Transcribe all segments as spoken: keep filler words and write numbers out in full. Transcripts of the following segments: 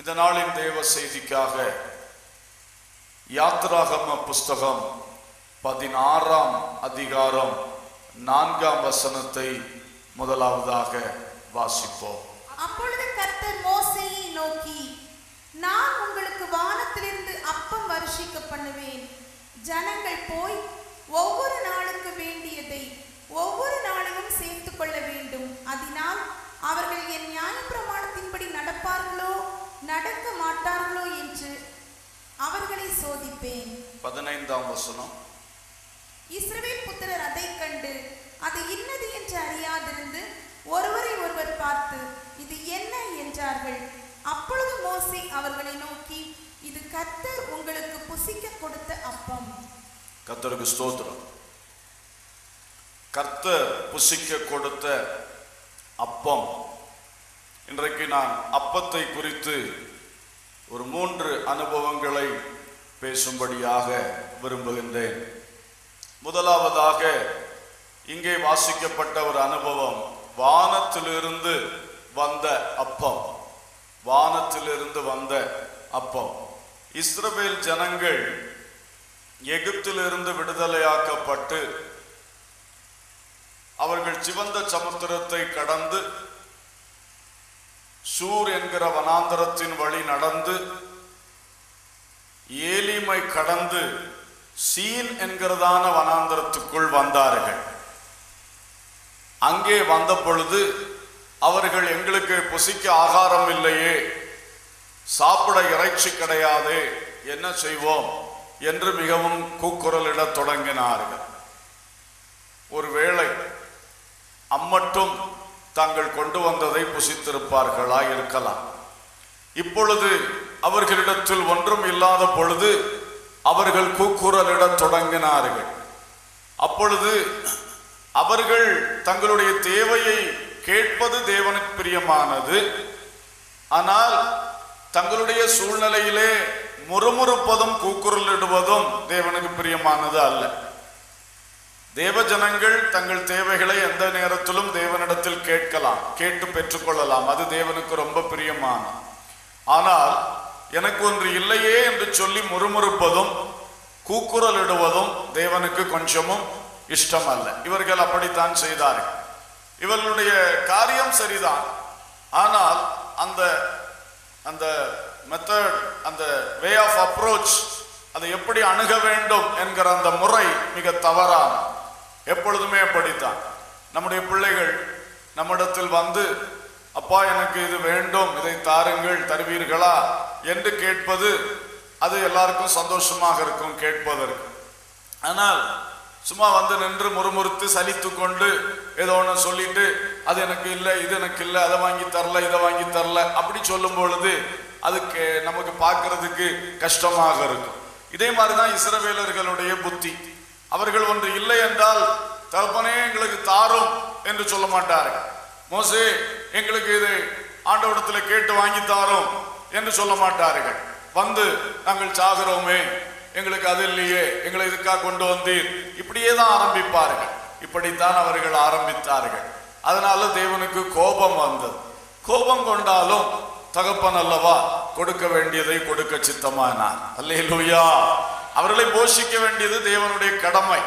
இந்த நாளின் தேவ செய்திக்காக யாத்ராகம புஸ்தகம் பதினாறாம் அதிகாரம் நான்காம் வசனத்தை முதலாவதாக வாசிப்போம். அப்பொழுது கர்த்தர் மோசேயை நோக்கி, நான் உங்களுக்கு வானத்திலிருந்து அப்பம் வருஷிக்க பண்ணுவேன். ஜனங்கள் போய் ஒவ்வொரு நாளுக்கு வேண்டியதை ஒவ்வொரு நாளிலும் சேர்த்து கொள்ள வேண்டும். அதனால் அவர்கள் என் நியாயப்பிரமாணத்தின்படி நடப்பார்களோ நடக்க மாட்டார்களோ என்று அவர்களை சோதிப்பேன். பதினைந்தாம் வசனம். இஸ்ரவேல் புத்திரர் அதை கண்டு அது இன்னது என்று அறியாதிருந்து ஒருவரை ஒருவர் பார்த்து இது என்ன என்றார்கள். அப்பொழுது மோசே அவர்களை நோக்கி, இது கர்த்தர் உங்களுக்கு புசிக்க கொடுத்த அப்பம். கர்த்தருக்கு ஸ்தோத்திரம். கர்த்தர் புசிக்க கொடுத்த அப்பம். இன்றைக்கு நான் அப்பத்தை குறித்து ஒரு மூன்று அனுபவங்களை பேசும்படியாக விரும்புகின்றேன். முதலாவதாக இங்கே வாசிக்கப்பட்ட ஒரு அனுபவம் வானத்திலிருந்து வந்த அப்பம். வானத்திலிருந்து வந்த அப்பம். இஸ்ரவேல் ஜனங்கள் எகிப்திலிருந்து விடுதலையாக்கப்பட்டு அவர்கள் சிவந்த சமுத்திரத்தை கடந்து சூர் என்கிற வனாந்தரத்தின் வழி நடந்து ஏலிமை கடந்து சீன் என்கிறதான வனாந்தரத்துக்குள் வந்தார்கள். அங்கே வந்த பொழுது அவர்கள், எங்களுக்கு புசிக்க ஆகாரம் இல்லையே, சாப்பிட இறைச்சி கிடையாதே, என்ன செய்வோம் என்று மிகவும் கூக்குரலிடத் தொடங்கினார்கள். ஒருவேளை அம்மட்டும் தாங்கள் கொண்டு வந்ததை புசித்திருப்பார்களா இருக்கலாம். இப்பொழுது அவர்களிடத்தில் ஒன்றும் இல்லாத பொழுது அவர்கள் கூக்குரலிடத் தொடங்கினார்கள். அப்பொழுது அவர்கள் தங்களுடைய தேவையை கேட்பது தேவனுக்கு பிரியமானது. ஆனால் தங்களுடைய சூழ்நிலையிலே முறுமுறுப்பதும் கூக்குரலிடுவதும் தேவனுக்கு பிரியமானது அல்ல. தேவ ஜனங்கள் தங்கள் தேவைகளை எந்த நேரத்திலும் தேவனிடத்தில் கேட்கலாம், கேட்டு பெற்றுக்கொள்ளலாம். அது தேவனுக்கு ரொம்ப பிரியமானது. ஆனால் எனக்கு ஒன்று இல்லையே என்று சொல்லி முறுமுறுப்பதும் கூக்குரலிடுவதும் தேவனுக்கு கொஞ்சமும் இஷ்டம் அல்ல. இவர்கள் அப்படித்தான் செய்தார்கள். இவர்களுடைய காரியம் சரிதான். ஆனால் அந்த அந்த மெத்தட், அந்த வே ஆஃப் அப்ரோச், அதை எப்படி அணுக வேண்டும் என்கிற அந்த முறை மிக தவறான. எப்பொழுதுமே அப்படித்தான். நம்முடைய பிள்ளைகள் நம்மிடத்தில் வந்து, அப்பா எனக்கு இது வேண்டும், இதை தாருங்கள், தருவீர்களா என்று கேட்பது அது எல்லாருக்கும் சந்தோஷமாக இருக்கும் கேட்பதற்கு. ஆனால் சும்மா வந்து நின்று முறுமுறுத்து சலித்து கொண்டு ஏதோ ஒன்று சொல்லிட்டு, அது எனக்கு இல்லை, இது எனக்கு இல்லை, அதை வாங்கி தரல, இதை வாங்கி தரல அப்படி சொல்லும் பொழுது அதுக்கு நமக்கு பார்க்கறதுக்கு கஷ்டமாக இருக்கும். இதே மாதிரிதான் இஸ்ரவேலர்களுடைய புத்தி. அவர்கள் ஒன்று இல்லை என்றால், தகப்பனே எங்களுக்கு தாரும் என்று சொல்ல மாட்டார்கள். மோசே எங்களுக்கு இது ஆண்டவரிடத்தில் கேட்டு வாங்கி தாரும் என்று சொல்ல மாட்டார்கள். வந்து நாங்கள் சாகிறோமே, எங்களுக்கு அது இல்லையே, எங்களை இதுக்காக கொண்டு வந்தீர், இப்படியே தான் ஆரம்பிப்பார்கள். இப்படித்தான் அவர்கள் ஆரம்பித்தார்கள். அதனால தேவனுக்கு கோபம் வந்தது. கோபம் கொண்டாலும் தகப்பன் அல்லவா, கொடுக்க வேண்டியதை கொடுக்க சித்தமானார். அல்லேலூயா. அவர்களை போஷிக்க வேண்டியது தேவனுடைய கடமை.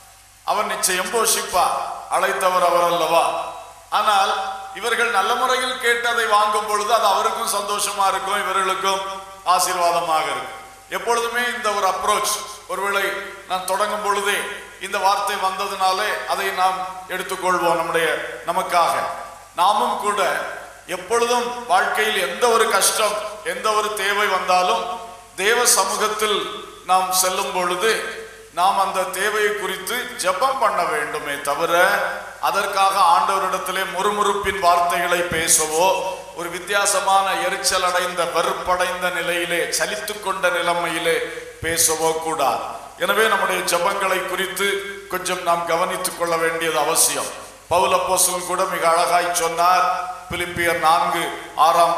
அவர் நிச்சயம் போஷிப்பார், அழைத்தவர் அவர் அல்லவா. ஆனால் இவர்கள் நல்ல முறையில் கேட்டதை வாங்கும் பொழுது அது அவருக்கும் சந்தோஷமா இருக்கும், இவர்களுக்கும் ஆசீர்வாதமாக இருக்கும். எப்பொழுதுமே இந்த ஒரு அப்ரோச், ஒருவேளை நான் தொடங்கும் பொழுதே இந்த வார்த்தை வந்ததுனாலே அதை நாம் எடுத்துக்கொள்வோம் நம்முடைய நமக்காக. நாமும் கூட எப்பொழுதும் வாழ்க்கையில் எந்த ஒரு கஷ்டம், எந்த ஒரு தேவை வந்தாலும் தேவ சமூகத்தில் நாம் செல்லும் பொழுது நாம் அந்த தேவையை குறித்து ஜெபம் பண்ண வேண்டுமே தவிர அதற்காக ஆண்டவரிடத்திலே முறுமுறுப்பின் வார்த்தைகளை பேசவோ, ஒரு வித்தியாசமான எரிச்சல் அடைந்த வெறுப்படைந்த நிலையிலே, சலித்து கொண்ட நிலைமையிலே பேசவோ கூடாது. எனவே நம்முடைய ஜெபங்களை குறித்து கொஞ்சம் நாம் கவனித்துக் கொள்ள வேண்டியது அவசியம். பவுல் அப்போஸ்தலன் கூட மிக அழகாய் சொன்னார். பிலிப்பியர் நான்கு ஆறாம்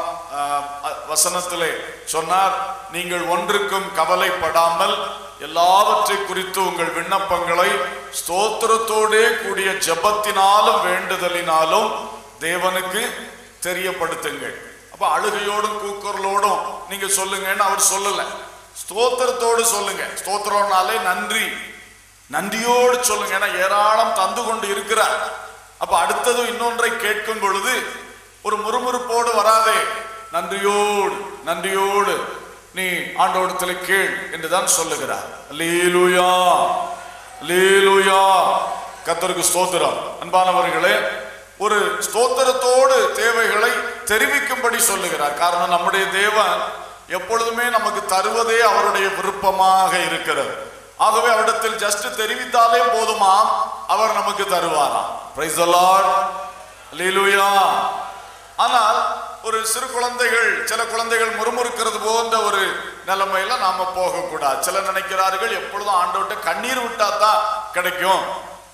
வசனத்திலே சொன்னார், நீங்கள் ஒன்றுக்கும் கவலைப்படாமல் எல்லாவற்றை குறித்து உங்கள் விண்ணப்பங்களை ஸ்தோத்திரத்தோடே கூடிய ஜெபத்தினாலும் வேண்டுதலினாலும் தேவனுக்கு தெரியப்படுத்துங்கள். அப்ப அழுகையோடும் கூக்குரலோடும் நீங்க சொல்லுங்கன்னு அவர் சொல்லல. ஸ்தோத்திரத்தோடு சொல்லுங்க. ஸ்தோத்திரம்னாலே நன்றி, நன்றியோடு சொல்லுங்க. ஏன்னா ஏராளம் தந்து கொண்டு இருக்கிறார். அப்ப அடுத்ததும் இன்னொன்றை கேட்கும் பொழுது ஒரு முறுமுறுப்போடு வராதே, நன்றியோடு நன்றியோடு நீ ஆண்டவரிடத்தில் கேள் என்றுதான் சொல்லுகிறார். அல்லேலூயா, அல்லேலூயா, கர்த்தருக்கு ஸ்தோத்திரம். அன்பானவர்களே, ஒரு ஸ்தோத்திரத்தோடு தேவைகளை தெரிவிக்கும்படி சொல்லுகிறார். காரணம், நம்முடைய தேவன் எப்பொழுதுமே நமக்கு தருவதே அவருடைய விருப்பமாக இருக்கிறது. ஆகவே அவரிடத்தில் ஜஸ்ட் தெரிவித்தாலே போதுமா, அவர் நமக்கு தருவாராம். பிரைஸ் தி லார்ட், அல்லேலூயா. ஆனால் ஒரு சிறு குழந்தைகள், சில குழந்தைகள் முறுமுறுக்கிறது போன்ற ஒரு நிலைமையில நாம போகக்கூடாது. சிலர் நினைக்கிறார்கள் எப்பொழுதும் ஆண்டவர்கிட்ட கண்ணீர் விட்டா தான் கிடைக்கும்.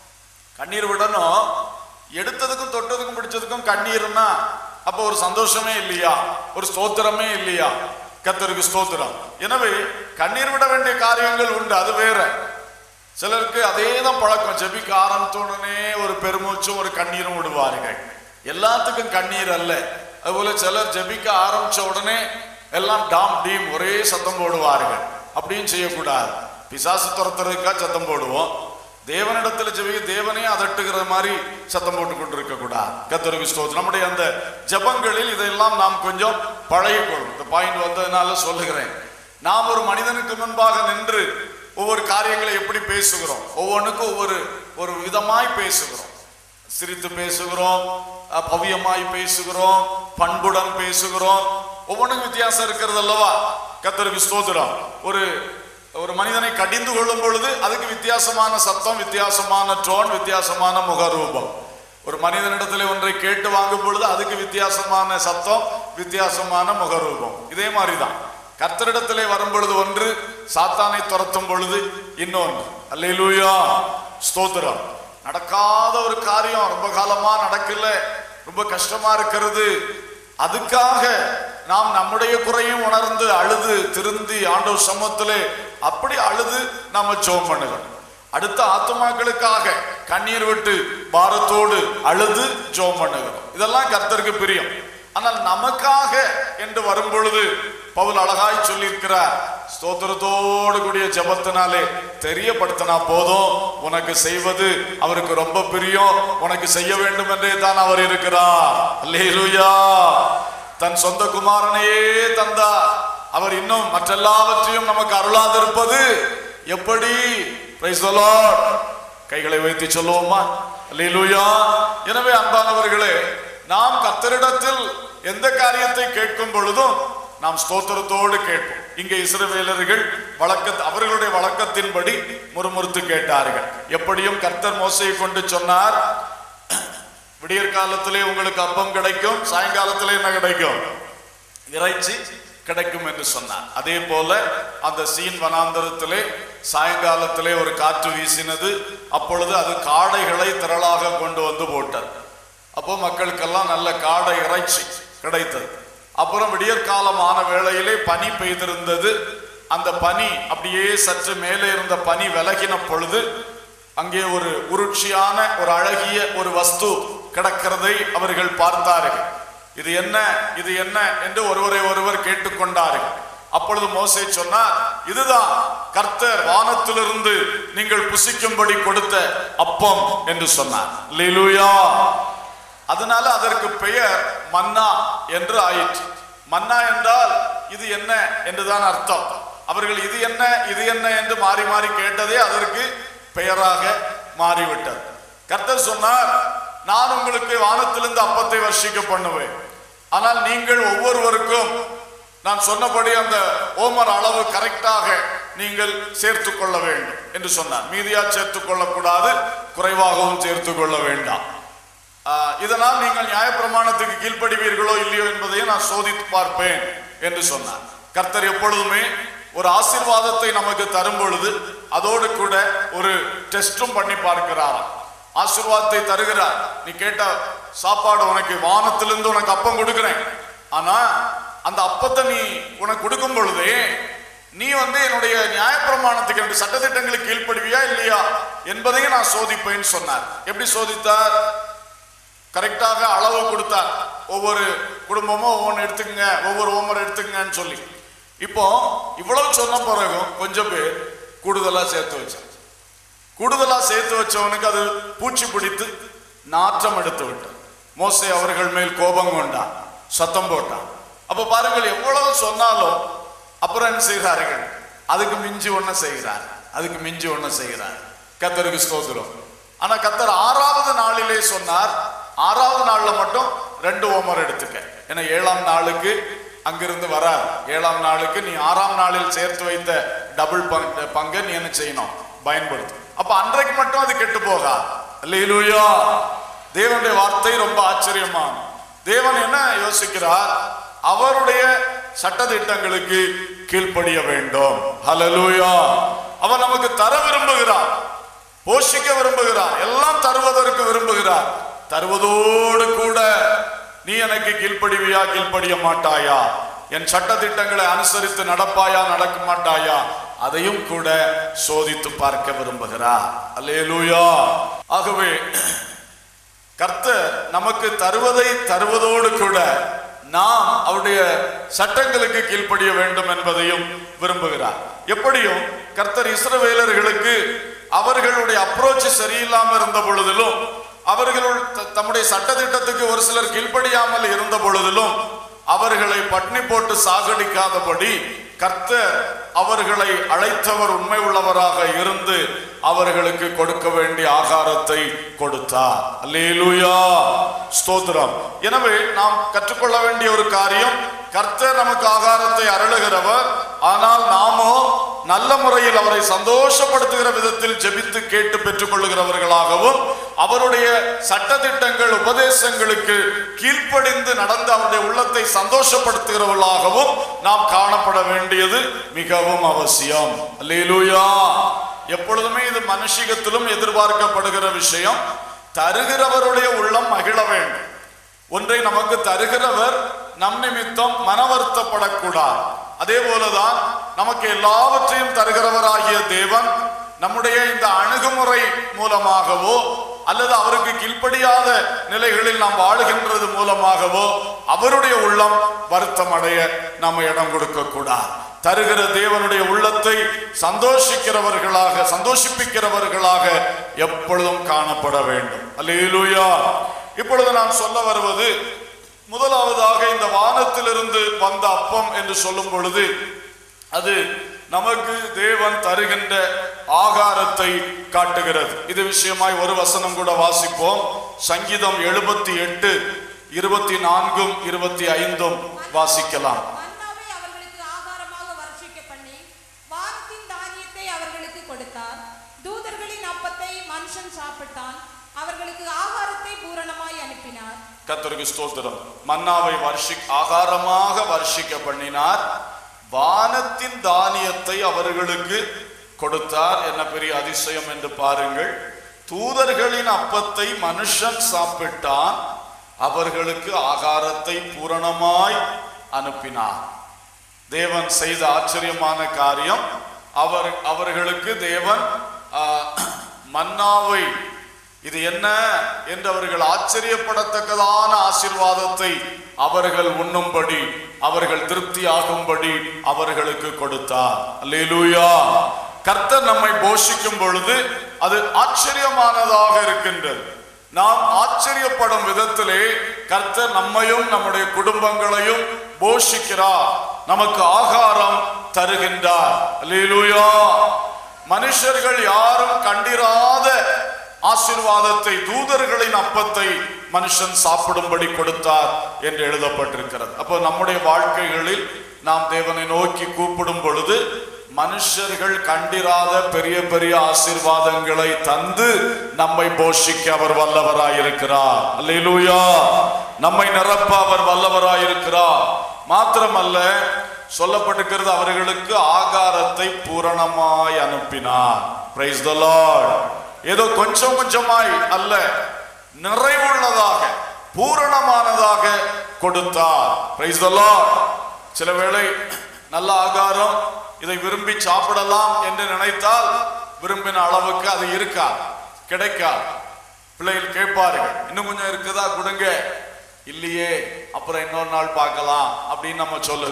கண்ணீர் விடணும். எடுத்ததுக்கும் தொட்டதுக்கும் பிடிச்சதுக்கும் கண்ணீர்னா அப்ப ஒரு சந்தோஷமே இல்லையா, ஒரு ஸ்தோத்திரமே இல்லையா? கர்த்தருக்கு ஸ்தோத்திரம். எனவே கண்ணீர் விட வேண்டிய காரியங்கள் உண்டு, அது வேற. சிலருக்கு அதே தான் பழக்கம். ஜெபிக்க ஆரம்பித்தோடனே ஒரு பெருமூச்சும் ஒரு கண்ணீரும் விடுவார்கள். எல்லாத்துக்கும் கண்ணீர் அல்ல. அதுபோல சிலர் ஜெபிக்க ஆரம்பிச்ச உடனே எல்லாம் டாம் டீம் ஒரே சத்தம் போடுவார்கள். அப்படியும் செய்யக்கூடாது. பிசாசு துரத்துறதுக்கா சத்தம் போடுவோம். தேவனிடத்தில் ஜெபிக்க தேவனே அதட்டுகிற மாதிரி சத்தம் போட்டு கொண்டு இருக்க கூடாது. கர்த்தருக்கு ஸ்தோத்திரம். நம்முடைய அந்த ஜெபங்களில் இதெல்லாம் நாம் கொஞ்சம் பழகிக்கொள்ளும். இந்த பாயிண்ட் வந்ததுனால சொல்லுகிறேன். நாம் ஒரு மனிதனுக்கு முன்பாக நின்று ஒவ்வொரு காரியங்களை எப்படி பேசுகிறோம், ஒவ்வொன்றுக்கும் ஒவ்வொரு ஒரு விதமாய் பேசுகிறோம். சிரித்து பேசுகிறோம், பவியமாய் பேசுகிறோம், பண்புடன் பேசுகிறோம். ஒவ்வொன்றுக்கும் வித்தியாசம் இருக்கிறது அல்லவா? கர்த்தருக்கு ஸ்தோத்திரம். ஒரு ஒரு மனிதனை கடிந்து கொள்ளும் பொழுது அதுக்கு வித்தியாசமான சத்தம், வித்தியாசமான டோன், வித்தியாசமான முகரூபம். ஒரு மனிதனிடத்திலே ஒன்றை கேட்டு வாங்கும் பொழுது அதுக்கு வித்தியாசமான சத்தம், வித்தியாசமான முகரூபம். இதே மாதிரிதான் கர்த்தரிடத்திலே வரும் பொழுது ஒன்று, சாத்தானை துரத்தும் பொழுது இன்னொன்று. அல்லேலூயா, ஸ்தோத்திரம். நடக்காத ஒரு காரியம் ரொம்ப காலமா நடக்கல, ரொம்ப கஷ்டமா இருக்கிறது. அதுக்காக நாம் நம்முடைய குறையும் உணர்ந்து அழுது திருந்தி ஆண்டவர் சமூகத்திலே அப்படி அழுது நாம ஜெபம் பண்ணுகிறோம். அடுத்த ஆத்துமாக்களுக்காக கண்ணீர் விட்டு பாரத்தோடு அழுது ஜெபம் பண்ணுகிறோம். இதெல்லாம் கர்த்தருக்கு பிரியம். ஆனால் நமக்காக என்று வரும் பொழுது பவுல் அழகாய் சொல்லியிருக்கிறார், ஸ்தோத்திரத்தோடு கூடிய ஜெபத்தினாலே தெரியப்படுத்தினா போதும், உனக்கு செய்வது அவருக்கு ரொம்ப பிரியம், உனக்கு செய்ய வேண்டும் என்றே தான் அவர் இருக்கிறார். அல்லேலூயா. தன் சொந்த குமாரனையே தந்தார். அவர் இன்னும் மற்றெல்லாவற்றையும் நமக்கு அருளாதிருப்பது எப்படி? Praise the Lord. கைகளை வைத்து சொல்லுவோமா? அல்லேலூயா. எனவே அன்பானவர்களே, நாம் கர்த்தரிடத்தில் எந்த காரியத்தை கேட்கும் பொழுதும் நாம் ஸ்தோத்திரத்தோடு கேட்போம். இங்கே இஸ்ரவேலர்கள் வழக்க அவர்களுடைய வழக்கத்தின்படி முறுமுறுத்து கேட்டார்கள். எப்படியும் கர்த்தர் மோசையை கொண்டு சொன்னார், விடியற் காலத்திலே உங்களுக்கு அப்பம் கிடைக்கும், சாயங்காலத்திலே என்ன கிடைக்கும்? இறைச்சி கிடைக்கும் என்று சொன்னார். அதே போல அந்த சீன் வனாந்தரத்திலே சாயங்காலத்திலே ஒரு காற்று வீசினது. அப்பொழுது அது காடைகளை திரளாக கொண்டு வந்து போட்டது. அப்போ மக்களுக்கெல்லாம் நல்ல காடை இறைச்சி கிடைத்தது. அப்புறம் விடியற்காலமான வேளையிலே பனி பெய்திருந்தது. அந்த பனி அப்படியே சற்று மேலே இருந்த பனி விலகின பொழுது அங்கே ஒரு உருட்சியான ஒரு அழகிய ஒரு வஸ்து கிடக்கிறதை அவர்கள் பார்த்தார்கள். இது என்ன, இது என்ன என்று ஒருவரை ஒருவர் கேட்டுக்கொண்டார்கள். அப்பொழுது மோசே சொன்னார், இதுதான் கர்த்தர் வானத்திலிருந்து நீங்கள் புசிக்கும்படி கொடுத்த அப்பம் என்று சொன்னார். அல்லேலூயா. அதனால அதற்கு பெயர் மன்னா என்று ஆயிற்று. மன்னா என்றால் இது என்ன என்றுதான் அர்த்தம். அவர்கள் இது என்ன இது என்ன என்று மாறி மாறி கேட்டதே அதற்கு பெயராக மாறிவிட்டது. கர்த்தர் சொன்னார், நான் உங்களுக்கு வானத்திலிருந்து அப்பத்தை வர்ஷிக்க பண்ணுவேன், ஆனால் நீங்கள் ஒவ்வொருவருக்கும் நான் சொன்னபடி அந்த ஓமர் அளவு கரெக்டாக நீங்கள் சேர்த்து கொள்ள வேண்டும் என்று சொன்னார். மீதியா சேர்த்து கொள்ளக்கூடாது, குறைவாகவும் சேர்த்து கொள்ள வேண்டாம். இதனால் நீங்கள் நியாயப்பிரமாணத்துக்கு கீழ்ப்படுவீர்களோ இல்லையோ என்பதையும் நான் சோதித்து பார்ப்பேன் என்று சொன்னார். கர்த்தர் எப்பொழுதுமே ஒரு ஆசீர்வாதத்தை நமக்கு தரும் பொழுது அதோடு கூட ஒரு டெஸ்டும் பண்ணி பார்க்கிறார். ஆசீர்வாதத்தை தருகிறார். நீ கேட்ட சாப்பாடு உனக்கு வானத்திலிருந்து உனக்கு அப்பம் கொடுக்கிறேன், ஆனா அந்த அப்பத்தை நீ உனக்கு கொடுக்கும் பொழுதே நீ வந்து என்னுடைய நியாயப்பிரமாணத்துக்கு என்னுடைய சட்டத்திட்டங்களுக்கு கீழ்ப்படுவியா இல்லையா என்பதையும் நான் சோதிப்பேன்னு சொன்னார். எப்படி சோதித்தார்? கரெக்டாக அளவு கொடுத்தார். ஒவ்வொரு குடும்பமும் ஒவ்வொன்று எடுத்துக்கங்க, ஒவ்வொரு ஓமர் எடுத்துக்கங்கன்னு சொல்லி இப்போ இவ்வளவு சொன்ன பிறகும் கொஞ்சம் பேர் கூடுதலா சேர்த்து வச்சாங்க. கூடுதலா சேர்த்து வச்சவனுக்கு அது பூச்சி பிடித்து நாற்றம் எடுத்து விட்டான். மோசே அவர்கள் மேல் கோபம் கொண்டான், சத்தம் போட்டான். அப்ப பாருங்கள், எவ்வளவு சொன்னாலும் அப்புறம் என்ன செய்கிறார்கள்? அதுக்கு மிஞ்சி ஒண்ணு செய்கிறார், அதுக்கு மிஞ்சி ஒண்ணு செய்கிறார். கர்த்தருக்கு ஸ்தோத்திரம். ஆனா கர்த்தர் ஆறாவது நாளிலே சொன்னார், ஆறாவது நாள்ல மட்டும் ரெண்டு ஓமர் எடுத்துக்க. ஏன்னா ஏழாம் நாளுக்கு அங்கிருந்து வரார். ஏழாம் நாளுக்கு நீ ஆறாம் நாளில் சேர்த்து வைத்த டபுள் பங்கை நீ என்ன செய்யணும்? பயன்படுத்து. அப்ப அன்றைக்கு மட்டும் அது கெட்டு போகா. அல்லேலூயா. தேவனுடைய வார்த்தை ரொம்ப ஆச்சரியமான. தேவன் என்ன யோசிக்கிறார்? அவருடைய சட்டதிட்டங்களுக்கு கீழ்ப்படிய வேண்டும். ஹல்லேலூயா. அவர் நமக்கு தர விரும்புகிறார், போஷிக்க விரும்புகிறார், எல்லாம் தருவதற்கு விரும்புகிறார். தருவதோடு கூட நீ எனக்கு கீழ்ப்படிவியா, கீழ்ப்படிய மாட்டாயா, என் சட்டதிட்டங்களை அனுசரித்து நடப்பாயா, நடக்க மாட்டாயா, அதையும் கூட சோதித்து பார்க்க விரும்புகிறார். அல்லேலூயா. ஆகவே கர்த்தர் நமக்கு தருவதை தருவதோடு கூட நாம் அவருடைய சட்டங்களுக்கு கீழ்ப்படிய வேண்டும் என்பதையும் விரும்புகிறார். எப்படியும் கர்த்தர் இஸ்ரவேலர்களுக்கு அவர்களுடைய அப்ரோச் சரியில்லாமல் இருந்த பொழுதிலும், அவர்கள் தம்முடைய சட்டத்திட்டத்துக்கு ஒரு சிலர் கீழ்ப்படியாமல் இருந்த பொழுதிலும் அவர்களை பட்னி போட்டு சாகடிக்காதபடி கர்த்தர் அவர்களை அழைத்தவர் உண்மை உள்ளவராக இருந்து அவர்களுக்கு கொடுக்க வேண்டிய ஆகாரத்தை கொடுத்தார். அல்லேலூயா, ஸ்தோத்திரம். எனவே நாம் கற்றுக்கொள்ள வேண்டிய ஒரு காரியம், கர்த்தர் நமக்கு ஆகாரத்தை அருளுகிறவர். ஆனால் நாமோ நல்ல முறையில் அவரை சந்தோஷப்படுத்துகிற விதத்தில் ஜெபித்து கேட்டு பெற்றுக் கொள்ளுகிறவர்களாகவும், அவருடைய சட்டதிட்டங்கள் உபதேசங்களுக்கு கீழ்ப்படிந்து நடந்து அவருடைய உள்ளத்தை சந்தோஷப்படுத்துகிறவர்களாகவும் நாம் காணப்பட வேண்டியது மிகவும் அவசியம். அல்லேலூயா. எப்பொழுதுமே இது மனுஷிகத்திலும் எதிர்பார்க்கப்படுகிற விஷயம். தருகிறவருடைய உள்ளம் மகிழ வேண்டும். ஒன்றை நமக்கு தருகிறவர் நம் நிமித்தம் மனவருத்தப்படக்கூடாது. அதே போலதான் நமக்கு எல்லாவற்றையும் தருகிறவராகிய தேவன் நம்முடைய இந்த அணுகுமுறை மூலமாகவோ அல்லது அவருக்கு கீழ்ப்படியாத நிலைகளில் நாம் வாழுகின்றது மூலமாகவோ அவருடைய உள்ளம் வருத்தம் அடைய நாம் இடம் கொடுக்க கூடாது. தருகிற தேவனுடைய உள்ளத்தை சந்தோஷிக்கிறவர்களாக, சந்தோஷிப்பிக்கிறவர்களாக எப்பொழுதும் காணப்பட வேண்டும். அல்லேலூயா. இப்பொழுது நான் சொல்ல வருவது, முதலாவதாக இந்த வானத்திலிருந்து வந்த அப்பம் என்று சொல்லும் பொழுது அது நமக்கு தேவன் தருகின்ற ஆகாரத்தை காட்டுகிறது. இது விஷயமாய் ஒரு வசனம் கூட வாசிப்போம். சங்கீதம் எழுபத்தி எட்டு இருபத்தி நான்கும் இருபத்தி ஐந்தும் வாசிக்கலாம். அவர்களுக்கு ஆகாரமாக வருஷிக்க பண்ணி வானத்தின் தானியத்தை அவர்களுக்கு கொடுத்தார். தூதர்களின் அப்பத்தை மனுஷன் சாப்பிட்டான். அவர்களுக்கு ஆகாரத்தை பூரணமாய் அனுப்பினார். கர்த்தருக்கு ஸ்தோத்திரம். மன்னாவை வருஷி ஆகாரமாக வருஷிக்க பண்ணினார். வானத்தின் தானியத்தை அவர்களுக்கு கொடுத்தார். என்ன பெரிய அதிசயம் என்று பாருங்கள். தூதர்களின் அப்பத்தை மனுஷன் சாப்பிட்டான். அவர்களுக்கு ஆகாரத்தை பூரணமாய் அனுப்பினார். தேவன் செய்த ஆச்சரியமான காரியம். அவர் அவர்களுக்கு தேவன் மன்னாவை, இது என்ன என்று அவர்கள் ஆச்சரியப்படத்தக்கதான ஆசீர்வாதத்தை அவர்கள் உண்ணும்படி, அவர்கள் திருப்தி ஆகும்படி அவர்களுக்கு கொடுத்தார். அல்லேலூயா. கர்த்தர் நம்மை போஷிக்கும் பொழுது அது ஆச்சரியமானதாக இருக்கின்றது. நாம் ஆச்சரியப்படும் விதத்திலே கர்த்தர் நம்மையும் நம்முடைய குடும்பங்களையும் போஷிக்கிறார், நமக்கு ஆகாரம் தருகின்றார். அல்லேலூயா. மனுஷர்கள் யாரும் கண்டிராத ஆசீர்வாதத்தை, தூதர்களின் அப்பத்தை மனுஷன் சாப்பிடும்படி கொடுத்தார் என்று எழுதப்பட்டிருக்கிறது. அப்போ நம்முடைய வாழ்க்கைகளில் நாம் தேவனை நோக்கி கூப்பிடும் பொழுது மனுஷர்கள் கண்டிராத பெரிய பெரிய ஆசீர்வாதங்களை தந்து நம்மை போஷிக்க அவர் வல்லவராயிருக்கிறார். அல்லேலூயா. நம்மை நிரப்ப அவர் வல்லவராயிருக்கிறார். மாத்திரமல்ல, சொல்லப்பட்டிருக்கிறது அவர்களுக்கு ஆகாரத்தை பூரணமாய் அனுப்பினார். Praise the Lord. ஏதோ கொஞ்சம் கொஞ்சமாய் அல்ல, நிறைவுள்ளதாக பூரணமானதாக கொடுத்தார். Praise the Lord. சில வேளை நல்ல ஆகாரம், இதை விரும்பி சாப்பிடலாம் என்று நினைத்தால் விரும்பின அளவுக்கு அது இருக்கா, கிடைக்காது. பிள்ளைகள் கேட்பார்கள், இன்னும் கொஞ்சம் இருக்குதா கொடுங்க. இல்லையே, அப்புறம் இன்னொரு நாள் பார்க்கலாம் அப்படின்னு நம்ம சொல்லுகிறோம்.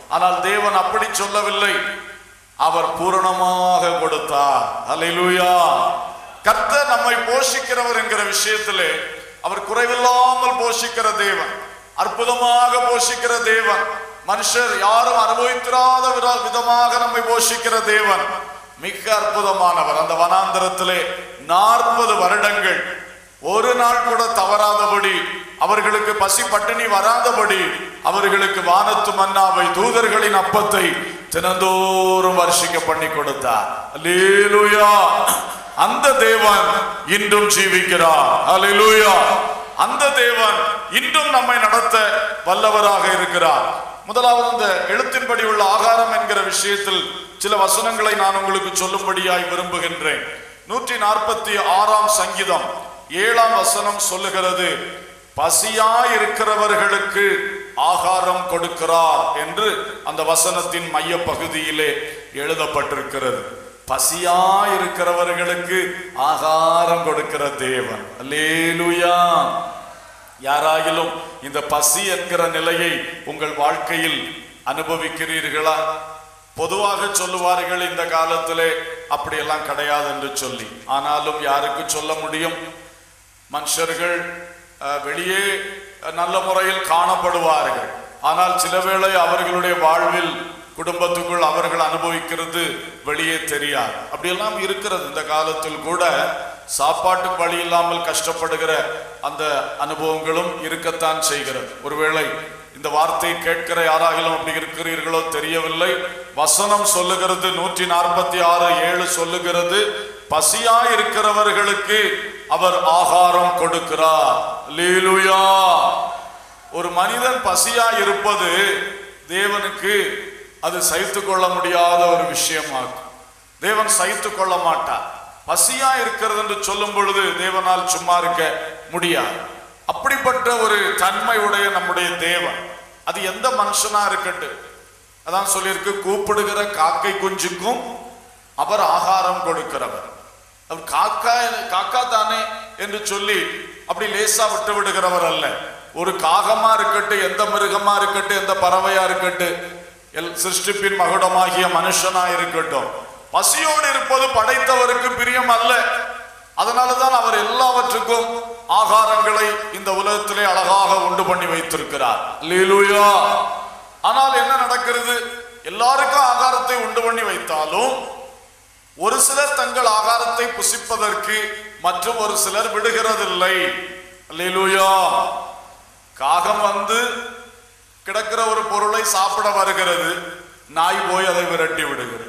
ஆனால் தேவன் அப்படி சொல்லவில்லை, அவர் பூரணமாக கொடுத்தார். அல்லேலூயா. கர்த்தர் நம்மை போஷிக்கிறவர் என்கிற விஷயத்திலே அவர் குறைவில்லாமல் போஷிக்கிற தேவன், அற்புதமாக போஷிக்கிற தேவன், மனுஷர் யாரும் அனுபவித்திராத விதமாக நம்மை போஷிக்கிற தேவன், மிக அற்புதமானவர். அந்த வனாந்தரத்திலே நாற்பது வருடங்கள் ஒரு நாள் கூட தவறாதபடி, அவர்களுக்கு பசி பட்டினி வராதபடி அவர்களுக்கு வானத்து மன்னாவை, தூதர்களின் அப்பத்தை தினந்தோறும் வருஷிக்க பண்ணி கொடுத்தார். அல்லேலூயா. அந்த தேவன் இன்றும் ஜீவிக்கிறார். அல்லேலூயா. அந்த தேவன் இன்றும் நம்மை நடத்த வல்லவராக இருக்கிறார். முதலாவது இந்த எழுத்தின்படி உள்ள ஆகாரம் என்கிற விஷயத்தில் சில வசனங்களை நான் உங்களுக்கு சொல்லும்படியாய் விரும்புகின்றேன். நூற்றி நாற்பத்தி ஆறாம் சங்கீதம் ஏழாம் வசனம் சொல்லுகிறது, பசியாய் இருக்கிறவர்களுக்கு ஆகாரம் கொடுக்கிறார் என்று அந்த வசனத்தின் மைய பகுதியிலே எழுதப்பட்டிருக்கிறது. பசியாய் இருக்கிறவர்களுக்கு ஆகாரம் கொடுக்கிற தேவன். அல்லேலூயா. யாராயிலும் இந்த பசி என்கிற நிலையை உங்கள் வாழ்க்கையில் அனுபவிக்கிறீர்களா? பொதுவாக சொல்லுவார்கள் இந்த காலத்திலே அப்படியெல்லாம் கிடையாது என்று சொல்லி. ஆனாலும் யாருக்கு சொல்ல முடியும்? மனுஷர்கள் வெளியே நல்ல முறையில் காணப்படுவார்கள், ஆனால் சில வேளை அவர்களுடைய வாழ்வில் குடும்பத்துக்குள் அவர்கள் அனுபவிக்கிறது வெளியே தெரியாது. அப்படியெல்லாம் இருக்கிறது. இந்த காலத்தில் கூட சாப்பாட்டுக்கு வழி இல்லாமல் கஷ்டப்படுகிற அந்த அனுபவங்களும் இருக்கத்தான் செய்கிறது. ஒருவேளை இந்த வார்த்தை கேட்கிற யாராகிலும் அப்படி இருக்கிறீர்களோ தெரியவில்லை. வசனம் சொல்லுகிறது, நூற்றி நாற்பத்தி ஆறு ஏழு சொல்லுகிறது, பசியாய் இருக்கிறவர்களுக்கு அவர் ஆகாரம் கொடுக்கிறார். அல்லேலூயா. ஒரு மனிதன் பசியாய் இருப்பது தேவனுக்கு அது சகித்து கொள்ள முடியாத ஒரு விஷயமாகும். தேவன் சகித்து கொள்ள மாட்டார். பசியா இருக்கிறது என்று சொல்லும் பொழுது தேவனால் சும்மா இருக்க முடியாது. அப்படிப்பட்ட ஒரு தன்மையுடைய நம்முடைய தேவன், அது எந்த மனுஷனா இருக்கட்டும், அதான் சொல்லியிருக்கு, கூப்பிடுகிற காக்கை குஞ்சுக்கும் அவர் ஆகாரம் கொடுக்கிறவர். அவர் காக்கா காக்கா தானே என்று சொல்லி அப்படி லேசா விட்டு விடுகிறவர் அல்ல. ஒரு காகமா இருக்கட்டும், எந்த மிருகமா இருக்கட்டும், எந்த பறவையா இருக்கட்டும், சிருஷ்டிப்பின் மகுடமாகிய மனுஷனா இருக்கட்டும், பசியோடு இருப்பது படைத்தவருக்கு பிரியம் அல்ல. அதனாலதான் அவர் எல்லாவற்றுக்கும் ஆகாரங்களை இந்த உலகத்திலே அழகாக உண்டு பண்ணி வைத்திருக்கிறார். அல்லேலூயா. ஆனால் என்ன நடக்கிறது? எல்லாருக்கும் ஆகாரத்தை உண்டு பண்ணி வைத்தாலும் ஒரு சிலர் தங்கள் ஆகாரத்தை புசிப்பதற்கு மற்றும் ஒரு சிலர் விடுகிறதில்லை. அல்லேலூயா. காகம் வந்து கிடக்கிற ஒரு பொருளை சாப்பிட வருகிறது, நாய் போய் அதை விரட்டி விடுகிறது.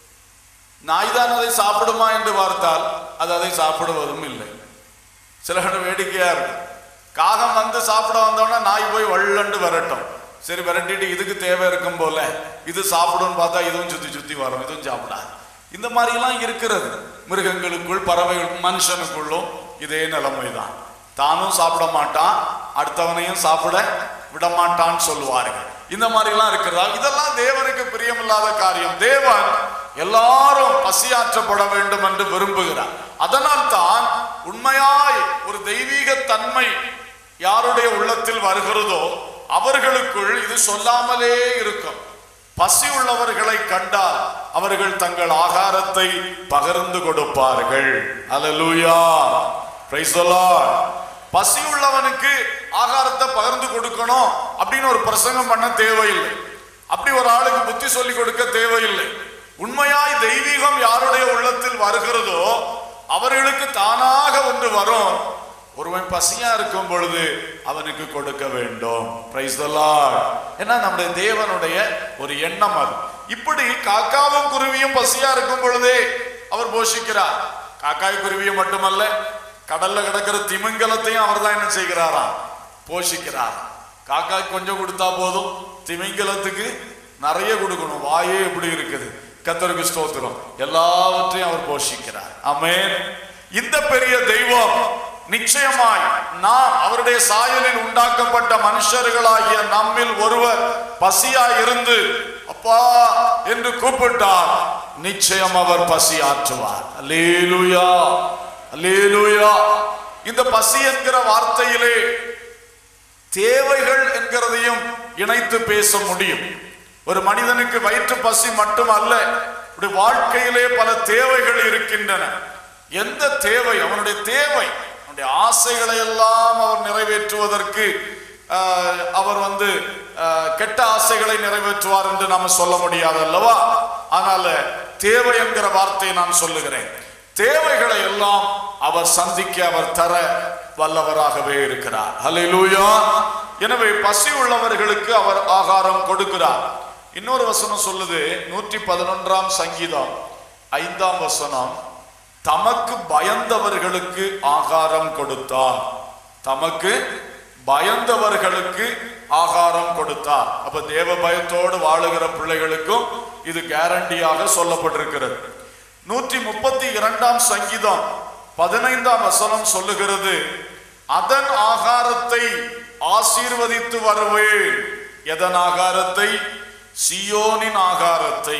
நாய் தான் அதை சாப்பிடுமா என்று பார்த்தால் அது அதை சாப்பிடுவதும் இல்லை. சில வேடிக்கையா இருக்கு. காகம் வந்து சாப்பிட வந்தோன்னா நாய் போய் வள்ளண்டு விரட்டும். சரி, விரட்டிட்டு இதுக்கு தேவை இருக்கும் போல இது சாப்பிடும்னு பார்த்தா இதுவும் சுத்தி சுத்தி வரும், இதுவும் சாப்பிடாது. இந்த மாதிரி எல்லாம் இருக்கிறது. மிருகங்களுக்குள், பறவைகளுக்கும், மனுஷனுக்குள்ளும் இதே நிலைமைதான். தானும் சாப்பிட மாட்டான், அடுத்தவனையும் சாப்பிட விட மாட்டான்னு சொல்லுவார்கள். இந்த மாதிரி எல்லாம் இருக்கிறதா? இதெல்லாம் தேவனுக்கு பிரியமில்லாத காரியம். தேவன் எல்லாரும் பசியாற்றப்பட வேண்டும் என்று விரும்புகிறார். அதனால் தான் உண்மையாய் ஒரு தெய்வீக தன்மை யாருடைய உள்ளத்தில் வருகிறதோ அவர்களுக்குள் இது சொல்லாமலே இருக்கும். பசி உள்ளவர்களை கண்டால் அவர்கள் தங்கள் ஆகாரத்தை பகிர்ந்து கொடுப்பார்கள். அல்லேலூயா. Praise the Lord. பசி உள்ளவனுக்கு ஆகாரத்தை பகிர்ந்து கொடுக்கணும் அப்படின்னு ஒரு பிரசங்கம் பண்ண தேவையில்லை. அப்படி ஒரு ஆளுக்கு புத்தி சொல்லி கொடுக்க தேவையில்லை. உண்மையாய் தெய்வீகம் யாருடைய உள்ளத்தில் வருகிறதோ அவர்களுக்கு தானாக ஒன்று வரும். ஒருவன் பசியா இருக்கும் பொழுது அவனுக்கு கொடுக்க வேண்டும். Praise the Lord. ஏன்னா நம்முடைய தேவனுடைய ஒரு எண்ணம் அது. இப்படி காக்காவும் குருவியும் பசியா இருக்கும் பொழுதே அவர் போஷிக்கிறார். காக்காய் குருவியும் மட்டுமல்ல, கடல்ல கிடக்கிற திமிங்கலத்தையும் அவர் தான் என்ன செய்கிறாரா? போஷிக்கிறார். காக்காய் கொஞ்சம் கொடுத்தா போதும், திமிங்கலத்துக்கு நிறைய கொடுக்கணும். வாயே எப்படி இருக்குது. கர்த்தருக்கு ஸ்தோத்திரம். எல்லாவற்றையும் அவர் போஷிக்கிறார். ஆமென். இந்த பெரிய தெய்வம் நிச்சயமாய் நாம் அவருடைய சாயலில் உண்டாக்கப்பட்ட மனுஷர்களாகிய நம்மில் ஒருவர் பசியாய் இருந்து அப்பா என்று கூப்பிட்டார், நிச்சயம் அவர் பசி ஆற்றுவார். அல்லேலூயா. அல்லேலூயா. இந்த பசி என்கிற வார்த்தையிலே தேவைகள் என்கிறதையும் இணைத்து பேச முடியும். ஒரு மனிதனுக்கு வயிற்று பசி மட்டும் அல்ல, வாழ்க்கையிலே பல தேவைகள் இருக்கின்றன. எந்த தேவை? அவனுடைய தேவை, அவனுடைய ஆசைகளை எல்லாம் அவர் நிறைவேற்றுவதற்கு அவர் வந்து கெட்ட ஆசைகளை நிறைவேற்றுவார் என்று நாம சொல்ல முடியாது அல்லவா? ஆனால் தேவை என்கிற வார்த்தையை நான் சொல்லுகிறேன். தேவைகளை எல்லாம் அவர் சந்திக்க அவர் தர வல்லவராகவே இருக்கிறார். ஹல்லேலூயா. எனவே பசி உள்ளவர்களுக்கு அவர் ஆகாரம் கொடுக்கிறார். இன்னொரு வசனம் சொல்லுது, நூற்றி பதினொன்றாம் சங்கீதம் ஐந்தாம் வசனம், தமக்கு பயந்தவர்களுக்கு ஆகாரம் கொடுத்தார். தமக்கு பயந்தவர்களுக்கு ஆகாரம் கொடுத்தார். அப்ப தேவ பயத்தோடு வாழுகிற பிள்ளைகளுக்கும் இது கேரண்டியாக சொல்லப்பட்டிருக்கிறது. நூற்றி முப்பத்தி இரண்டாம் சங்கீதம் பதினைந்தாம் வசனம் சொல்லுகிறது, அதன் ஆகாரத்தை ஆசீர்வதித்து வருவேன். எதன் ஆகாரத்தை? சியோனின் ஆகாரத்தை.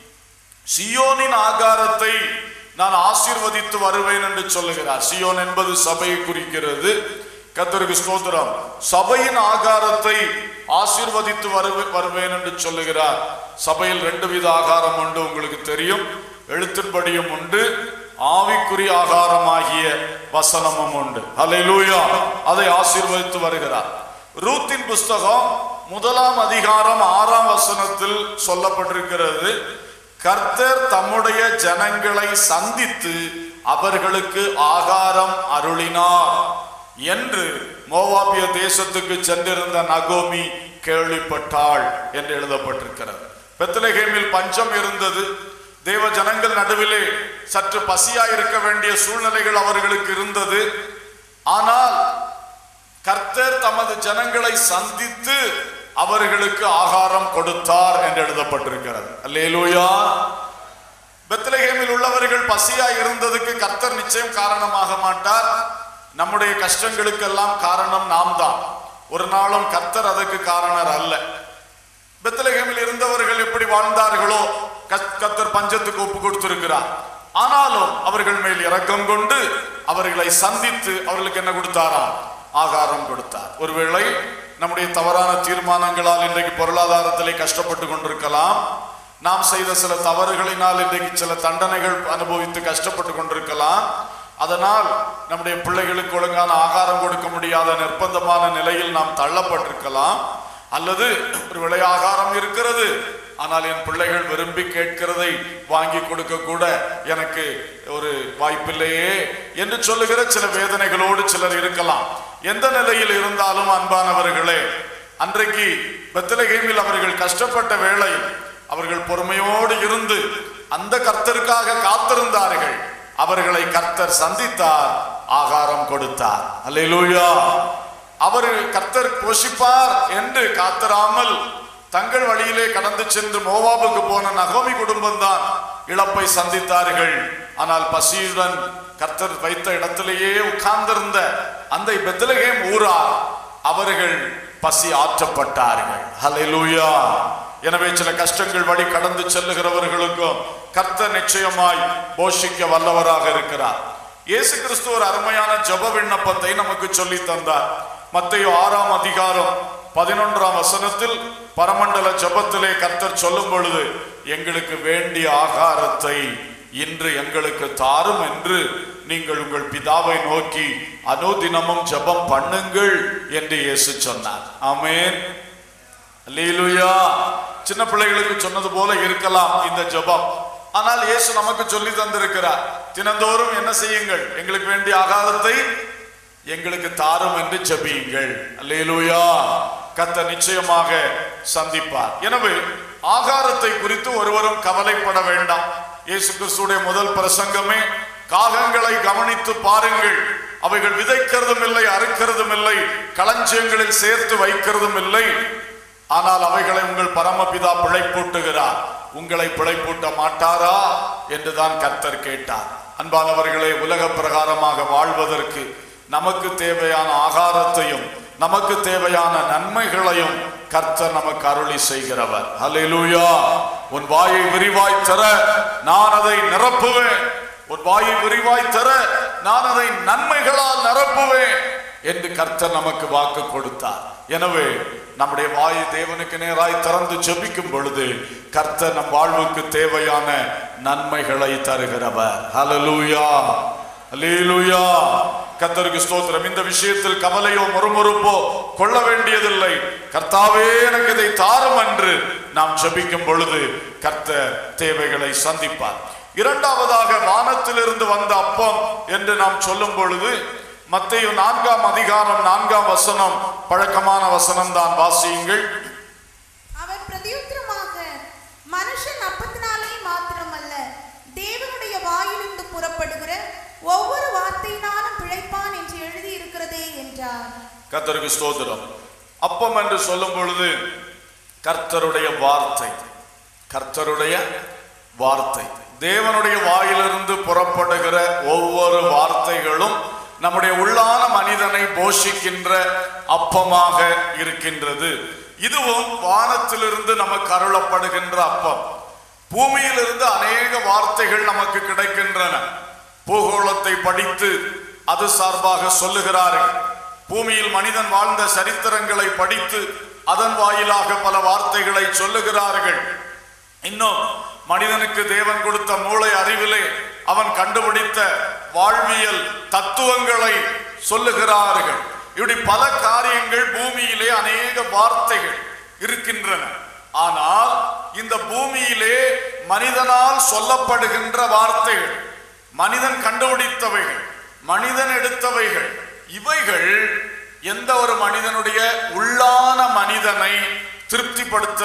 சியோனின் ஆகாரத்தை நான் ஆசீர்வதித்து வருவேன் என்று சொல்லுகிறார். சியோன் என்பது சபையை குறிக்கிறது. கர்த்தருக்கு ஸ்தோத்திரம். சபையின் ஆகாரத்தை ஆசீர்வதித்து வருவேன் என்று சொல்லுகிறார். சபையில் ரெண்டு வித ஆகாரம் உண்டு, உங்களுக்கு தெரியும். எழுத்தின்படியும் உண்டு, ஆவிக்குரிய ஆகாரமாகிய வசனமும் உண்டு. ஹல்லேலூயா. அதை ஆசீர்வதித்து வருகிறார். ரூத்தின் புஸ்தகம் முதலாம் அதிகாரம் ஆறாம் வசனத்தில் சொல்லப்பட்டிருக்கிறது, கர்த்தர் தம்முடைய ஜனங்களை சந்தித்து அவர்களுக்கு ஆகாரம் அருளினார் என்று மோவாபிய தேசத்துக்கு சென்றிருந்த நகோமி கேள்விப்பட்டாள் என்று எழுதப்பட்டிருக்கிறது. பெத்லகேமில் பஞ்சம் இருந்தது. தேவ ஜனங்கள் நடுவிலே சற்று பசியா இருக்க வேண்டிய சூழ்நிலைகள் அவர்களுக்கு இருந்தது. ஆனால் கர்த்தர் தமது ஜனங்களை சந்தித்து அவர்களுக்கு ஆகாரம் கொடுத்தார் என்று எழுதப்பட்டிருக்கிறது. அல்லேலூயா. பெத்லகேமில் உள்ளவர்கள் பசியா இருந்ததுக்கு கர்த்தர் நிச்சயம் காரணமாக மாட்டார். நம்முடைய கஷ்டங்களுக்கெல்லாம் காரணம் நாம் தான். ஒரு நாளும் கர்த்தர் அதற்கு காரணர் அல்ல. பெத்லகேமில் இருந்தவர்கள் எப்படி வாழ்ந்தார்களோ கர்த்தர் பஞ்சத்துக்கு ஒப்பு கொடுத்திருக்கிறார். ஆனாலும் அவர்கள் மேல் இரக்கம் கொண்டு அவர்களை சந்தித்து அவர்களுக்கு என்ன கொடுத்தாரா? ஆகாரம் கொடுத்தார். ஒருவேளை நம்முடைய தவறான தீர்மானங்களால் இன்றைக்கு பொருளாதாரத்திலே கஷ்டப்பட்டு கொண்டிருக்கலாம். நாம் செய்த சில தவறுகளினால் இன்றைக்கு சில தண்டனைகள் அனுபவித்து கஷ்டப்பட்டு கொண்டிருக்கலாம். அதனால் நம்முடைய பிள்ளைகளுக்கு ஒழுங்கான ஆகாரம் கொடுக்க முடியாத நிர்பந்தமான நிலையில் நாம் தள்ளப்பட்டிருக்கலாம். அல்லது ஒரு விலை ஆகாரம் இருக்கிறது, ஆனால் என் பிள்ளைகள் விரும்பி கேட்கிறதை வாங்கி கொடுக்க கூட எனக்கு ஒரு வாய்ப்பில்லையே என்று சொல்லுகிற சில வேதனைகளோடு சிலர் இருக்கலாம். எந்த நிலையில் இருந்தாலும் அன்பானவர்களே, அன்றைக்கு பெத்லகேமில் அவர்கள் கஷ்டப்பட்ட வேளையில் அவர்கள் பொறுமையோடு இருந்து அந்த கர்த்தருக்காக காத்திருந்தார்கள். அவர்களை கர்த்தர் சந்தித்தார், ஆகாரம் கொடுத்தார். அல்லேலூயா. அவர் கர்த்தர் போஷிப்பார் என்று காத்திராமல் தங்கள் வழியிலே கடந்து சென்று மோவாபுக்கு போன நகோமி குடும்பம் தான் இழப்பை சந்தித்தார்கள். ஆனால் பசியுடன் கர்த்தர் வைத்த இடத்திலேயே உட்கார்ந்திருந்த அந்த பெத்லகேம் ஊரார் அவர்கள் பசி ஆற்றப்பட்டார்கள். ஹல்லேலூயா. எனவே சில கஷ்டங்கள் வழி கடந்து செல்லுகிறவர்களுக்கும் கர்த்தர் நிச்சயமாய் போஷிக்க வல்லவராக இருக்கிறார். இயேசு கிறிஸ்து ஒரு அருமையான ஜெப விண்ணப்பத்தை நமக்கு சொல்லி தந்தார். மத்தேயு ஆறாம் அதிகாரம் பதினொன்றாம் வசனத்தில் பரமண்டல ஜெபத்திலே கர்த்தர் சொல்லும் பொழுது, எங்களுக்கு வேண்டிய ஆகாரத்தை இன்று எங்களுக்கு தாரும் என்று நீங்கள் உங்கள் பிதாவை நோக்கி அனுதினமும் ஜெபம் பண்ணுங்கள் என்று இயேசு சொன்னார். ஆமென். அல்லேலூயா. சின்ன பிள்ளைகளுக்கு சொன்னது போல இருக்கலாம் இந்த ஜெபம். ஆனால் இயேசு நமக்கு சொல்லி தந்திருக்கிறார், தினந்தோறும் என்ன செய்யுங்கள்? எங்களுக்கு வேண்டிய ஆகாரத்தை எங்களுக்கு தாரும் என்று ஜெபியுங்கள். அல்லேலூயா. கர்த்தர் நிச்சயமாக சந்திப்பார். எனவே ஆகாரத்தை குறித்து ஒருவரும் கவலைப்பட வேண்டாம். இயேசு கிறிஸ்துடைய முதல் பிரசங்கமே, காகங்களை கவனித்து பாருங்கள், அவைகள் விதைக்கிறதும் இல்லை, அறுக்கிறதும் இல்லை, களஞ்சியங்களில் சேர்த்து வைக்கிறதும் இல்லை, ஆனால் அவைகளை உங்கள் பரமபிதா பிழைப்பூட்டுகிறார். உங்களை பிழைப்பூட்ட மாட்டாரா என்றுதான் கர்த்தர் கேட்டார். அன்பானவர்களே, உலக பிரகாரமாக வாழ்வதற்கு நமக்கு தேவையான ஆகாரத்தையும் நமக்கு தேவையான நன்மைகளையும் கர்த்தர் நமக்கு அருளி செய்கிறவர். ஹல்லேலூயா. உன் வாயை விரிவாய் தர நான் அதை நிரப்புவேன், உன் வாயை விரிவாய் தர நான் அதை நன்மைகளால் நிரப்புவேன் என்று கர்த்தர் நமக்கு வாக்கு கொடுத்தார். எனவே நம்முடைய வாயை தேவனுக்கு நேராய் திறந்து ஜெபிக்கும் பொழுது கர்த்தர் நம் வாழ்வுக்கு தேவையான நன்மைகளை தருகிறவர். ஹல்லேலூயா, ஹல்லேலூயா. கர்த்தருக்கு ஸ்தோத்திரம். இந்த விஷயத்தில் கவலையோ முறுமுறுப்போ கொள்ள வேண்டியதில்லை. கர்த்தாவே எனக்கு இதை தாரும் என்று நாம் ஜெபிக்கும் பொழுது கர்த்தர் தேவைகளை சந்திப்பார். இரண்டாவதாக வானத்திலிருந்து வந்த அப்பம் என்று நாம் சொல்லும் பொழுது மத்தேயு நான்காம் அதிகாரம் நான்காம் வசனம் பழக்கமான வசனம் தான், வாசியுங்கள். அவர் பிரதியுத்தரமாக, மனுஷன் அப்பத்தினாலே மாத்திரமல்ல தேவனுடைய வாயிலிருந்து புறப்படுகிற ஒவ்வொரு வார்த்தையினாலும் பிழைப்பான் என்று எழுதி இருக்கிறதே என்றார். கர்த்தருக்கு ஸ்தோத்திரம். அப்பம் என்று சொல்லும் பொழுது கர்த்தருடைய வார்த்தை, கர்த்தருடைய வார்த்தை, தேவனுடைய வாயிலிருந்து புறப்படுகிற ஒவ்வொரு வார்த்தைகளும் நம்முடைய உள்ளான மனிதனை போஷிக்கின்ற அப்பமாக இருக்கின்றது. இதுவும் வானத்திலிருந்து நமக்கு அருளப்படுகின்ற அப்பம். பூமியிலிருந்து அநேக வார்த்தைகள் நமக்கு கிடைக்கின்றன. பூகோளத்தை படித்து அது சார்பாக சொல்லுகிறார்கள். பூமியில் மனிதன் வாழ்ந்த சரித்திரங்களை படித்து அதன் வாயிலாக பல வார்த்தைகளை சொல்லுகிறார்கள். இன்னும் மனிதனுக்கு தேவன் கொடுத்த மூளை அறிவிலே அவன் கண்டுபிடித்த வாழ்வியல் தத்துவங்களை சொல்லுகிறார்கள். இப்படி பல காரியங்கள் பூமியிலே அநேக வார்த்தைகள் இருக்கின்றன. ஆனால் இந்த பூமியிலே மனிதனால் சொல்லப்படுகின்ற வார்த்தைகள், மனிதன் கண்டுபிடித்தவைகள், மனிதன் எடுத்தவைகள், இவைகள் எந்த ஒரு மனிதனுடைய உள்ளான மனிதனை திருப்திப்படுத்த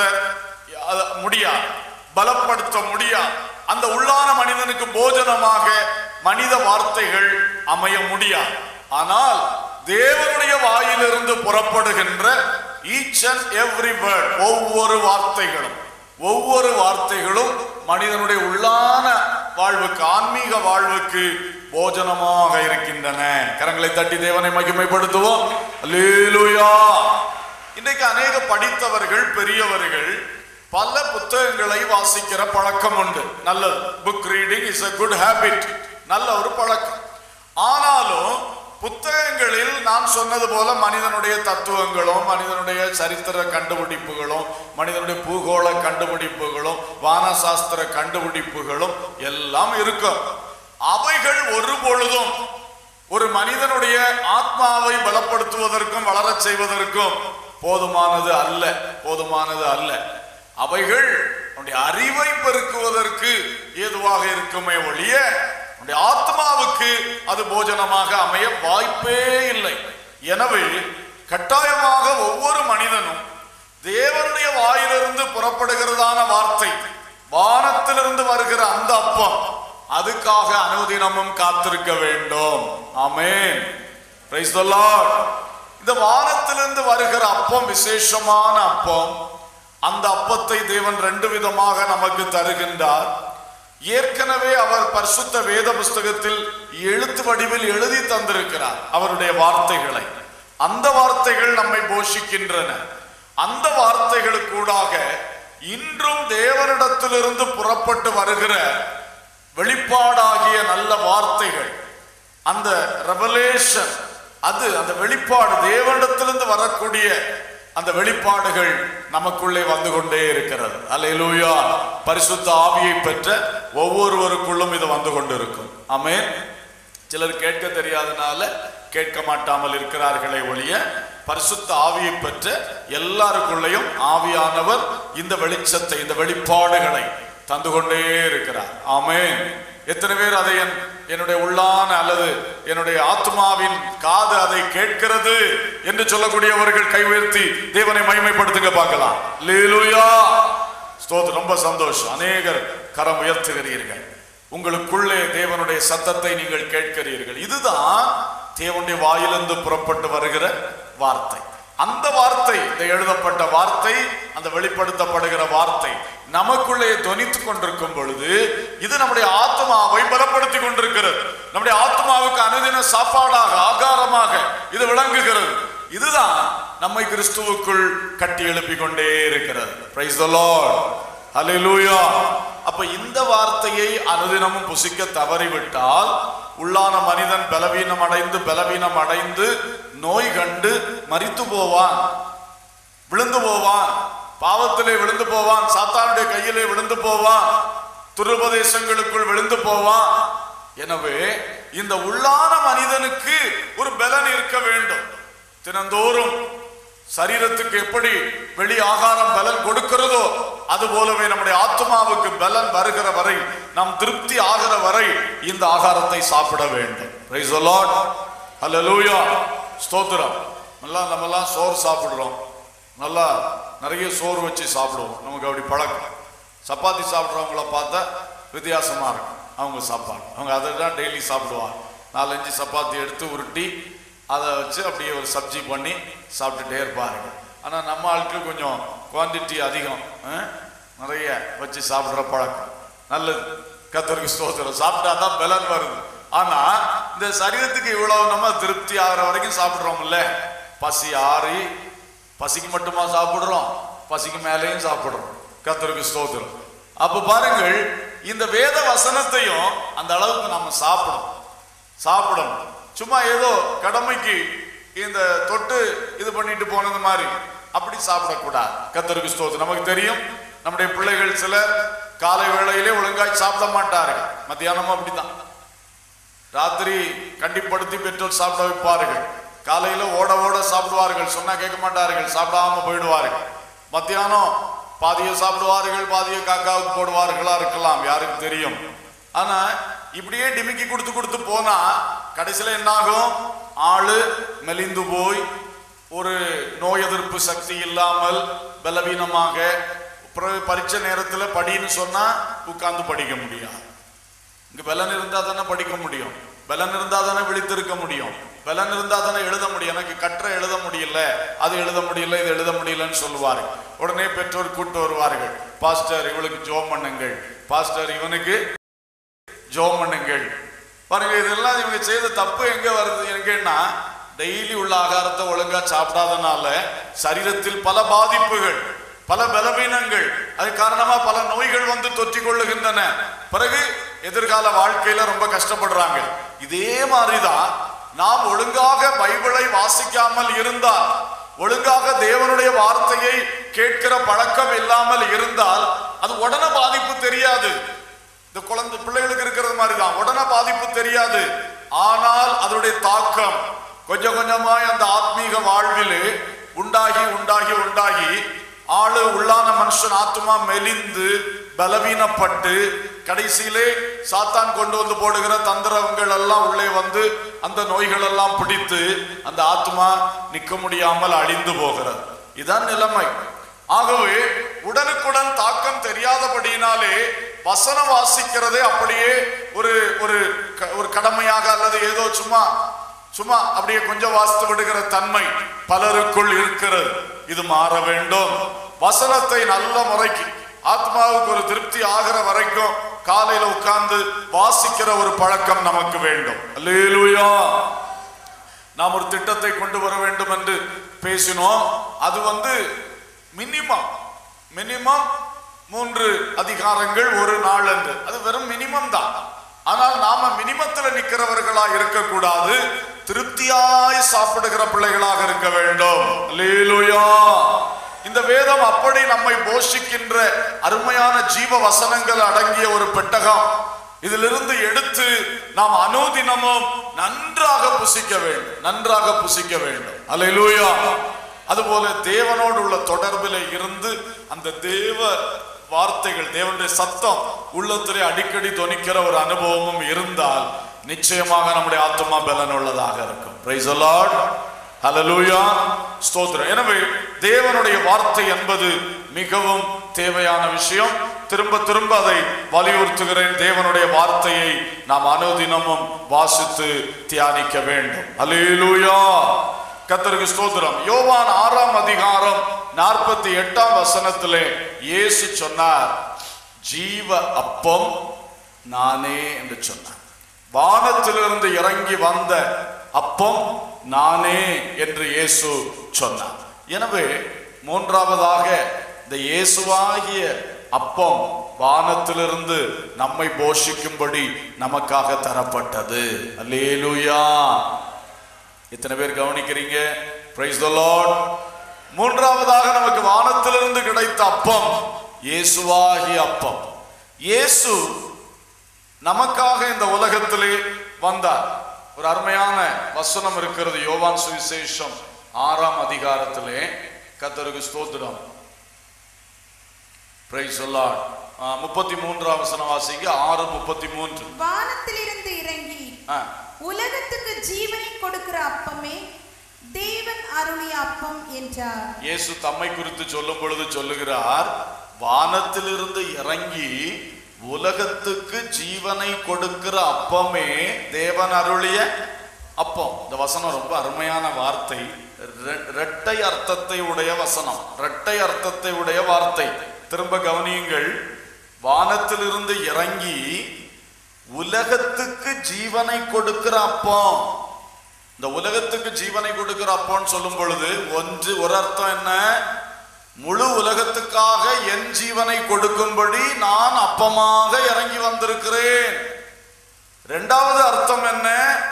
முடியாது, பலப்படுத்த முடியாது. அந்த உள்ளான மனிதனுக்கு போஜனமாக மனித வார்த்தைகள் அமைய முடியாது. ஆனால் தேவனுடைய வாயிலிருந்து புறப்படுகின்ற ஈச் அண்ட் எவ்ரி வேர்ட், ஒவ்வொரு வார்த்தைகளும் ஒவ்வொரு வார்த்தைகளும் மனிதனுடைய உள்ளான வாழ்வுக்கு, ஆன்மீக வாழ்வுக்கு போஜனமாக இருக்கின்றன. கரங்களை தட்டி தேவனை மகிமைப்படுத்துவோம். அல்லேலூயா. இன்றைக்கு அநேக படித்தவர்கள், பெரியவர்கள் பல புத்தகங்களை வாசிக்கிற பழக்கம் உண்டு. நல்லது. Book reading is a good habit. நல்ல ஒரு பழக்கம். ஆனாலும் புத்தகங்களில் நான் சொன்னது போல மனிதனுடைய தத்துவங்களும், மனிதனுடைய சரித்திர கண்டுபிடிப்புகளும், மனிதனுடைய பூகோள கண்டுபிடிப்புகளும், வானசாஸ்திர கண்டுபிடிப்புகளும் எல்லாம் இருக்கும். அவைகள் ஒரு பொழுதும் ஒரு மனிதனுடைய ஆத்மாவை பலப்படுத்துவதற்கும் வளரச் செய்வதற்கும் போதுமானது அல்ல, போதுமானது அல்ல. அவைகள் நம்முடைய அறிவை பெருக்குவதற்கு ஏதுவாக இருக்குமே ஒழிய நம்முடைய ஆத்மாவுக்கு அது போஜனமாக அமைய வாய்ப்பே இல்லை. எனவே கட்டாயமாக ஒவ்வொரு மனிதனும் தேவனுடைய வாயிலிருந்து புறப்படுகிறதான வார்த்தை, வானத்திலிருந்து வருகிற அந்த அப்பம், அதுக்காக அனுதினமும் காத்திருக்க வேண்டும். ஆமென். Praise the Lord. இந்த வானத்திலிருந்து வருகிற அப்பம் விசேஷமான அப்பம். அந்த அப்பத்தை தேவன் ரெண்டு விதமாக நமக்கு தருகின்றார். ஏற்கனவே அவர் பரிசுத்த வேத புஸ்தகத்தில் எழுத்து வடிவில் எழுதி தந்திருக்கிறார் அவருடைய வார்த்தைகளை. அந்த வார்த்தைகள் நம்மை போஷிக்கின்றன. அந்த வார்த்தைகளுக்கூடாக இன்றும் தேவனிடத்திலிருந்து புறப்பட்டு வருகிற வெளிப்பாடாகிய நல்ல வார்த்தைகள், அந்த ரெவலேஷன், அது அந்த வெளிப்பாடு, தேவனிடத்திலிருந்து வரக்கூடிய அந்த வெளிப்பாடுகள் நமக்குள்ளே வந்து கொண்டே இருக்கிறது. அல்லேலூயா. பரிசுத்த ஆவியை பெற்ற ஒவ்வொருவருக்குள்ளும் இது வந்து கொண்டு இருக்கும். ஆமென். சிலர் கேட்க தெரியாதனால கேட்க மாட்டாமல் இருக்கிறார்களே ஒழிய, பரிசுத்த ஆவியை பெற்ற எல்லாருக்குள்ளேயும் ஆவியானவர் இந்த வெளிச்சத்தை, இந்த வெளிப்பாடுகளை தந்து கொண்டே இருக்கிறார். ஆமென். எத்தனை பேர் அதை என்னுடைய உள்ளான அல்லது என்னுடைய ஆத்மாவின் காது அதை கேட்கிறது என்று சொல்லக்கூடியவர்கள் கை உயர்த்தி தேவனை மகிமைப்படுத்துங்க பார்க்கலாம். அல்லேலூயா. ஸ்தோத்திரம். ரொம்ப சந்தோஷம். அநேகர் கரம் உயர்த்துகிறீர்கள். உங்களுக்குள்ளே தேவனுடைய சத்தத்தை நீங்கள் கேட்கிறீர்கள். இதுதான் தேவனுடைய வாயிலிருந்து புறப்பட்டு வருகிற வார்த்தை. அந்த வார்த்தை, இந்த எழுதப்பட்ட வார்த்தை, அந்த வெளிப்படுத்தப்படுகிற வார்த்தை நமக்குள்ளே தொனித்துக் கொண்டிருக்கும் பொழுது இது நம்முடைய ஆத்மாவை பலப்படுத்தி கொண்டிருக்கிறது. நம்முடைய ஆத்மாவுக்கு அனுதின சாப்பாடாக, ஆகாரமாக இது விளங்குகிறது. இதுதான் நம்மை கிறிஸ்துவுக்குள் கட்டி எழுப்பி கொண்டே இருக்கிறது. Praise the Lord. ஹல்லேலூயா. அப்ப இந்த வார்த்தையை அனுதினமும் புசிக்க தவறிவிட்டால் உள்ளான மனிதன் பலவீனம் அடைந்து பலவீனம் அடைந்து நோய் கண்டு மரித்து போவான். விழுந்து போவான், பாவத்திலே விழுந்து போவான், சாத்தானுடைய கையிலே விழுந்து போவான், துருபதேசங்களுக்குள் விழுந்து போவான். எனவே இந்த உள்ளான மனிதனுக்கு ஒரு பலன் இருக்க வேண்டும். தினந்தோறும் சரீரத்துக்கு எப்படி வெளி ஆகாரம் பலன் கொடுக்கிறதோ அது போலவே நம்முடைய ஆத்மாவுக்கு பலன் வருகிற வரை, நாம் திருப்தி ஆகிற வரை இந்த ஆகாரத்தை சாப்பிட வேண்டும். பிரைஸ் தி லார்ட், ஹல்லேலூயா, ஸ்தோத்திரம். நல்லா நம்மெல்லாம் சோறு சாப்பிடுறோம், நல்லா நிறைய சோறு வச்சு சாப்பிடுவோம், நமக்கு அப்படி பழக்கம். சப்பாத்தி சாப்பிட்றவங்கள பார்த்தா வித்தியாசமா இருக்கும் அவங்க சாப்பாடு. அவங்க அதை தான் டெய்லி சாப்பிடுவாங்க. நாலஞ்சு சப்பாத்தி எடுத்து உருட்டி அதை வச்சு அப்படியே ஒரு சப்ஜி பண்ணி சாப்பிட்டுட்டே இருப்பாருங்க. ஆனால் நம்ம ஆட்கள் கொஞ்சம் குவான்டிட்டி அதிகம், நிறைய வச்சு சாப்பிட்ற பழக்கம் நல்லது. கர்த்தருக்கு ஸ்தோத்திரம். சாப்பிட்டா தான் பலன் வருது. ஆனா இந்த சரீரத்துக்கு இவ்வளவு நம்ம திருப்தி ஆகிற வரைக்கும் சாப்பிட்றோம்ல, பசி ஆறி பசிக்கு மட்டுமா சாப்பிடுறோம், பசிக்கு மேலேயும் சாப்பிடுறோம். கர்த்தருக்கு ஸ்தோத்திரம். அப்ப பாருங்கள், இந்த வேத வசனத்தையும் அந்த அளவுக்கு நம்ம சாப்பிடணும் சாப்பிடணும் சும்மா ஏதோ கடமைக்கு இந்த தொட்டு இது பண்ணிட்டு போனது மாதிரி அப்படி சாப்பிடக்கூடாது. கர்த்தருக்கு ஸ்தோத்திரம். நமக்கு தெரியும், நம்முடைய பிள்ளைகள் சிலர் காலை வேளையிலே ஒழுங்காய் சாப்பிட மாட்டார்கள், மத்தியானமும் அப்படித்தான். ராத்திரி கண்டிப்படுத்தி பெற்றோர் சாப்பிட வைப்பார்கள், காலையில ஓட ஓட சாப்பிடுவார்கள், சொன்னா கேட்க மாட்டார்கள், சாப்பிடாம போயிடுவார்கள். மத்தியானம் பாதியை சாப்பிடுவார்கள், பாதியை காக்காவுக்கு போடுவார்களா இருக்கலாம், யாருக்கு தெரியும். ஆனா இப்படியே டிமிக்கி கொடுத்து கொடுத்து போனா கடைசியில என்னாகும், ஆளு மெலிந்து போய் ஒரு நோய் எதிர்ப்பு சக்தி இல்லாமல் பலவீனமாக, பரீட்சை நேரத்துல படின்னு சொன்னா உட்கார்ந்து படிக்க முடியாது. இங்க பலன் இருந்தா தானே படிக்க முடியும், பலன் இருந்தா தானே விழித்திருக்க முடியும், பலன் இருந்தா தானே எழுத முடியும். எனக்கு கற்ற எழுத முடியல, அது எழுத முடியல, இது எழுத முடியலன்னு சொல்லுவாரு. உடனே பெற்றோர் கூட்டு வருவார்கள், பாஸ்டர் இவளுக்கு ஜோம் பண்ணுங்கள், பாஸ்டர் இவனுக்கு ஜோம் பண்ணுங்கள். பாருங்க, இதெல்லாம் இவங்க செய்த தப்பு எங்க வருது எங்கன்னா, டெய்லி உள்ள ஆகாரத்தை ஒழுங்கா சாப்பிடாதனால சரீரத்தில் பல பாதிப்புகள், பல பலவீனங்கள், அது காரணமா பல நோய்கள் வந்து தொற்றிக் கொள்ளுகின்றன. பிறகு எதிர்கால வாழ்க்கையில ரொம்ப கஷ்டப்படுறாங்க. இதே மாதிரிதான் நாம் ஒழுங்காக பைபிளை வாசிக்காமல் இருந்தால், ஒழுங்காக தேவனுடைய வார்த்தையை கேட்கிற பழக்கம் இல்லாமல் இருந்தால் அது உடனே பாதிப்பு தெரியாது. இந்த குழந்தை பிள்ளைகளுக்கு இருக்கிறது மாதிரிதான், உடனே பாதிப்பு தெரியாது. ஆனால் அதனுடைய தாக்கம் கொஞ்சம் கொஞ்சமாய் அந்த ஆத்மீக வாழ்விலே உண்டாகி உண்டாகி உண்டாகி ஆளு உள்ளான மனுஷன் ஆத்மா மெலிந்து பலவீனப்பட்டு கடைசியிலே சாத்தான் கொண்டு வந்து போடுகிற தந்திரங்கள் எல்லாம் உள்ளே வந்து அந்த நோய்கள் எல்லாம் பிடித்து அந்த ஆத்மா நிற்க முடியாமல் அழிந்து போகிறது. இதான் நிலைமை. ஆகவே உடனுக்குடன் தாக்கம் தெரியாதபடியினாலே வசனம் வாசிக்கிறதே அப்படியே ஒரு ஒரு கடமையாக அல்லது ஏதோ சும்மா சும்மா அப்படியே கொஞ்சம் வாசித்து விடுகிற தன்மை பலருக்குள் இருக்கிறது. இது மாற வேண்டும். வசனத்தை நல்ல முறைக்கு ஆத்மாவுக்கு ஒரு திருப்தி ஆகிற வரைக்கும் காலையில உட்கார்ந்து வாசிக்கிற ஒரு பழக்கம் நமக்கு வேண்டும். அல்லேலூயா. நாம் ஒரு திட்டத்தை கொண்டு வர வேண்டும் என்று பேசினோம். அது வந்து மினிமம் மினிமம் மூன்று அதிகாரங்கள் ஒரு நாள் என்று, அது வெறும் மினிமம் தான். ஆனால் நாம மினிமத்துல நிக்கிறவர்களா இருக்கக்கூடாது, திருப்தியாய் சாப்பிடுகிற பிள்ளைகளாக இருக்க வேண்டும். அல்லேலூயா. இந்த வேதம் அப்படி நம்மை போஷிக்கின்ற அருமையான ஜீவ வசனங்கள் அடங்கிய ஒரு பெட்டகம். இதிலிருந்து எடுத்து நாம் அனுதினமும் நன்றாக புசிக்க வேண்டும், நன்றாக புசிக்க வேண்டும். அல்லேலூயா. அதுபோல தேவனோடு உள்ள தொடர்பில் இருந்து அந்த தேவ வார்த்தைகள், தேவனுடைய சத்தம் உள்ளத்திலே அடிக்கடி தொனிக்கிற ஒரு அனுபவமும் இருந்தால் நிச்சயமாக நம்முடைய ஆத்மா பலன் உள்ளதாக இருக்கும். Praise the Lord. ஹல்லேலூயா. ஸ்தோத்திரம். எனவே தேவனுடைய வார்த்தை என்பது மிகவும் தேவையான விஷயம். திரும்ப திரும்ப அதை வலியுறுத்துகிறேன். தேவனுடைய வார்த்தையை நாம் அனுதினமும் வாசித்து தியானிக்க வேண்டும். ஹல்லேலூயா. கர்த்தருக்கு ஸ்தோத்திரம். யோவான் ஆறாம் அதிகாரம் நாற்பத்தி எட்டாம் வசனத்திலே இயேசு சொன்னார், ஜீவ அப்பம் நானே என்று சொன்னார். வானத்திலிருந்து இறங்கி வந்த அப்பம் நானே என்று இயேசு சொன்னார். எனவே மூன்றாவதாக இந்த இயேசுவாகிய அப்பம் வானத்திலிருந்து நம்மை போஷிக்கும்படி நமக்காக தரப்பட்டது. அல்லேலூயா. இத்தனை பேர் கவனிக்கிறீங்க? Price the Lord. மூன்றாவதாக நமக்கு வானத்திலிருந்து கிடைத்த அப்பம் இயேசுவாகிய அப்பம். இயேசு நமக்காக இந்த உலகத்திலே வந்தார். ஒரு அருமையான வசனம் இருக்கிறது யோவான் சுவிசேஷம் ஆறாம் அதிகாரத்திலே. கர்த்தருக்கு ஸ்தோத்திரம். Praise the Lord. முப்பத்தி மூன்றாம் வசனம் வாசிங்க. ஆறு முப்பத்தி மூன்று. வானத்திலிருந்து இறங்கி உலகத்துக்கு ஜீவனை கொடுக்கிற அப்பமே தேவன் அருளிய அப்பம் என்றார். இயேசு தம்மை குறித்து சொல்லும் பொழுது சொல்லுகிறார், வானத்திலிருந்து இறங்கி உலகத்துக்கு ஜீவனை கொடுக்கிற அப்பமே தேவன் அருளிய அப்பம். இந்த வசனம் ரொம்ப அருமையான வார்த்தை. இரட்டை அர்த்தத்தை உடைய வசனம், இரட்டை அர்த்தத்தை உடைய வார்த்தை. திரும்ப கவனியுங்கள். வானத்திலிருந்து இறங்கி உலகத்துக்கு ஜீவனை கொடுக்கிற அப்பம். இந்த உலகத்துக்கு ஜீவனை கொடுக்கிற அப்பம்னு சொல்லும் பொழுது ஒன்று ஒரு அர்த்தம் என்ன? முழு உலகத்துக்காக என் ஜீவனை கொடுக்கும்படி நான் அப்பமாக இறங்கி வந்திருக்கிறேன். இரண்டாவது அர்த்தம் என்ன?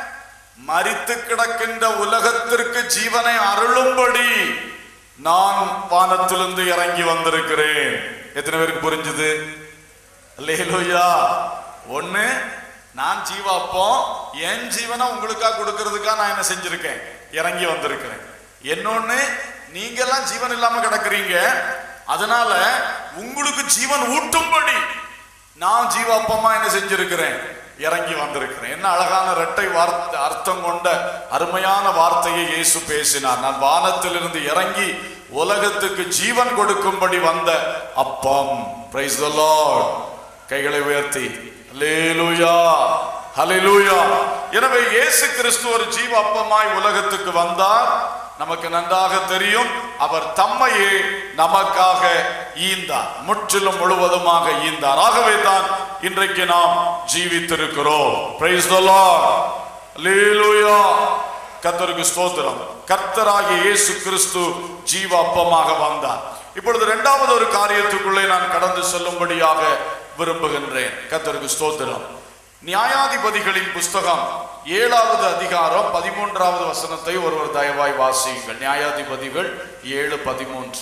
மரித்து கிடக்கின்ற உலகத்திற்கு ஜீவனை அருளும்படி நான் வானத்திலிருந்து இறங்கி வந்திருக்கிறேன். எத்தனை பேருக்கு புரிஞ்சுது? அல்லேலூயா. ஒண்ணு, நான் ஜீவாப்பம், என் ஜீவனை உங்களுக்காக கொடுக்கிறதுக்காக நான் என்ன செஞ்சிருக்கேன்? இறங்கி வந்திருக்கிறேன். இன்னொன்னு, நீங்க எல்லாம் ஜீவன் இல்லாம கிடக்குறீங்க, அதனால உங்களுக்கு ஜீவன் ஊட்டும்படி நான் ஜீவாப்பமா என்ன செஞ்சிருக்கிறேன்? இறங்கி வந்திருக்கிறேன். என்ன அழகான இரட்டை வார்த்தை, அர்த்தம் கொண்ட அருமையான வார்த்தையை இயேசு பேசினார். நான் வானத்திலிருந்து இறங்கி உலகத்துக்கு ஜீவன் கொடுக்கும்படி வந்த அப்பம். Praise the Lord. கைகளை உயர்த்தி அல்லேலூயா, ஹல்லேலூயா. எனவே இயேசு கிறிஸ்து ஒரு ஜீவ அப்பமாய் உலகத்துக்கு வந்தார். நமக்கு நன்றாக தெரியும், அவர் தம்மையே நமக்காக ஈந்தார், முற்றிலும் முழுவதுமாக ஈந்தார். ஆகவே தான் இன்றைக்கு நாம் ஜீவித்திருக்கிறோம். பிரைஸ் தி லார்ட், அல்லேலூயா. கர்த்தருக்கு ஸ்தோத்திரம். கர்த்தராகிய இயேசு கிறிஸ்து ஜீவ அப்பமாக வந்தார். இப்பொழுது இரண்டாவது ஒரு காரியத்துக்குள்ளே நான் கடந்து செல்லும்படியாக விரும்புகின்றேன். கர்த்தருக்கு ஸ்தோத்திரம். நியாயாதிபதிகளின் புஸ்தகம் ஏழாவது அதிகாரம் பதிமூன்றாவது வசனத்தை ஒருவர் தயவாய் வாசியுங்கள். நியாயாதிபதிகள் ஏழு பதிமூன்று.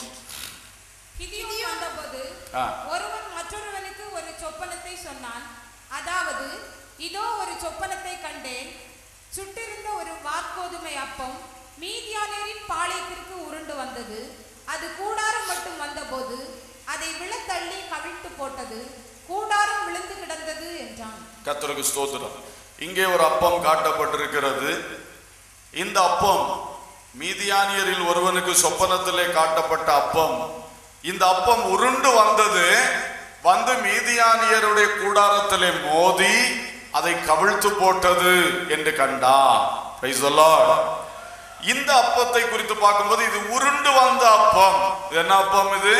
கிதியோன் வந்தபோது ஒருவன் மற்றொருவனுக்கு ஒரு சொப்பனத்தை சொன்னான். அதாவது, இதோ ஒரு சொப்பனத்தை கண்டேன். சுட்டிருந்த ஒரு வாற்கோதுமை அப்பம் மீதியானியரின் பாளையத்திற்கு உருண்டு வந்தது. அது கூடாரம் மட்டும் வந்தபோது அதை விழத்தள்ளி கவிழ்த்து போட்டது. கூடாரம் விழுந்து கிடந்தது என்றான். கர்த்தருக்கு ஸ்தோத்திரம். இங்கே ஒரு அப்பம் காட்டப்பட்டிருக்கிறது. இந்த அப்பம் மீதியானியரில் ஒருவனுக்கு சொப்பனத்திலே காட்டப்பட்ட அப்பம். இந்த அப்பம் உருண்டு வந்தது. வந்து மீதியானியருடைய கூடாரத்திலே மோதி அதை கவிழ்த்து போட்டது என்று கண்டான். Praise the Lord. இந்த அப்பத்தை குறித்து பார்க்கும்போது இது உருண்டு வந்த அப்பம். என்ன அப்பம் இது?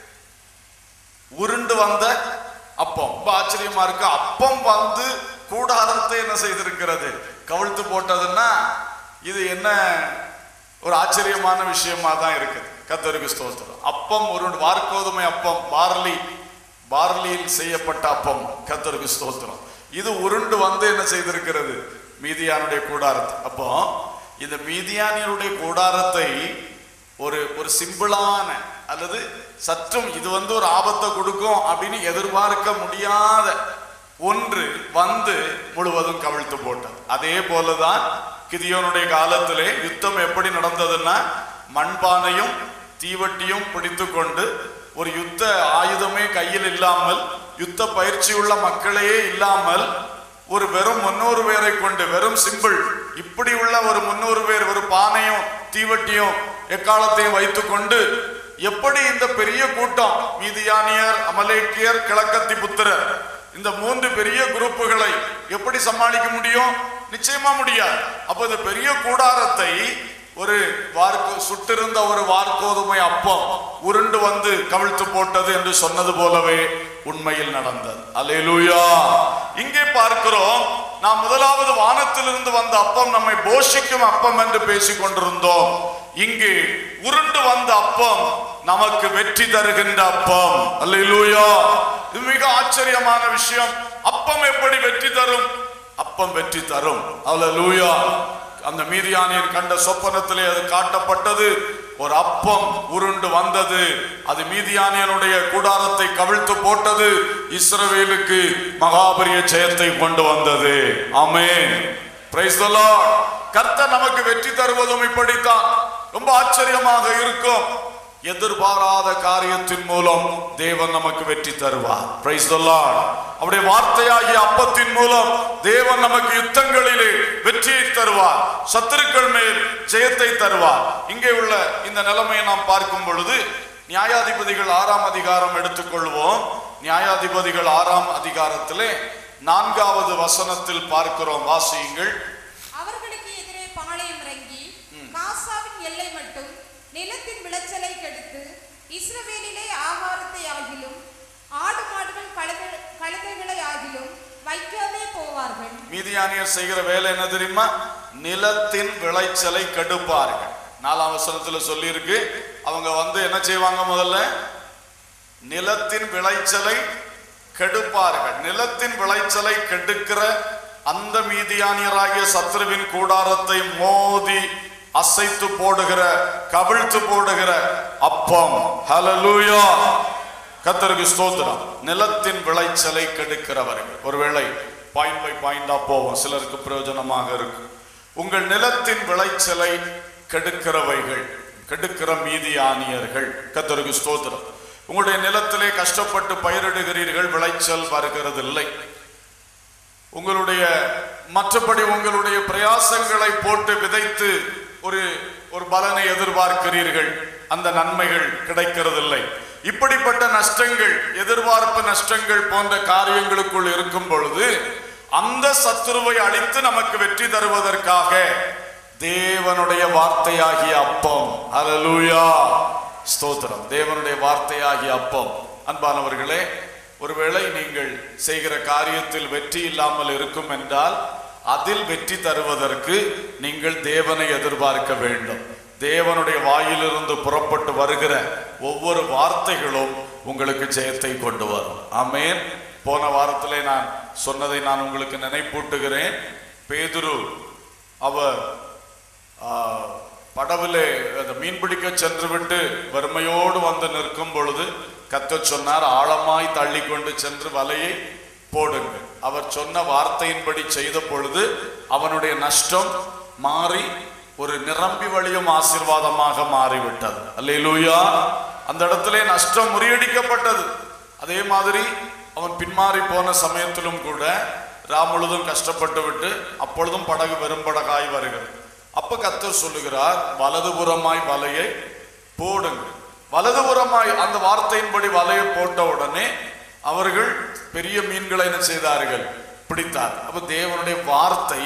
உருண்டு வந்த அப்பம். ரொம்ப ஆச்சரியமா இருக்கு. அப்பம் வந்து கூடாரத்தை என்ன செய்திருக்கிறது? கவிழ்த்து போட்டதுன்னா இது என்ன ஒரு ஆச்சரியமான விஷயமா தான் இருக்குது. கர்த்தருக்கு ஸ்தோத்திரம். அப்பம் உருண்டு, வாற்கோதுமை அப்பம், பார்லி பார்லியில் செய்யப்பட்ட அப்பம். கர்த்தருக்கு ஸ்தோத்திரம். இது உருண்டு வந்து என்ன செய்திருக்கிறது? மீதியானுடைய கூடாரத்தை. அப்போ இந்த மீதியானியருடைய கூடாரத்தை ஒரு ஒரு சிம்பிளான அல்லது சற்றும் இது வந்து ஒரு ஆபத்தை கொடுக்கும் அப்படின்னு எதிர்பார்க்க முடியாத ஒன்று வந்து முழுவதும் கவிழ்த்து போட்டது. அதே போலதான் கிதியோனுடைய காலத்திலே யுத்தம் எப்படி நடந்ததுன்னா, மண்பானையும் தீவட்டியும் பிடித்து கொண்டு ஒரு யுத்த ஆயுதமே கையில் இல்லாமல், யுத்த பயிற்சியுள்ள மக்களையே இல்லாமல், ஒரு வெறும் முன்னூறு பேரை கொண்டு, வெறும் சிம்பிள் இப்படி உள்ள ஒரு முன்னூறு பேர், ஒரு பானையும் தீவட்டியும் எக்காலத்தையும் வைத்து கொண்டு எப்படி இந்த பெரிய கூட்டம் மீதியானியர், அமலேக்கியர், கிழக்கத்தி புத்திரர், இந்த மூன்று பெரிய குரூப்புகளை எப்படி சமாளிக்க முடியும்? நிச்சயமா முடியாது. அப்ப இந்த பெரிய கூடாரத்தை ஒரு வார்க்கு சுட்டிருந்த ஒரு வார்கோதுமை அப்பம் உருண்டு வந்து கவிழ்த்து போட்டது என்று சொன்னது போலவே உண்மையில் நடந்தது. அல்லேலூயா. இங்கே பார்க்கிறோம், நாம் முதலாவது வானத்திலிருந்து வந்த அப்பம் நம்மை போஷிக்கும் அப்பம் என்று பேசிக் கொண்டிருந்தோம். இங்கே உருண்டு வந்த அப்பம் நமக்கு வெற்றி தருகின்ற அப்பம். அல்லேலூயா. இது மிக ஆச்சரியமான விஷயம். அப்பம் எப்படி வெற்றி தரும்? அப்பம் வெற்றி தரும். அல்லேலூயா. அந்த மீதியானியர் கண்ட சொப்பனத்திலே அது காட்டப்பட்டது. ஒரு அப்பம் உருண்டு வந்தது. அது மீதியானியனுடைய கூடாரத்தை கவிழ்த்து போட்டது. இஸ்ரவேலுக்கு மகாபரிய ஜெயத்தை கொண்டு வந்தது. ஆமென். Praise the Lord. கர்த்தர் நமக்கு வெற்றி தருவதும் இப்படித்தான். ரொம்ப ஆச்சரியமாக இருக்கும். எதிர்பாராத காரியத்தின் மூலம் தேவன் நமக்கு வெற்றி தருவார். Praise the Lord. அவருடைய வார்த்தையாகிய அப்பத்தின் மூலம் தேவன் நமக்கு யுத்தங்களிலே வெற்றியை தருவார். சத்துருக்கள் மேல் ஜெயத்தை தருவார். இங்கே உள்ள இந்த நிலைமையை நாம் பார்க்கும் பொழுது நியாயாதிபதிகள் ஆறாம் அதிகாரம் எடுத்துக்கொள்வோம். நியாயாதிபதிகள் ஆறாம் அதிகாரத்திலே நான்காவது வசனத்தில் பார்க்கிறோம். வாசியுங்கள். அவர்களுக்கு எதிரே பாளையம் இறங்கி காசாவின் எல்லை மட்டும் நிலத்தின் விளைச்சலை கெடுத்து இஸ்ரவேலிலே ஆகாரத்தை ஆகிலும் ஆடு மாடுகள் கழுதைகளை ஆகிலும் வைக்காதே போவார்கள். மீதியானியர் செய்கிற வேலை என்ன தெரியுமா? நிலத்தின் விளைச்சலை கெடுப்பார்கள். நாலாம் வசனத்துல சொல்லி இருக்கு, அவங்க வந்து என்ன செய்வாங்க? முதல்ல நிலத்தின் விளைச்சலை கெடுப்பார்கள். நிலத்தின் விளைச்சலை கெடுக்கிற அந்த மீதியானியராகிய சத்ருவின் கூடாரத்தை மோதி அசைத்து போடுகிற, கவிழ்த்து போடுகிற அப்பம். ஹல்லேலூயா. கர்த்தருக்கு ஸ்தோத்திரம். நிலத்தின் விளைச்சலை கெடுக்கிறவர்கள். ஒருவேளை பாயிண்ட் பை பாயிண்டா போவோம், சிலருக்கு பிரயோஜனமாக இருக்கும். உங்கள் நிலத்தின் விளைச்சலை கெடுக்கிறவைகள், கெடுக்கிற மீதியானியர்கள். கர்த்தருக்கு ஸ்தோத்திரம். உங்களுடைய நிலத்திலே கஷ்டப்பட்டு பயிரிடுகிறீர்கள், விளைச்சல் வருகிறதில்லை. உங்களுடைய மற்றபடி உங்களுடைய பிரயாசங்களை போட்டு விதைத்து ஒரு ஒரு பலனை எதிர்பார்க்கிறீர்கள், அந்த நன்மைகள் கிடைக்கிறதில்லை. இப்படிப்பட்ட நஷ்டங்கள், எதிர்பார்ப்பு நஷ்டங்கள் போன்ற காரியங்களுக்குள் இருக்கும் பொழுது அந்த சத்துருவை அழித்து நமக்கு வெற்றி தருவதற்காக தேவனுடைய வார்த்தையாகிய அப்பம். ஹல்லேலூயா. ஸ்தோத்திரம். தேவனுடைய வார்த்தையாகிய அப்பம். அன்பானவர்களே, ஒருவேளை நீங்கள் செய்கிற காரியத்தில் வெற்றி இல்லாமல் இருக்கும் என்றால் அதில் வெற்றி தருவதற்கு நீங்கள் தேவனை எதிர்பார்க்க வேண்டும். தேவனுடைய வாயிலிருந்து புறப்பட்டு வருகிற ஒவ்வொரு வார்த்தைகளும் உங்களுக்கு ஜெயத்தை கொண்டு வரும். ஆமென். போன வாரத்திலே நான் சொன்னதை நான் உங்களுக்கு நினைப்பூட்டுகிறேன். பேதுரு அவர் படவிலே மீன் பிடிக்க சென்று விட்டு வறுமையோடு வந்து நிற்கும் பொழுது கர்த்தர் சொன்னார், ஆழமாய் தள்ளி கொண்டு சென்று வலையை போடுங்கள். அவர் சொன்ன வார்த்தையின்படி செய்த பொழுது அவனுடைய நஷ்டம் மாறி ஒரு நிரம்பி வழியும் ஆசீர்வாதமாக மாறிவிட்டது. அல்லேலூயா. அந்த இடத்திலே நஷ்டம் முறியடிக்கப்பட்டது. அதே மாதிரி அவன் பின்மாறி போன சமயத்திலும் கூட ராமுழுதும் கஷ்டப்பட்டு விட்டு அப்பொழுதும் படகு வெறும்படகாய் வருகிறது. அப்ப கர்த்தர் சொல்லுகிறார், வலதுபுறமாய் வலையை போடுங்கள். வலதுபுறமாய் அந்த வார்த்தையின்படி வலையை போட்ட உடனே அவர்கள் பெரிய மீன்களை என்ன செய்தார்கள்? பிடித்தார். அப்ப தேவனுடைய வார்த்தை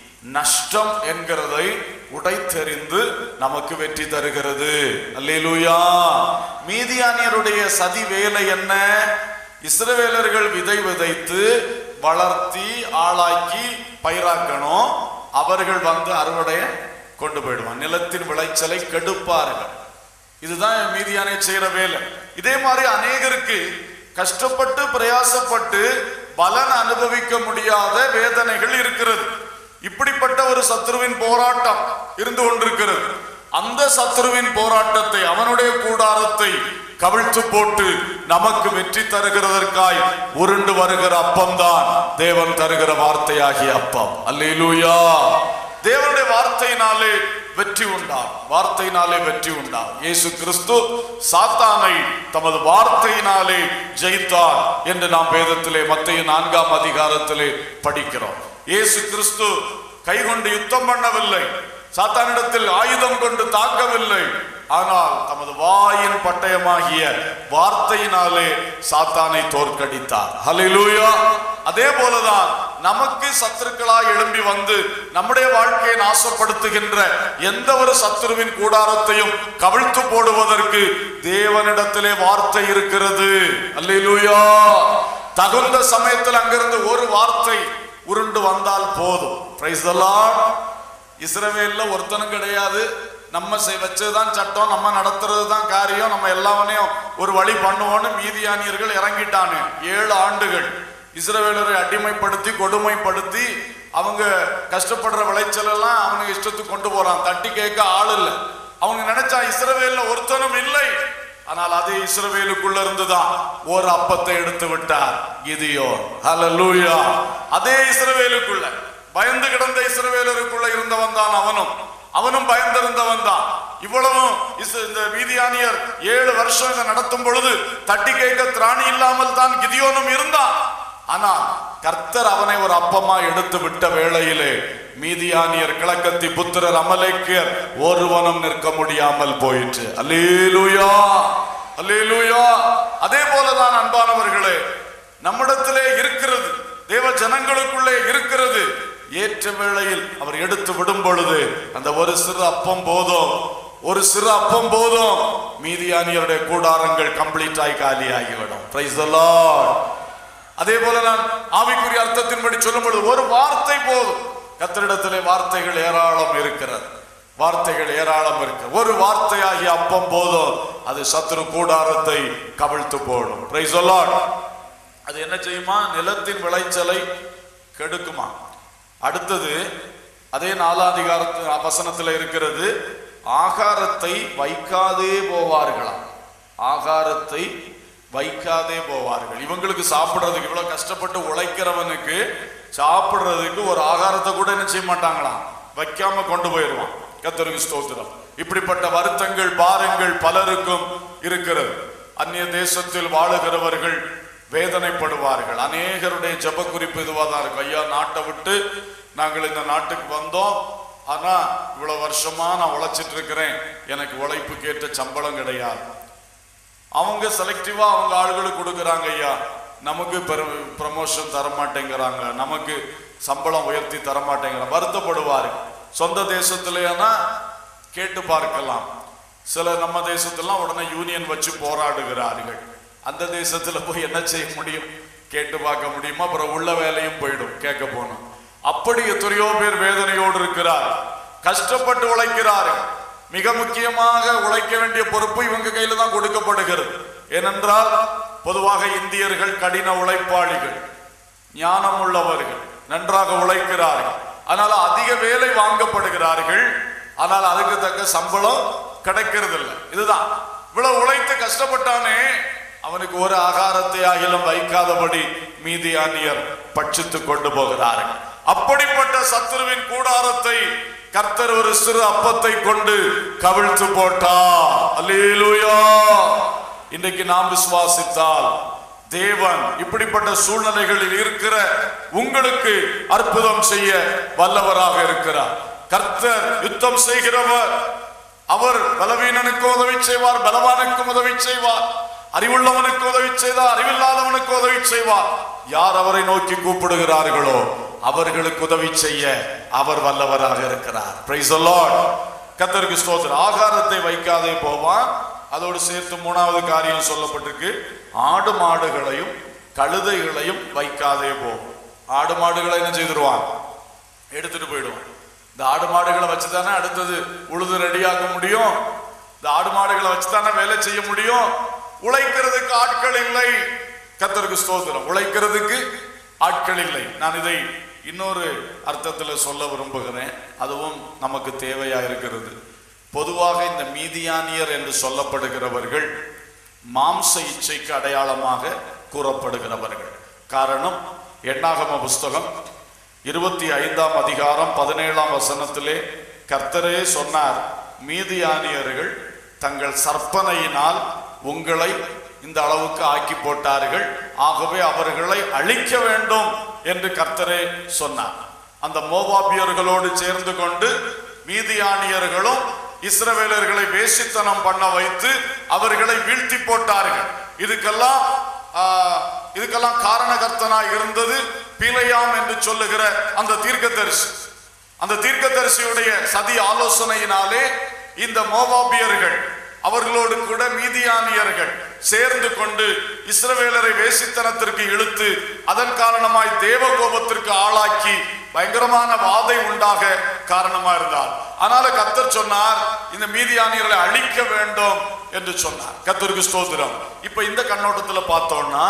நஷ்டம் என்கிறதை உடைத்தெறிந்து நமக்கு வெற்றி தருகிறது. அல்லேலூயா. மீதியானியருடைய சதி வேலை என்ன? இஸ்ரவேலர்கள் விதை விதைத்து வளர்த்தி ஆளாக்கி பயிராக்கணும். அவர்கள் வந்து அறுவடைய கொண்டு போயிடுவான். நிலத்தின் விளைச்சலை கெடுப்பார்கள். இதுதான் மீதியானே செய்யற வேலை. இதே மாதிரி அநேகருக்கு கஷ்டப்பட்டு பிரயாசப்பட்டு பலன் அனுபவிக்க முடியாத வேதனைகள் இருக்கிறது. இப்படிப்பட்ட ஒரு சத்ருவின் போராட்டம் இருந்து கொண்டிருக்கிறது. அந்த சத்ருவின் போராட்டத்தை, அவனுடைய கூடாரத்தை கவிழ்த்து போட்டு நமக்கு வெற்றி தருகிறதற்காய் உருண்டு வருகிற அப்பம்தான் தேவன் தருகிற வார்த்தையாகிய அப்பம். அல்லேலூயா. தேவனுடைய வார்த்தையினாலே வெற்றி உண்டாம். வார்த்தையினாலே வெற்றி உண்டாம். இயேசு கிறிஸ்து சாத்தானை தமது வார்த்தையினாலே ஜெயித்தார் என்று நாம் வேதத்திலே மத்தேயு நான்காம் அதிகாரத்திலே படிக்கிறோம். இயேசு கிறிஸ்து கை கொண்டு யுத்தம் பண்ணவில்லை, சாத்தானிடத்தில் ஆயுதம் கொண்டு தாக்கவில்லை. ஆனால் தமது வாயின் பட்டயமாகிய வார்த்தையினாலே சாத்தானை தோற்கடித்தார். ஹல்லேலூயா. அதே போலதான் நமக்கு சத்துருக்களாய் எழும்பி வந்து நம்முடைய வாழ்க்கையை நாசப்படுத்துகின்ற எந்த ஒரு சத்துருவின் கூடாரத்தையும் கவிழ்த்து போடுவதற்கு தேவனிடத்திலே வார்த்தை இருக்கிறது. அல்லேலூயா. தகுந்த சமயத்தில் அங்கிருந்து ஒரு வார்த்தை உருண்டு வந்தால் போதும். Price the Lord. இஸ்ரவேல்ல ஒருத்தனும் கிடையாது. நம்ம வச்சதுதான் சட்டம், நம்ம நடத்துறது தான் காரியம், நம்ம எல்லாவனையும் ஒரு வழி பண்ணுவோன்னு மீதியானியர்கள் இறங்கிட்டாங்க. ஏழு ஆண்டுகள் இஸ்ரவேலரை அடிமைப்படுத்தி கொடுமைப்படுத்தி அவங்க கஷ்டப்படுற விளைச்சல் எல்லாம் அவனுக்கு இஷ்டத்துக்கு கொண்டு போறான். தட்டி கேட்க ஆள் இல்லை. அவங்க நினைச்சா இஸ்ரவேல்ல ஒருத்தனும் இல்லை. ஆனால் அதே இஸ்ரவேலுக்குள்ள இருந்துதான் ஒரு அப்பத்தை எடுத்து விட்டார் கிதியோன். ஹல்லேலூயா. அதே இஸ்ரவேலுக்குள்ள பயந்து கிடந்த இஸ்ரவேலருக்குள்ள இருந்தவன் தான் அவனும். அவனும் பயந்திருந்தவன் தான். இவ்வளவும் இந்த மீதியானியர் ஏழு வருஷம் இதை நடத்தும் பொழுது தட்டி கேட்க திராணி இல்லாமல் தான் கிதியோனும் இருந்தான். ஆனா கர்த்தர் அவனை ஒரு அப்பமா எடுத்து விட்ட வேளையிலே மீதியானியர், கிழக்கத்தி புத்திரர், அமலேக்கியர் ஒருவனும் நிற்க முடியாமல் போயிற்று. அல்லேலூயா, அல்லேலூயா. அதே போலதான் அன்பானவர்களே, நம்மிடத்திலே இருக்கிறது, தேவ ஜனங்களுக்குள்ளே இருக்கிறது. ஏற்ற வேளையில் அவர் எடுத்து விடும் பொழுது அந்த ஒரு சிறு அப்பம் போதும், ஒரு சிறு அப்பம் போதும், மீதியானியருடைய கூடாரங்கள் கம்ப்ளீட்டாய் காலியாகிவிடும். Price the Lord. அதே போல நான் ஆவிக்குரிய அர்த்தத்தின்படி சொல்லும் பொழுது ஒரு வார்த்தை போதும். கர்த்தரிடத்திலே வார்த்தைகள் ஏராளம் இருக்கிறது, வார்த்தைகள் ஏராளம் இருக்கு. ஒரு வார்த்தையாகிய அப்பம் போதும், அது சத்துரு கூடாரத்தை கவிழ்த்து போடும். Praise the Lord. அது என்ன செய்யுமா? நிலத்தின் விளைச்சலை கெடுக்குமா. அடுத்தது அதே நாலாம் அதிகாரத்து வசனத்தில் இருக்கிறது, ஆகாரத்தை வைக்காதே போவார்களாம். ஆகாரத்தை வைக்காதே போவார்கள். இவங்களுக்கு சாப்பிடுறதுக்கு, இவ்வளவு கஷ்டப்பட்டு உழைக்கிறவனுக்கு சாப்பிடுறதுக்கு ஒரு ஆகாரத்தை கூட என்ன செய்ய மாட்டாங்களாம், வைக்காம கொண்டு போயிடுவான். கர்த்தருக்கு ஸ்தோத்திரம். இப்படிப்பட்ட வருத்தங்கள், பாரங்கள் பலருக்கும் இருக்கிறது. அந்நிய தேசத்தில் வாழுகிறவர்கள் வேதனைப்படுவார்கள். அநேகருடைய ஜெப குறிப்பு இதுவாதான் இருக்கும். ஐயா, நாட்டை விட்டு நாங்கள் இந்த நாட்டுக்கு வந்தோம், ஆனா இவ்வளவு வருஷமா நான் உழைச்சிட்டு இருக்கிறேன், எனக்கு உழைப்புக்கு ஏற்ற சம்பளம் கிடையாது. அவங்க செலக்டிவா அவங்க ஆளுகளுக்கு கொடுக்குறாங்க. ஐயா, நமக்கு ப்ரமோஷன் தர மாட்டேங்கிறாங்க, நமக்கு சம்பளம் உயர்த்தி தர மாட்டேங்கிறாங்க, வருத்தப்படுவார்கள். சொந்த தேசத்திலேனா கேட்டு பார்க்கலாம். சில நம்ம தேசத்திலாம் உடனே யூனியன் வச்சு போராடுகிறார்கள். அந்த தேசத்துல போய் என்ன செய்ய முடியும்? கேட்டு பார்க்க முடியுமா? அப்புறம் உள்ள வேலையும் போயிடும் கேட்க போனோம். அப்படி எத்தனையோ பேர் வேதனையோடு இருக்கிறார், கஷ்டப்பட்டு உழைக்கிறார்கள். மிக முக்கியமாக உழைக்க வேண்டிய பொறுப்பு இவங்க கையில தான் கொடுக்கப்படுகிறது. ஏனென்றால் பொதுவாக இந்தியர்கள் கடின உழைப்பாளிகள், ஞானம் உள்ளவர்கள், நன்றாக உழைக்கிறார்கள். அதனால அதிக வேலை வாங்கப்படுகிறார்கள். ஆனால் அதுக்கு தக்க சம்பளம் கிடைக்கிறது இல்லை. இதுதான், இவ்வளவு உழைத்து கஷ்டப்பட்டானே, அவனுக்கு ஒரு ஆகாரத்தை ஆகிலும் வைக்காதபடி மீதியானியர் பட்சித்து கொண்டு போகிறார்கள். அப்படிப்பட்ட சத்துருவின் கூடாரத்தை கர்த்தர் ஒரு சிறு அப்பத்தை கொண்டு கவிழ்த்து போட்டார். அல்லேலூயா. இன்றைக்கு நாம் விசுவாசித்தால் தேவன் இப்படிப்பட்ட சூழ்நிலைகளில் இருக்கிற உங்களுக்கு அற்புதம் செய்ய வல்லவராக இருக்கிறார். கர்த்தர் யுத்தம் செய்கிறவர். அவர் பலவீனனுக்கு உதவி செய்வார், பலவானுக்கும் உதவி செய்வார். அறிவுள்ளவனுக்கு உதவி செய்தார், அறிவில்லாதவனுக்கு உதவி செய்வார். யார் அவரை நோக்கி கூப்பிடுகிறார்களோ அவர்களுக்கு உதவி செய்ய அவர் வல்லவராக இருக்கிறார். Praise the Lord. கர்த்தருக்கு ஸ்தோத்திரம். ஆகாரத்தை வைக்காதே போவான். அதோடு சேர்த்து மூணாவது காரியம் சொல்லப்பட்டிருக்கு, ஆடு மாடுகளையும் கழுதைகளையும் வைக்காதே போவோம். ஆடு மாடுகளை என்ன செய்திருவான்? எடுத்துட்டு போயிடுவான். இந்த ஆடு மாடுகளை வச்சுதானே அடுத்தது உழுது ரெடியாக்க முடியும். இந்த ஆடு மாடுகளை வச்சுதானே வேலை செய்ய முடியும். உழைக்கிறதுக்கு ஆட்கள் இல்லை. கர்த்தருக்கு ஸ்தோத்திரம். உழைக்கிறதுக்கு ஆட்கள் இல்லை. நான் இதை இன்னொரு அர்த்தத்தில் சொல்ல விரும்புகிறேன், அதுவும் நமக்கு தேவையா இருக்கிறது. பொதுவாக இந்த மீதியானியர் என்று சொல்லப்படுகிறவர்கள் மாம்ச இச்சைக்கு அடையாளமாக கூறப்படுகிறவர்கள். காரணம், எண்ணாகம புஸ்தகம் இருபத்தி ஐந்தாம் அதிகாரம் பதினேழாம் வசனத்திலே கர்த்தரே சொன்னார், மீதியானியர்கள் தங்கள் சற்பனையினால் உங்களை இந்த அளவுக்கு ஆக்கி போட்டார்கள், ஆகவே அவர்களை அழிக்க வேண்டும் என்று கர்த்தரே சொன்னார். அந்த மோவாபியர்களோடு சேர்ந்து கொண்டு மீதியானியர்களும் இஸ்ரவேலர்களை வேசித்தனம் பண்ண வைத்து அவர்களை வீழ்த்தி போட்டார்கள். இதுக்கெல்லாம் இதுக்கெல்லாம் காரணகர்த்தனாய் இருந்தது பிலேயாம் என்று சொல்லுகிற அந்த தீர்க்கதரிசி. அந்த தீர்க்கதரிசியுடைய சதி ஆலோசனையினாலே இந்த மோவாபியர்கள் அவர்களோடு கூட மீதியானியர்கள் சேர்ந்து கொண்டு இஸ்ரவேலரை வேசித்தனத்திற்கு இழுத்து அதன் காரணமாய் தேவ கோபத்திற்கு ஆளாக்கி பயங்கரமான வாதை உண்டாக காரணமா இருந்தார். அதனால கர்த்தர் சொன்னார், இந்த மீதியானியர்களை அழிக்க வேண்டும் என்று சொன்னார். கர்த்தருக்கு ஸ்தோத்திரம். இப்ப இந்த கண்ணோட்டத்துல பார்த்தோம்னா,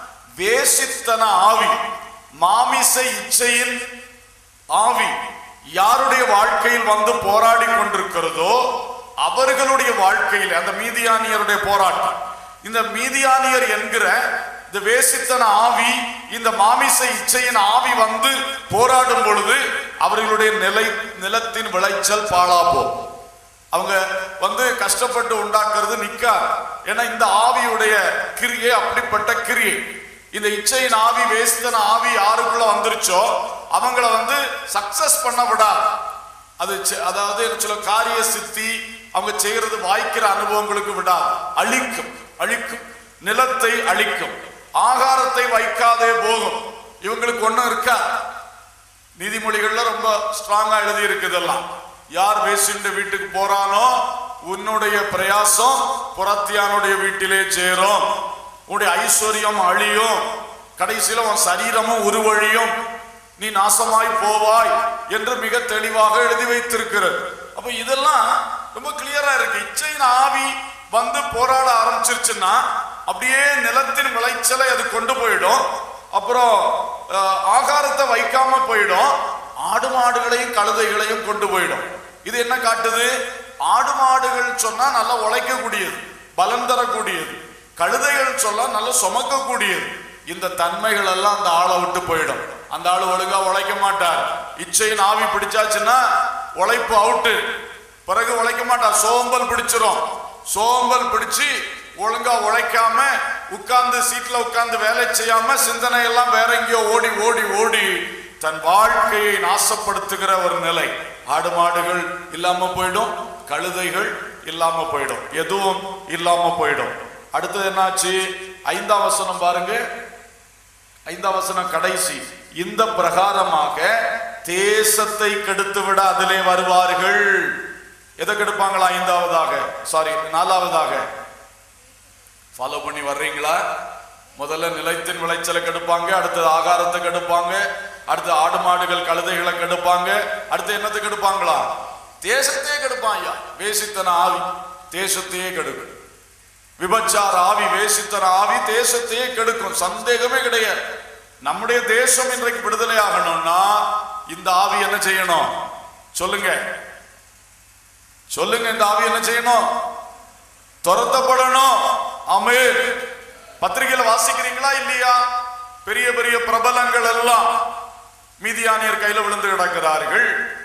வேசித்தன ஆவி, மாமிச இச்சையின் ஆவி யாருடைய வாழ்க்கையில் வந்து போராடி கொண்டிருக்கிறதோ அவர்களுடைய வாழ்க்கையில் அந்த மீதியானியருடைய போராட்டம், இந்த மீதியானியர் என்கிற இந்த வேசித்தன ஆவி, இந்த மாமிச இச்சையின் ஆவி வந்து போராடும் பொழுது அவர்களுடைய நிலை நிலத்தின் விளைச்சல் பாழா போகும். அவங்க வந்து கஷ்டப்பட்டு உண்டாக்குறது நிக்கா. ஏன்னா இந்த ஆவியுடைய கிரியை அப்படிப்பட்ட கிரியை. இந்த இச்சையின் ஆவி, வேசித்தன ஆவி யாருக்குள்ள வந்துருச்சோ அவங்கள வந்து சக்சஸ் பண்ண விடாது. அது அதாவது சில காரிய சித்தி அவங்க செய்யறது வாய்க்கிற அனுபவங்களுக்கு விடாது. அழிக்கும் அழிக்கும் நிலத்தை அழிக்கும். ஆகாரத்தை வைக்காதே போகும். இவங்களுக்கு ஒண்ணும் இருக்கா. நீதிமொழிகள்ல ரொம்ப ஸ்ட்ராங்கா எழுதி இருக்குதெல்லாம். யார் வேசின்ற வீட்டுக்கு போறானோ உன்னுடைய பிரயாசம் புறத்தியானுடைய வீட்டிலே சேரும், உன்னுடைய ஐஸ்வர்யம் அழியும், கடைசியில உன் சரீரமும் உருவழியும், நீ நாசமாய் போவாய் என்று மிக தெளிவாக எழுதி வைத்திருக்கிறது. அப்ப இதெல்லாம் ரொம்ப கிளியரா இருக்கு. இச்சையின் ஆவி வந்து போராட ஆரம்பிச்சிருச்சுன்னா அப்படியே நிலத்தின் விளைச்சலை அது கொண்டு போயிடும். அப்புறம் ஆகாரத்தை வைக்காம போயிடும். ஆடு மாடுகளையும் கழுதைகளையும் கொண்டு போயிடும். இது என்ன காட்டுது? ஆடு மாடுகள் சொன்னா நல்லா உழைக்கக்கூடியது, பலம் தரக்கூடியது. கழுதைகள் சொல்ல நல்லா சுமக்கக்கூடியது. இந்த தன்மைகள் எல்லாம் அந்த ஆளை விட்டு போயிடும். அந்த ஆளு ஒழுங்கா உழைக்க மாட்டார். இச்சையின் ஆவி பிடிச்சாச்சுன்னா உழைப்பு அவுட்டு. பிறகு உழைக்க மாட்டார், சோம்பல் பிடிச்சிரும். சோம்பல் பிடிச்சு ஒழுங்கா உழைக்காம உட்கார்ந்து சீட்ல உட்கார்ந்து வேலை செய்யாம சிந்தனை எல்லாம் வேற எங்கேயோ ஓடி ஓடி ஓடி தன் வாழ்க்கையை நாசப்படுத்துகிற ஒரு நிலை. ஆடு மாடுகள் இல்லாம போயிடும், கழுதைகள் இல்லாம போயிடும், எதுவும் இல்லாம போயிடும். அடுத்தது என்னாச்சு? ஐந்தாம் வசனம் பாருங்க. ஐந்தாம் வசனம் கடைசி. இந்த பிரகாரமாக தேசத்தை கெடுத்து விட அதிலே வருவார்கள். எதை கெடுப்பாங்களா? ஐந்தாவதாக, சாரி நாலாவதாக. ஃபாலோ பண்ணி வர்றீங்களா? முதல்ல நிலத்தின் விளைச்சலை கெடுப்பாங்க, அடுத்தது ஆகாரத்தை கெடுப்பாங்க, அடுத்து ஆடு மாடுகள் கழுதைகளை கெடுப்பாங்க, அடுத்து என்னத்தை கெடுப்பாங்களா? தேசத்தையே கெடுப்பாங்க. வேசித்தன ஆவி தேசத்தையே கெடுக்கும். விபச்சார ஆவி, வேசித்தன ஆவி தேசத்தையே கெடுக்கும், சந்தேகமே கிடையாது. நம்முடைய தேசம் இன்றைக்கு விடுதலை ஆகணும்னா இந்த ஆவி என்ன செய்யணும்? சொல்லுங்க சொல்லுங்க இந்த ஆவி என்ன செய்யணும்? துரத்தப்படணும். ஆமென். பத்திரிகையில வாசிக்கிறீங்களா இல்லையா? பெரிய பெரிய பிரபலங்கள் எல்லாம் மீதியானியர் கையில விழுந்து கிடக்கிறார்கள்.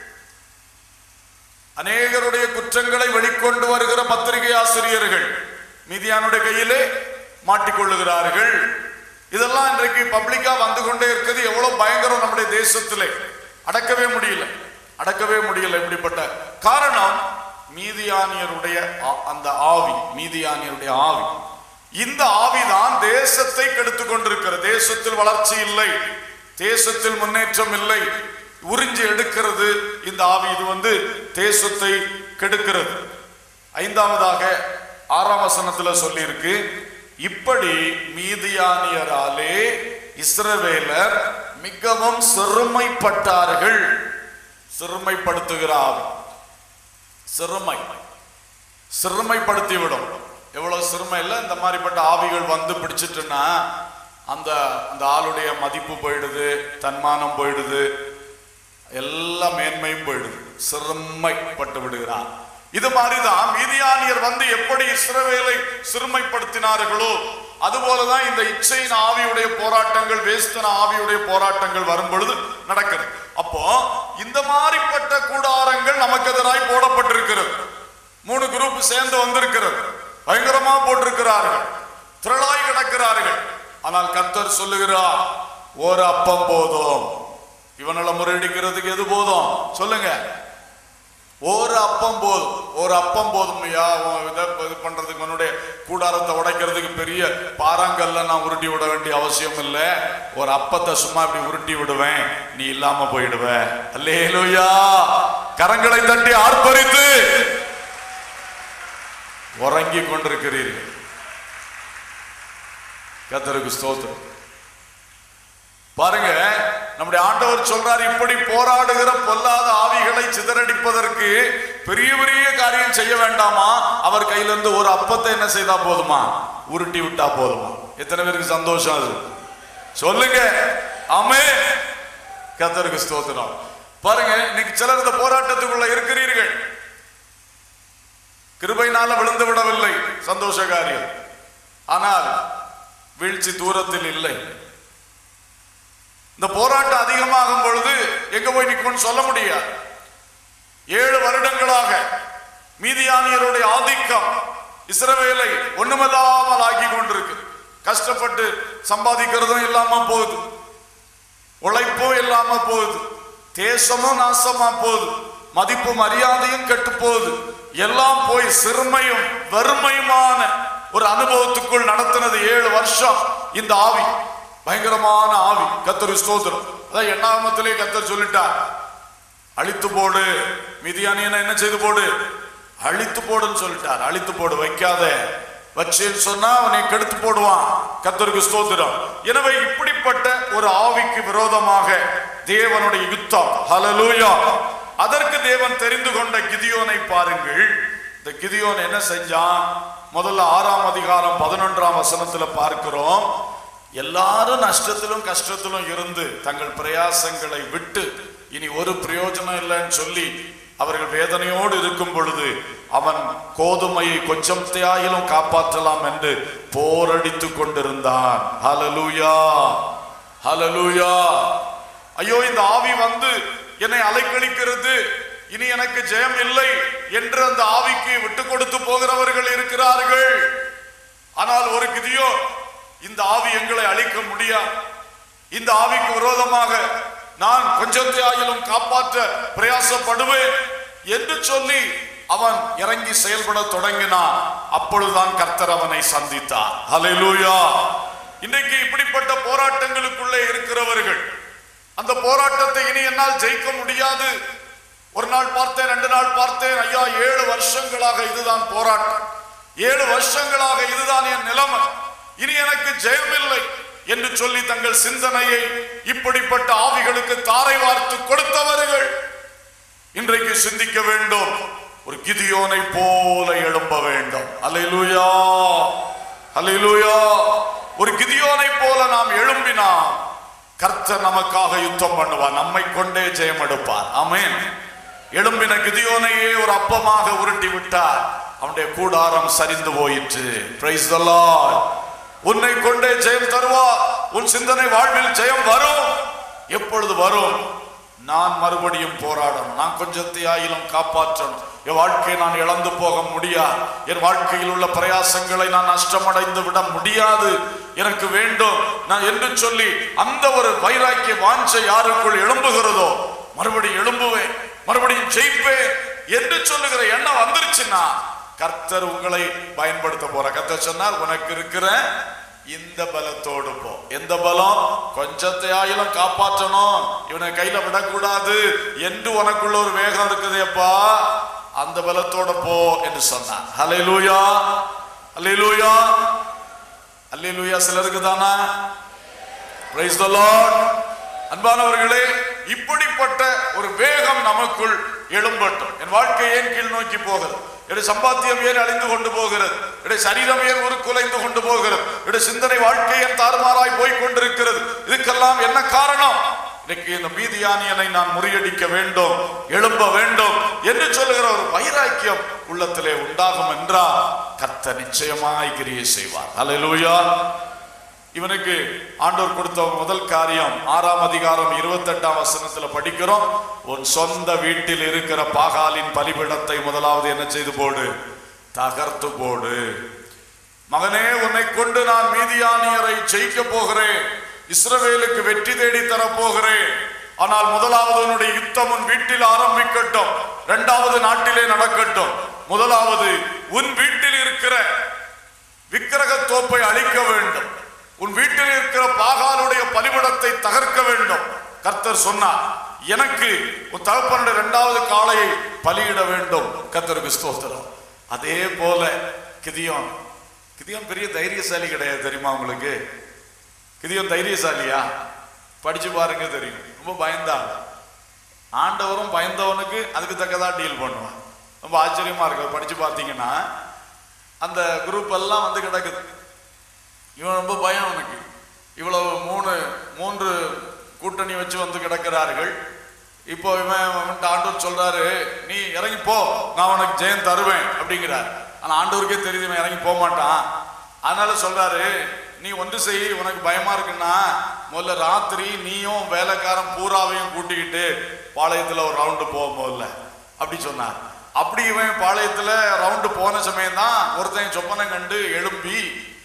அநேகருடைய குற்றங்களை வெளிக்கொண்டு வருகிற பத்திரிகை ஆசிரியர்கள் மீதியானுடைய கையிலே மாட்டிக்கொள்ளுகிறார்கள். இதெல்லாம் இன்றைக்கு பப்ளிக்கா வந்து கொண்டே இருக்குது. எவ்வளவு பயங்கரம் நம்முடைய தேசத்திலே. அடக்கவே முடியல, அடக்கவே முடியல. இப்படிப்பட்ட காரணம் மீதியானியருடைய அந்த ஆவி, மீதியானியருடைய ஆவி. இந்த ஆவிதான் தேசத்தை கெடுத்து கொண்டிருக்கிறது. தேசத்தில் வளர்ச்சி இல்லை, தேசத்தில் முன்னேற்றம் இல்லை, உறிஞ்சி எடுக்கிறது இந்த ஆவி. இது வந்து தேசத்தை கெடுக்கிறது. ஐந்தாவதாக ஆறாம் வசனத்துல சொல்லி இருக்கு, இப்படி மீதியானியராலே இஸ்ரவேலர் மிகவும் சிறுமைப்பட்டார்கள். சிறுமைப்படுத்துகிற ஆவி, சிறுமை சிறுமைப்படுத்தி விடும். எவ்வளவு சிறுமை இல்லை. இந்த மாதிரிப்பட்ட ஆவிகள் வந்து பிடிச்சிட்டுன்னா அந்த அந்த ஆளுடைய மதிப்பு போயிடுது, தன்மானம் போயிடுது, எல்லா மேன்மையும் போயிடுது. சிறுமைப்பட்டு விடுகிறான். இது மாதிரிதான் மீதியானியர் வந்து எப்படி இஸ்ரவேலை சிறுமைப்படுத்தினார்களோ அதுபோலதான் இந்த இச்சையின் ஆவியுடைய போராட்டங்கள், வேஸ்தன ஆவியுடைய போராட்டங்கள் வரும் பொழுது நடக்கிறது. அப்போ இந்த மாதிரிப்பட்ட கூடாரங்கள் நமக்கு எதிராய் போடப்பட்டிருக்கிறது. மூணு குரூப் சேர்ந்து வந்திருக்கிறது. பயங்கரமா போட்டிருக்கிறார்கள், திரளாய் கிடக்கிறார்கள். ஆனால் கர்த்தர் சொல்லுகிறார், ஒரு அப்பம் போதும். இவனால முறையடிக்கிறதுக்கு எது போதும் சொல்லுங்க? ஒரு அப்பம் போதும். ஒரு அப்பம் போதும். ஐயா இது பண்றதுக்கு உன்னுடைய கூடாரத்தை உடைக்கிறதுக்கு பெரிய பாறாங்கல்ல நான் உருட்டி விட வேண்டிய அவசியம் இல்லை. ஒரு அப்பத்தை சும்மா இப்படி உருட்டி விடுவேன், நீ இல்லாம போயிடுவ. அல்லேலூயா. கரங்களை தட்டி ஆர்ப்பரித்து உறங்கி கொண்டிருக்கிறீர்கள். கர்த்தருக்கு ஸ்தோத்திரம். பாருங்க, நம்முடைய ஆண்டவர் சொல்றார், இப்படி போராடுகிற பொல்லாத ஆவிகளை சிதறடிப்பதற்கு பெரிய பெரிய காரியம் செய்ய வேண்டாமா? அவர் கையிலிருந்து ஒரு அப்பத்தை என்ன செய்தா போதுமா? உருட்டி விட்டா போதுமா? எத்தனை பேருக்கு சந்தோஷம் அது? சொல்லுங்க ஆமென். கர்த்தருக்கு ஸ்தோத்திரம். பாருங்க, இன்னைக்கு சிலர் இந்த போராட்டத்துக்குள்ள இருக்கிறீர்கள். கிருபையினால விழுந்து விடவில்லை, சந்தோஷ காரியம். ஆனால் வீழ்ச்சி தூரத்தில் இல்லை. இந்த போராட்டம் அதிகமாகும் பொழுது எங்க போய் நிற்கும்னு சொல்ல முடியாது. ஏழு வருடங்களாக மீதியானியருடைய ஆதிக்கம் இஸ்ரவேலை ஒண்ணுமில்லாமல் ஆக்கி கொண்டிருக்கு. கஷ்டப்பட்டு சம்பாதிக்கிறதும் இல்லாம போகுது, உழைப்பும் இல்லாம போகுது, தேசமும் நாசமா போகுது, மதிப்பு மரியாதையும் கெட்டு போகுது. எல்லாம் போய் சிறுமையும் வறுமையுமான ஒரு அனுபவத்துக்குள் நடத்தினது ஏழு வருஷம். இந்த ஆவி பயங்கரமான ஆவி. கர்த்தர் ஸ்தோத்திரம். அதான் எண்ணாமத்திலே கர்த்தர் சொல்லிட்டார், அழித்து போடு மிதியானியனை, என்ன செய்து போடு, அழித்து போடுன்னு சொல்லிட்டார். அழித்து போடு, வைக்காத. வச்சேன்னு சொன்னா அவனை கெடுத்து போடுவான். கர்த்தருக்கு ஸ்தோத்திரம். எனவே இப்படிப்பட்ட ஒரு ஆவிக்கு விரோதமாக தேவனுடைய யுத்தம். ஹல்லேலூயா. அதற்கு தேவன் தெரிந்து கொண்ட கிதியோனை பாருங்கள். இந்த கிதியோன் என்ன செஞ்சான்? முதல்ல ஆறாம் அதிகாரம் பதினொன்றாம் வசனத்துல பார்க்கிறோம். எல்லாரும் நஷ்டத்திலும் கஷ்டத்திலும் இருந்து தங்கள் பிரயாசங்களை விட்டு இனி ஒரு பிரயோஜனம் இல்லைன்னு சொல்லி அவர்கள் வேதனையோடு இருக்கும் பொழுது அவன் கோதுமையை கொஞ்சம் தேயிலும் காப்பாற்றலாம் என்று போரடித்து கொண்டிருந்தான். ஹல்லேலூயா, ஹல்லேலூயா. ஐயோ, இந்த ஆவி வந்து என்னை அலைக்கழிக்கிறது, இனி எனக்கு ஜெயம் இல்லை என்று அந்த ஆவிக்கு விட்டு கொடுத்து போகிறவர்கள் இருக்கிறார்கள். ஆனால் ஒரு கிதியோ, இந்த ஆவி எங்களை அழிக்க முடியாது, இந்த ஆவிக்கு விரோதமாக நான் கொஞ்சத்தை ஆகிலும் காப்பாற்ற பிரயாசப்படுவேன் என்று சொல்லி அவன் இறங்கி செயல்பட தொடங்கினான். அப்பொழுதுதான் கர்த்தர் அவனை சந்தித்தார். ஹல்லேலூயா. இன்றைக்கு இப்படிப்பட்ட போராட்டங்களுக்குள்ளே இருக்கிறவர்கள், அந்த போராட்டத்தை இனி என்னால் ஜெயிக்க முடியாது. ஒரு நாள் பார்த்தேன், ரெண்டு நாள் பார்த்தேன், ஐயா ஏழு வருஷங்களாக இதுதான் போராட்டம், ஏழு வருஷங்களாக இதுதான் என் நிலைமை, இனி எனக்கு ஜெயம் இல்லை என்று சொல்லி தங்கள் சிந்தனையை இப்படிப்பட்ட ஆவிகளுக்கு தாரை வார்த்து கொடுத்தவர்கள் இன்றைக்கு சிந்திக்க வேண்டும். ஒரு கிதியோனை போல எழும்ப வேண்டும். அல்லேலூயா, அல்லேலூயா. ஒரு கிதியோனை போல நாம் எழும்பினால் கர்த்தர் நமக்காக யுத்தம் பண்ணுவார், நம்மை கொண்டே ஜெயம் எடுப்பார். ஆமென். எழும்பின கிதியோனையே ஒரு அப்பமாக உருட்டி விட்டார், அவனுடைய கூடாரம் சரிந்து போயிற்று. Praise the Lord. உன்னை கொண்டே ஜெயம் தருவார். உன் சிந்தனை வாழ்வில் ஜெயம் வரும். எப்பொழுது வரும்? நான் மறுபடியும் போராடணும், நான் கொஞ்சத்தை ஆயிலும் காப்பாற்றணும், என் வாழ்க்கையை நான் இழந்து போக முடியாது, என் வாழ்க்கையில் உள்ள பிரயாசங்களை நான் நஷ்டமடைந்து விட முடியாது, எனக்கு வேண்டும் நான் என்று சொல்லி அந்த ஒரு வைராக்கிய வாஞ்சை யாருக்குள் எழும்புகிறதோ மறுபடியும் எழும்புவேன், மறுபடியும் ஜெயிப்பேன் என்று சொல்லுகிற எண்ணம் வந்துருச்சுன்னா கர்த்தர் உங்களை பயன்படுத்த போற. கர்த்தர் சொன்னார், உனக்கு இருக்கிற இந்த பலத்தோடு போ. எந்த பலம்? கொஞ்சத்தை ஆயிலும் காப்பாற்றணும், இவனை கையில விடக்கூடாது என்று உனக்குள்ள ஒரு வேகம் இருக்குதேப்பா, அந்த பலத்தோட போ என்று சொன்னார். ஹல்லேலூயா, ஹல்லேலூயா, ஹல்லேலூயா. சிலருக்கு தானா? Praise the Lord. அன்பானவர்களே, இப்படிப்பட்ட ஒரு வேகம் நமக்குள் எழும்பட்டும். என் வாழ்க்கை ஏன் கீழ் நோக்கி போகிறது? என்னுடைய சம்பாத்தியம் ஏன் அழிந்து கொண்டு போகிறது? என்னுடைய சரீரம் ஏன் ஒரு குலைந்து கொண்டு போகிறது? என்னுடைய சிந்தனை வாழ்க்கை ஏன் தாறுமாறாய் போய் கொண்டிருக்கிறது? இதுக்கெல்லாம் என்ன காரணம்? இன்னைக்கு இந்த மீதியானியனை நான் முறியடிக்க வேண்டும், எழும்ப வேண்டும் என்று சொல்லுகிற ஒரு வைராக்கியம் உள்ளத்திலே உண்டாகும் என்றால் கர்த்தர் நிச்சயமாய் கிரியை செய்வார். ஹல்லேலூயா. இவனுக்கு ஆண்டவர் கொடுத்த முதல் காரியம் ஆறாம் அதிகாரம் இருபத்தி எட்டாம் வசனத்துல படிக்கிறோம். உன் சொந்த வீட்டில் இருக்கிற பாகாலின் பலிபீடத்தை முதலாவது என்ன செய்து போடு? தகர்த்து போடு. மகனே, உன்னை கொண்டு நான் மீதியானியரை ஜெயிக்க போகிறேன், இஸ்ரவேலுக்கு வெற்றி தேடி தரப்போகிறேன். ஆனால் முதலாவது உன்னுடைய யுத்தம் உன் வீட்டில் ஆரம்பிக்கட்டும், இரண்டாவது நாட்டிலே நடக்கட்டும். முதலாவது உன் வீட்டில் இருக்கிற விக்கிரக தோப்பை அழிக்க வேண்டும், உன் வீட்டில் இருக்கிற பாகாலுடைய பலிபீடத்தை தகர்க்க வேண்டும். கர்த்தர் சொன்னார், எனக்கு உன் தகப்பனுடைய இரண்டாவது காளையை பலியிட வேண்டும். கர்த்தருக்கு ஸ்தோத்திரம். அதே போல கிதியோன், கிதியோன் பெரிய தைரியசாலி கிடையாது, தெரியுமா உங்களுக்கு? கிதியோன் தைரியசாலியா? படிச்சு பாருங்க, தெரியும். ரொம்ப பயந்தான். ஆண்டவரும் பயந்தவனுக்கு அதுக்கு தக்கதான் டீல் பண்ணுவான். ரொம்ப ஆச்சரியமா இருக்கு. படிச்சு பார்த்தீங்கன்னா அந்த குரூப் எல்லாம் வந்து கிடக்குது. இவன் ரொம்ப பயம் அவனுக்கு. இவ்வளவு மூணு மூன்று கூட்டணி வச்சு வந்து கிடக்கிறார்கள். இப்போ இவன் ஆண்டவர் சொல்றாரு, நீ இறங்கி போ, நான் உனக்கு ஜெயம் தருவேன் அப்படிங்கிறார். ஆனா ஆண்டவருக்கே தெரியுது இவன் இறங்கி போக மாட்டான். அதனால சொல்றாரு, நீ ஒன்று செய், உனக்கு பயமா இருக்குன்னா முதல்ல ராத்திரி நீயும் வேலைக்காரன் பூராவையும் கூட்டிக்கிட்டு பாளையத்துல ஒரு ரவுண்டு போக முதல்ல அப்படி சொன்னார். அப்படி இவன் பாளையத்துல ரவுண்டு போன சமயம் தான் ஒருத்தன் சொப்பனை கண்டு எழும்பி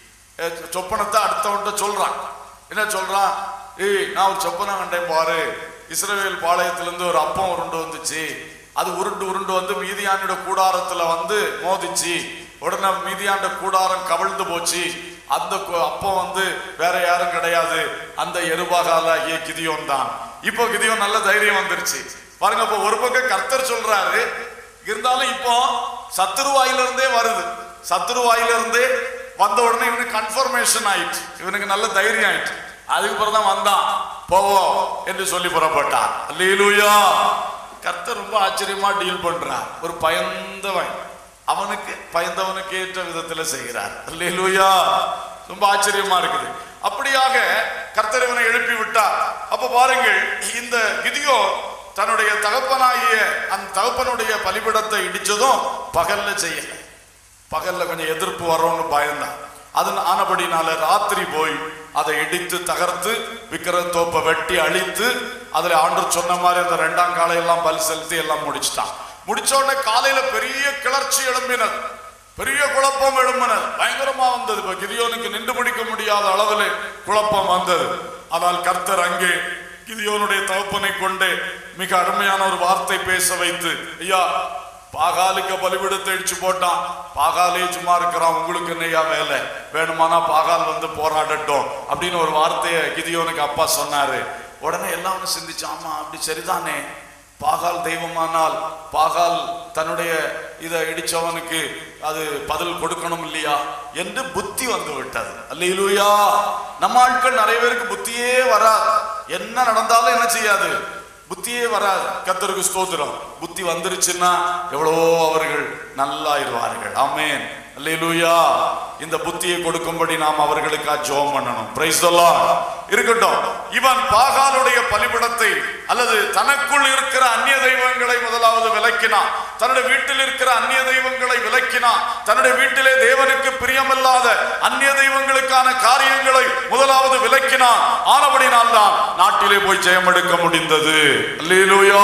சொப்பனத்தை அடுத்தவன்ட்ட சொல்றான். என்ன சொல்றான்? ஏய், நான் ஒரு சொப்பனை கண்டேன் பாரு, இஸ்ரவேல் பாளையத்திலிருந்து ஒரு அப்பம் உருண்டு வந்துச்சு, அது உருண்டு உருண்டு வந்து மீதியானோட கூடாரத்துல வந்து மோதிச்சு, உடனே மீதியாண்ட கூடாரம் கவிழ்ந்து போச்சு, அந்த அப்பம் வந்து வேற யாரும் கிடையாது, அந்த எருபாகாலாகிய கிதியோன் தான். இப்போ கிதியோன் நல்ல தைரியம் வந்துருச்சு பாருங்க. இப்போ ஒரு பக்கம் கர்த்தர் சொல்றாரு, இருந்தாலும் இப்போ சத்துருவாயிலிருந்தே வருது, சத்துருவாயிலிருந்தே வந்த உடனே இவனுக்கு கன்ஃபர்மேஷன் ஆயிடுச்சு, இவனுக்கு நல்ல தைரியம் ஆயிடுச்சு. அதுக்கு பிறகுதான் வந்தான், போவோம் என்று சொல்லி புறப்பட்டான். அல்லேலூயா. கர்த்தர் ரொம்ப ஆச்சரியமா டீல் பண்றார். ஒரு பயந்தவன் அவனுக்கு பயந்தவனுக்கு ஏற்ற விதத்துல செய்கிறார். அல்லேலூயா. ரொம்ப ஆச்சரியமா இருக்குது. அப்படியாக கர்த்தர் இவனை எழுப்பி விட்டார். அப்ப பாருங்கள், இந்த கிதியோன் தன்னுடைய தகப்பனாகிய அந்த தகப்பனுடைய பலிபீடத்தை இடிச்சதும் பகல்ல செய்யல. பகல்ல கொஞ்சம் எதிர்ப்பு வரோன்னு பயந்தான். அது ஆனபடினால ராத்திரி போய் அதை இடித்து தகர்த்து விக்கிரத்தோப்பை வெட்டி அழித்து அதுல ஆண்டவர் சொன்ன மாதிரி அந்த ரெண்டாம் காலையெல்லாம் பலி செலுத்தி எல்லாம் முடிச்சுட்டான். முடிச்ச உடனே காலையில பெரிய கிளர்ச்சி எழும்பினது, பெரிய குழப்பம் எழும்பினது, பயங்கரமா வந்தது. இப்ப கிதியோனுக்கு நின்று பிடிக்க முடியாத அளவில் குழப்பம் வந்தது. ஆனால் கர்த்தர் அங்கே கிதியோனுடைய தகப்பனை கொண்டு மிக அருமையான ஒரு வார்த்தை பேச வைத்து, ஐயா, பாகாலுக்கு பலிபீடத்தை இடிச்சு போட்டான், பாகாலே சும்மா இருக்கிறான், உங்களுக்கு என்னையா வேலை, வேணுமானா பாகால் வந்து போராடட்டும் அப்படின்னு ஒரு வார்த்தையை கிதியோனுக்கு அப்பா சொன்னாரு. உடனே எல்லாம் சிந்திச்சு, ஆமா அப்படி சரிதானே, பாகால் தெய்வமானால் பாகால் தன்னுடைய இதை இடிச்சவனுக்கு அது பதில் கொடுக்கணும் இல்லையா என்று புத்தி வந்து விட்டது. அல்லேலூயா. நம்ம ஆட்கள் நிறைய பேருக்கு புத்தியே வராது, என்ன நடந்தாலும் என்ன செய்யாது, புத்தியே வராது. கர்த்தருக்கு ஸ்தோத்திரம். புத்தி வந்துருச்சுன்னா எவ்வளவோ அவர்கள் நல்லாயிருவார்கள். ஆமென். அல்லேலூயா. இந்த புத்தியை கொடுக்கும்படி நாம் அவர்களுக்காக ஜெபம் பண்ணணும். Praise the Lord. இருக்கட்டும். இவன் பாகாலுடைய பலிபீடத்தை அல்லது தனக்குள் இருக்கிற அந்நிய தெய்வங்களை முதலாவது விலக்கினான். தன்னுடைய வீட்டில் இருக்கிற அந்நிய தெய்வங்களை விலக்கினான். தன்னுடைய வீட்டிலே தேவனுக்கு பிரியமில்லாத அந்நிய தெய்வங்களுக்கான காரியங்களை முதலாவது விலக்கினான். ஆனபடினால் தான் நாட்டிலே போய் ஜெயம் எடுக்க முடிந்தது. அல்லேலூயா.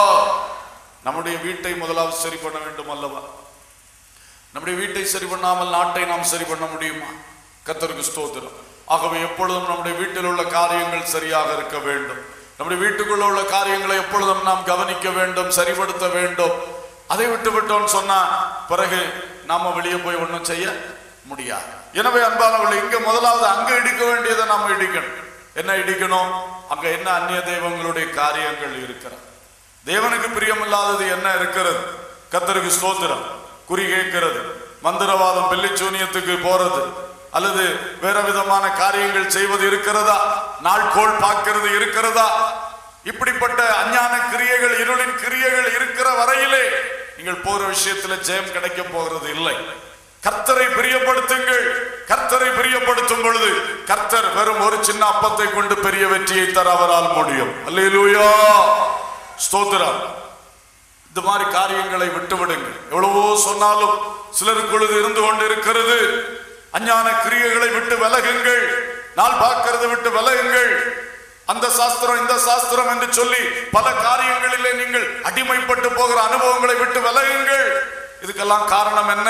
நம்முடைய வீட்டை முதலாவது சரி பண்ண வேண்டும் அல்லவா? நம்முடைய வீட்டை சரி பண்ணாமல் நாட்டை நாம் சரி பண்ண முடியுமா? கர்த்தருக்கு ஸ்தோத்திரம். ஆகவே எப்பொழுதும் நம்முடைய வீட்டில் உள்ள காரியங்கள் சரியாக இருக்க வேண்டும். நம்முடைய வீட்டுக்குள்ள உள்ள காரியங்களை எப்பொழுதும் நாம் கவனிக்க வேண்டும், சரிபடுத்த வேண்டும். அதை விட்டு விட்டோம்னு சொன்னா பிறகு நாம வெளியே போய் ஒன்றும் செய்ய முடியாது. எனவே அன்பானவர்கள், இங்க முதலாவது அங்க இடிக்க வேண்டியதை நாம இடிக்கணும். என்ன இடிக்கணும்? அங்க என்ன அந்நிய தெய்வங்களுடைய காரியங்கள் இருக்கிறது, தேவனுக்கு பிரியமில்லாதது என்ன இருக்கிறது? கர்த்தருக்கு ஸ்தோத்திரம். குறி கேட்கிறது, மந்திரவாதம், பில்லிச்சூனியத்துக்கு போறது அல்லது வேற விதமான காரியங்கள் செய்வது இருக்கிறதா? நாள்கோள் பார்க்கிறது இருக்கிறதா? இப்படிப்பட்ட அஞ்ஞான கிரியைகள், இருளின் கிரியைகள் இருக்கிற வரையிலே நீங்கள் போற விஷயத்துல ஜெயம் கிடைக்க போகிறது இல்லை. கர்த்தரை பிரியப்படுத்துங்கள். கர்த்தரை பிரியப்படுத்தும் பொழுது கர்த்தர் வெறும் ஒரு சின்ன அப்பத்தை கொண்டு பெரிய வெற்றியை தர அவரால் முடியும். அல்லேலூயா. ஸ்தோத்திரம். இந்த மாதிரி காரியங்களை விட்டு விடுங்கள். எவ்வளவோ சொன்னாலும் சிலருக்குள்ளது இருந்து கொண்டு இருக்கிறது. அஞ்ஞான கிரியைகளை விட்டு விலகுங்கள். நாள் பார்க்கிறது விட்டு விலகுங்கள். அந்த சாஸ்திரம் இந்த சாஸ்திரம் என்று சொல்லி பல காரியங்களிலே நீங்கள் அடிமைப்பட்டு போகிற அனுபவங்களை விட்டு விலகுங்கள். இதுக்கெல்லாம் காரணம் என்ன?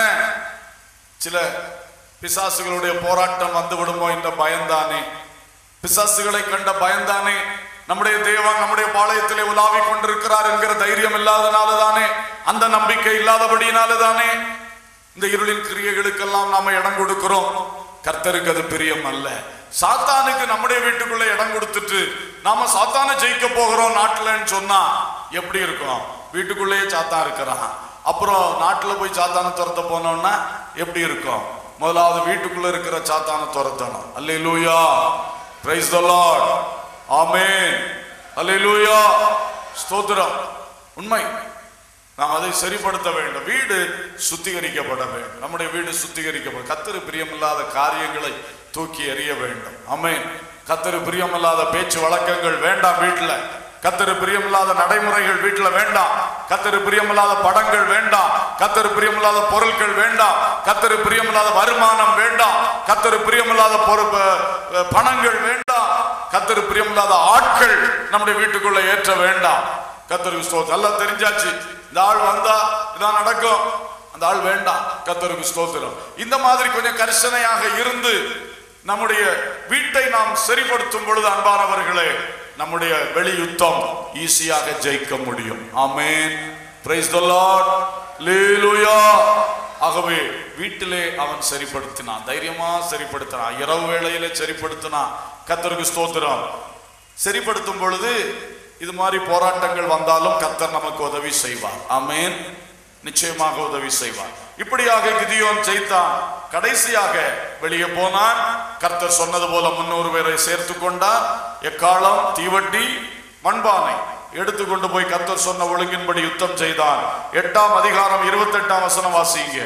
சில பிசாசுகளுடைய போராட்டம் வந்து விடுமோ என்ற பயந்தானே, பிசாசுகளை கண்ட பயந்தானே நம்முடைய தேவன் நம்முடைய பாளையத்திலே உலாவி கொண்டிருக்கிறார் என்கிற தைரியம் இல்லாதனால தானே, அந்த நம்பிக்கை இல்லாதபடியினால தானே இந்த இருளின் கிரியைகளுக்கெல்லாம் நாம இடம் கொடுக்கிறோம். கர்த்தருக்கு அது பிரியம் அல்ல. சாத்தானுக்கு நம்முடைய வீட்டுக்குள்ள இடம் கொடுத்துட்டு நாம சாத்தானை ஜெயிக்க போகிறோம் நாட்டுலன்னு சொன்னா எப்படி இருக்கும்? வீட்டுக்குள்ளேயே சாத்தான் இருக்கிறான், அப்புறம் நாட்டுல போய் சாத்தானை துரத்த போனோம்னா எப்படி இருக்கும்? முதலாவது வீட்டுக்குள்ள இருக்கிற சாத்தானை துரத்தணும். அல்லேலூயா. Praise the Lord. ஆமென். அல்லேலூயா. ஸ்தோத்திரம். உண்மை. நாம் அதை சரிப்படுத்த வேண்டும். வீடு சுத்திகரிக்கப்பட வேண்டும். நம்முடைய வீடு சுத்திகரிக்கப்பட, கர்த்தருக்கு பிரியமில்லாத காரியங்களை தூக்கி எறிய வேண்டும். ஆமென். கர்த்தருக்கு பிரியமில்லாத பேச்சு வழக்கங்கள் வேண்டாம் வீட்டுல. கர்த்தருக்கு பிரியமில்லாத நடைமுறைகள் வீட்டுல வேண்டாம். கர்த்தருக்கு பிரியமில்லாத படங்கள் வேண்டாம். கர்த்தருக்கு பிரியமில்லாத பொருட்கள் வேண்டாம். கர்த்தருக்கு பிரியமில்லாத வருமானம் வேண்டாம். கர்த்தருக்கு பிரியமில்லாத பணங்கள் வேண்டாம். கர்த்தருக்கு பிரியமில்லாத ஆட்கள் நம்முடைய வீட்டுக்குள்ள ஏற்ற வேண்டாம். கர்த்தருக்கு ஸ்தோத்திரம். எல்லாம் தெரிஞ்சாச்சு, இந்த ஆள் வந்தா இதான் நடக்கும், அந்த ஆள் வேண்டாம். கர்த்தருக்கு ஸ்தோத்திரம். இந்த மாதிரி கொஞ்சம் கரிசனையாக இருந்து நம்முடைய வீட்டை நாம் சரிப்படுத்தும் பொழுது அன்பானவர்களே, நம்முடைய வெளி யுத்தம் ஈஸியாக ஜெயிக்க முடியும். Amen. Praise the Lord. Hallelujah. ஆகவே வீட்டிலே அவன் சரிப்படுத்தினான், தைரியமா சரிப்படுத்தினான், இரவு வேளையிலே சரிப்படுத்தினான். கர்த்தருக்கு ஸ்தோத்திரம். சரிப்படுத்தும் பொழுது இது மாதிரி போராட்டங்கள் வந்தாலும் கர்த்தர் நமக்கு உதவி செய்வார். ஆமென். நிச்சயமாக உதவி செய்வார். இப்படியாக கிதியோன் ஜெயித்தான். கடைசியாக வெளியே போனான். கர்த்தர் சொன்னது போல முன்னூறு பேரை சேர்த்து கொண்டார். எக்காலம், தீவட்டி, மண்பானை எடுத்துக்கொண்டு போய் கர்த்தர் சொன்ன ஒழுங்கின்படி யுத்தம் செய்தான். எட்டாம் அதிகாரம் இருபத்தி எட்டாம் வசனம் வாசிங்க.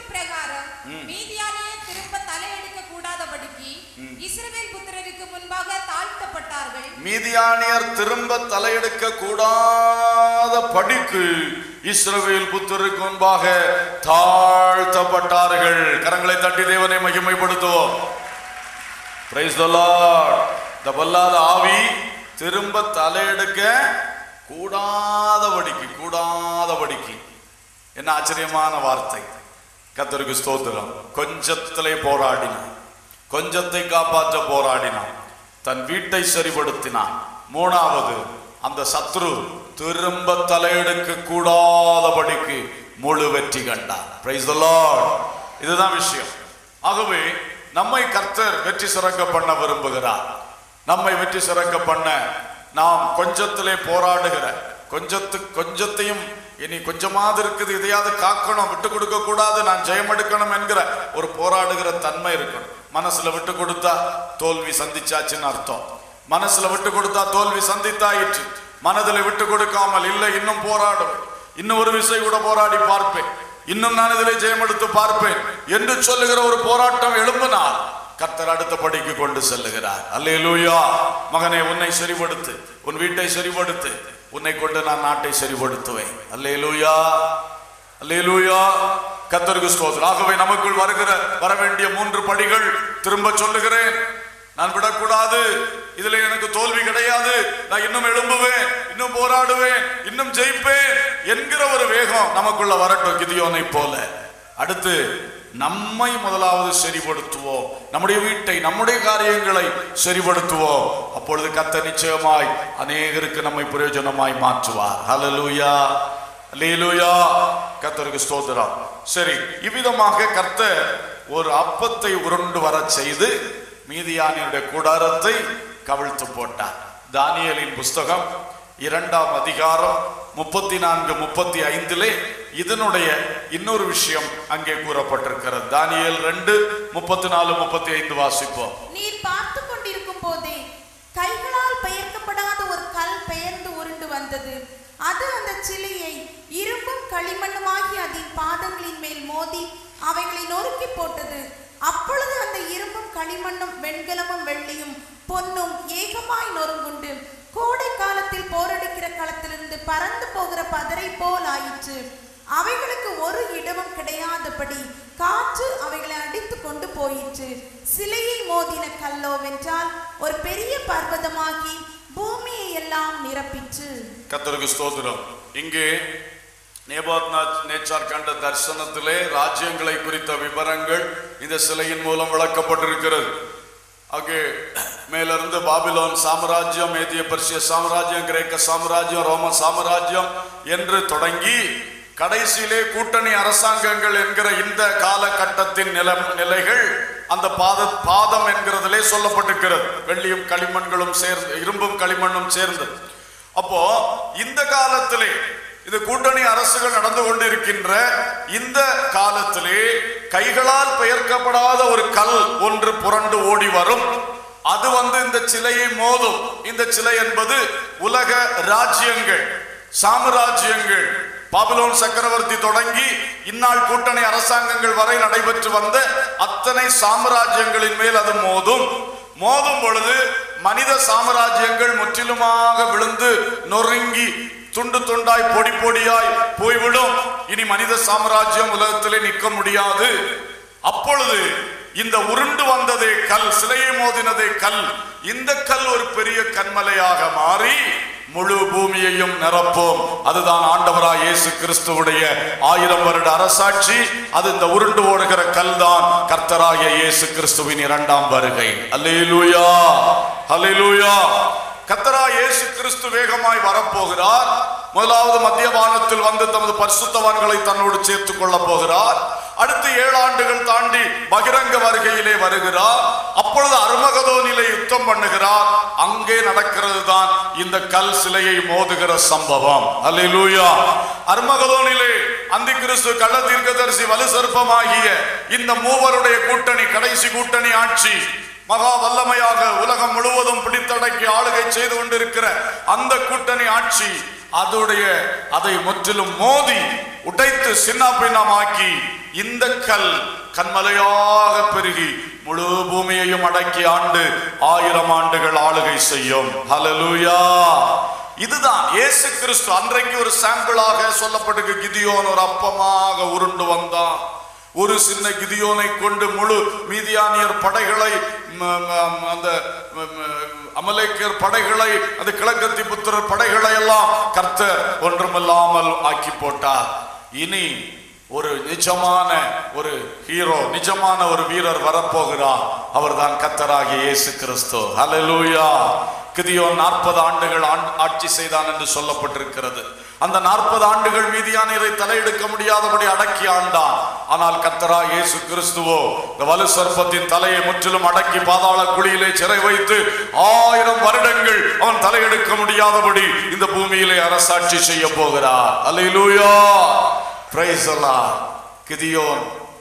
மீதியானியர் திரும்ப தலையெடுக்க கூடாத படிக்கு இஸ்ரவேல் புத்திரருக்கு முன்பாக தாழ்த்தப்பட்டார்கள். கரங்களை தட்டி தேவனை மகிமைப்படுத்துவோம். Praise the Lord. இந்த பொல்லாத ஆவி திரும்ப தலையெடுக்க கூடாதபடிக்கு கூடாதபடிக்கு என்ன ஆச்சரியமான வார்த்தை. கர்த்தருக்கு ஸ்தோத்திரம். கொஞ்சத்திலே போராடினான், கொஞ்சத்தை காப்பாற்ற போராடினான், தன் வீட்டை சரிப்படுத்தினான். மூணாவது, அந்த சத்ரு திரும்ப தலையெடுக்க கூடாதபடிக்கு முழு வெற்றி கண்டான். Praise the Lord. இதுதான் விஷயம். ஆகவே நம்மை கர்த்தர் வெற்றி சிறக்க பண்ண விரும்புகிறார். நம்மை வெற்றி சிறக்க பண்ண நாம் கொஞ்சத்திலே போராடுகிற, கொஞ்சத்து கொஞ்சத்தையும் இனி கொஞ்சமாவது இருக்குது, இதையாவது காக்கணும், விட்டு கொடுக்க கூடாது, நான் ஜெயம் எடுக்கணும் என்கிற ஒரு போராடுகிற தன்மை இருக்கணும். மனசுல விட்டு கொடுத்தா தோல்வி சந்திச்சாச்சுன்னு அர்த்தம். மனசுல விட்டு கொடுத்தா தோல்வி சந்தித்தாயிற்று. மனதில் விட்டு கொடுக்காமல் இல்லை, இன்னும் போராடுவேன், இன்னும் ஒரு விசை கூட போராடி பார்ப்பேன், இன்னும் நான் இதிலே ஜெயம் எடுத்து பார்ப்பேன் என்று சொல்லுகிற ஒரு போராட்டம் எழும்பினால் கர்த்தர் அடுத்த படிக்கு கொண்டு செல்லுகிறார். அல்லேலூயா. மகனே, உன்னை சரிப்படுத்து, உன் வீட்டை சரிப்படுத்து, உன்னை கொண்டு நான் நாட்டை சரிப்படுத்துவேன். அல்லேலூயா, அல்லேலூயா. கர்த்தருக்கு ஸ்தோத்திரம். ஆகவே நமக்குள் வருகிற வர வேண்டிய மூன்று படிகள் திரும்ப சொல்லுகிறேன். நான் விடக்கூடாது, இதுல எனக்கு தோல்வி கிடையாது, நான் இன்னும் எழும்புவேன், இன்னும் போராடுவேன், இன்னும் ஜெயிப்பேன் என்கிற ஒரு வேகம் நமக்குள்ள வரட்டும், கிதியோனை போல. அடுத்து நம்மை முதலாவது சரிப்படுத்துவோம், நம்முடைய வீட்டை, நம்முடைய காரியங்களை சரிப்படுத்துவோம். அப்பொழுது கர்த்தர் நிச்சயமாய் அநேகருக்கு நம்மை பிரயோஜனமாய் மாற்றுவார். ஹல்லேலூயா, அல்லேலூயா. கர்த்தருக்கு ஸ்தோத்திரம். சரி, இவ்விதமாக கர்த்தர் ஒரு அப்பத்தை உருண்டு வர செய்து மீதியானியருடைய கூடாரத்தை கவிழ்த்து போட்டார். தானியேலின் புஸ்தகம் இரண்டாம் அதிகாரம் முப்பத்தி நான்கு முப்பத்தி ஐந்திலே இதனுடைய இன்னொரு விஷயம் அங்கே கூறப்பட்டிருக்கிறது. தானியேல் ரெண்டு முப்பத்தி நாலு முப்பத்தி ஐந்து வாசிப்போம். நீர் பார்த்து கொண்டிருக்கும் போதே கைகளால் பெயர்க்கப்படாத ஒரு கல் பெயர்ந்து உருண்டு வந்தது. அது அந்த சிலையை இரும்பும் களிமண்ணுமாகி அதன் பாதங்களின் மேல் மோதி அவைகளை நொறுக்கி போட்டது. அப்பொழுது அந்த இரும்பும் களிமண்ணும் வெண்கலமும் வெள்ளியும் பொன்னும் ஏகமாய் நொறுங்குண்டு கோடை காலத்தில் போரடிக்கிற களத்திலிருந்து பறந்து போகிற பதரை போல் ஆயிற்று. அவைகளுக்கு ஒரு இடமும் கிடையாதபடி காற்று அவைகளை அடித்து கொண்டு போயிற்று. சிலையை மோதின கல்லோ வென்றால் ஒரு பெரிய பர்வதமாகி பூமியை எல்லாம் நிரப்பிற்று. கர்த்தருக்கு ஸ்தோத்திரம். இங்கே நேபுகாத்நேச்சார் கண்ட தரிசனத்திலே ராஜ்யங்களை குறித்த விவரங்கள் இந்த சிலையின் மூலம் விளக்கப்பட்டிருக்கிறது. அங்கே மேலிருந்து பாபிலோன் சாம்ராஜ்யம், மேதிய பெர்சிய சாம்ராஜ்யம், கிரேக்க சாம்ராஜ்யம், ரோம சாம்ராஜ்யம் என்று தொடங்கி கடைசியிலே கூட்டணி அரசாங்கங்கள் என்கிற இந்த காலகட்டத்தின் நில நிலைகள் அந்த பாத பாதம் என்கிறதிலே சொல்லப்பட்டிருக்கிறது. வெள்ளியும் களிமண்களும் சேர்ந்து, இரும்பும் களிமண்ணும் சேர்ந்து. அப்போ இந்த காலத்திலே இது கூட்டணி அரசுகள் நடந்து கொண்டிருக்கின்ற இந்த காலத்திலே கைகளால் பெயர்க்கப்படாத ஒரு கல் ஒன்று புரண்டு ஓடி வரும். அது வந்து இந்த சிலையை மோதும். இந்த சிலை என்பது உலக ராஜ்யங்கள், சாம்ராஜ்யங்கள், பாபிலோன் சக்கரவர்த்தி தொடங்கி இந்நாள் கூட்டணி அரசாங்கங்கள் வரை நடைபெற்று வந்த அத்தனை சாம்ராஜ்யங்களின் மேல் அது மோதும். மோதும் பொழுது மனித சாம்ராஜ்யங்கள் முற்றிலும் முற்றிலுமாக விழுந்து நொறுங்கி துண்டு துண்டாய் பொடி பொடியாய் போய்விடும். இனி மனித சாம்ராஜ்யம் உலகத்திலே நிற்க முடியாது. அப்பொழுது இந்த உருண்டு வந்ததே கல், சிலையை மோதினதே கல், இந்த கல் ஒரு பெரிய கன்மலையாக மாறி முழு பூமியையும் நிரப்போம். அதுதான் ஆண்டவராய் இயேசு கிறிஸ்துவுடைய ஆயிரம் வருட அரசாட்சி. அது இந்த உருண்டு ஓடுகிற கல் தான் கர்த்தராகிய இயேசு கிறிஸ்துவின் இரண்டாம் வருகை. அல்லேலூயா, அல்லேலூயா. கர்த்தராகிய இயேசு கிறிஸ்து வேகமாய் வரப்போகிறார். முதலாவது மத்திய வானத்தில் வந்து தமது பரிசுத்தவான்களை தன்னோடு சேர்த்துக் கொள்ள போகிறார். அடுத்து ஏழு ஆண்டுகள் தாண்டி பகிரங்க வருகையிலே வருகிறார். அப்பொழுது அர்மகதோனிலே யுத்தம் பண்ணுகிறார். அங்கே நடக்கிறது தான் இந்த கல் சிலையை மோதுகிற சம்பவம். அல்லேலூயா. அர்மகதோனிலே அந்தி கிறிஸ்து, கள்ள தீர்க்கதரிசி, வலு சர்ப்பமாகிய இந்த மூவருடைய கூட்டணி, கடைசி கூட்டணி ஆட்சி மகா வல்லமையாக உலகம் முழுவதும் பிடித்தடக்கி ஆளுகை செய்து கொண்டிருக்கிற அந்த கூட்டணி ஆட்சி அதோடைய அதை முற்றிலும் மோதி உடைத்து சின்ன பின்னமாக்கி இந்த கல் கண்மலையாக பெருகி முழு பூமியையும் அடக்கி ஆண்டு ஆயிரம் ஆண்டுகள் ஆளுகை செய்யும். ஹல்லேலூயா. இதுதான் இயேசு கிறிஸ்து. அன்றைக்கு ஒரு சாம்பிளாக சொல்லப்பட்டு கிதியோன் ஒரு அப்பமாக உருண்டு வந்தான். ஒரு சின்ன கிதியோனை கொண்டு முழு மீதியானியர் படைகளை, அந்த அமலேக்கியர் படைகளை, அந்த கிழக்கத்தி புத்திரர் படைகளை எல்லாம் கர்த்தர் ஒன்றுமில்லாமல் ஆக்கி போட்டார். இனி ஒரு நிஜமான ஒரு ஹீரோ, நிஜமான ஒரு வீரர் வரப்போகிறார். அவர்தான் கர்த்தராகிய இயேசு கிறிஸ்து. ஹல்லேலூயா. கிதியோன் நாற்பது ஆண்டுகள் ஆட்சி செய்தான் என்று சொல்லப்பட்டிருக்கிறது. அந்த நாற்பது ஆண்டுகள் மீதியானியரை தலையெடுக்க முடியாதபடி அடக்கி ஆண்டான். ஆனால் கர்த்தராகிய இயேசு கிறிஸ்துவோ இந்த வலு சர்ப்பத்தின் தலையை முற்றிலும் அடக்கி பாதாள குழியிலே சிறை வைத்து ஆயிரம் வருடங்கள் அவன் தலையெடுக்க முடியாதபடி இந்த பூமியிலே அரசாட்சி செய்ய போகிறார். Alleluia. Praise the Lord. Gideon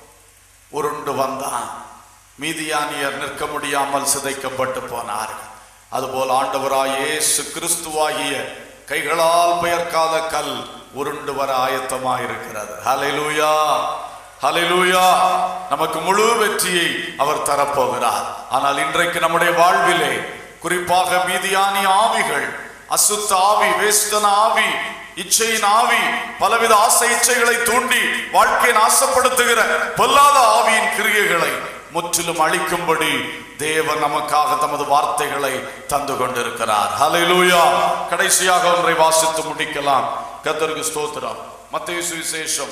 உருண்டு வந்தான். மீதியானியர் நிற்க முடியாமல் சிதைக்கப்பட்டு போனார்கள். அதுபோல் ஆண்டவராய் இயேசு கிறிஸ்துவாகிய கைகளால் பெயர்க்காத கல் உருண்டு வர ஆயத்தமாயிருக்கிறது. ஹல்லேலூயா, ஹல்லேலூயா. நமக்கு முழு வெற்றியை அவர் தரப்போகிறார். ஆனால் இன்றைக்கு நம்முடைய வாழ்விலே குறிப்பாக மீதியானி ஆவிகள், அசுத்த ஆவி, வேஸ்தன ஆவி, இச்சையின் ஆவி, பலவித ஆசை இச்சைகளை தூண்டி வாழ்க்கையை நாசப்படுத்துகிற பொல்லாத ஆவியின் கிரியைகளை முற்றிலும் அழிக்கும்படி தேவன் நமக்காக தமது வார்த்தைகளை தந்து கொண்டிருக்கிறார். ஹல்லேலூயா. கடைசியாக ஒன்றை வாசித்து முடிக்கலாம். கர்த்தருக்கு ஸ்தோத்திரம். மத்தேயு சுவிசேஷம்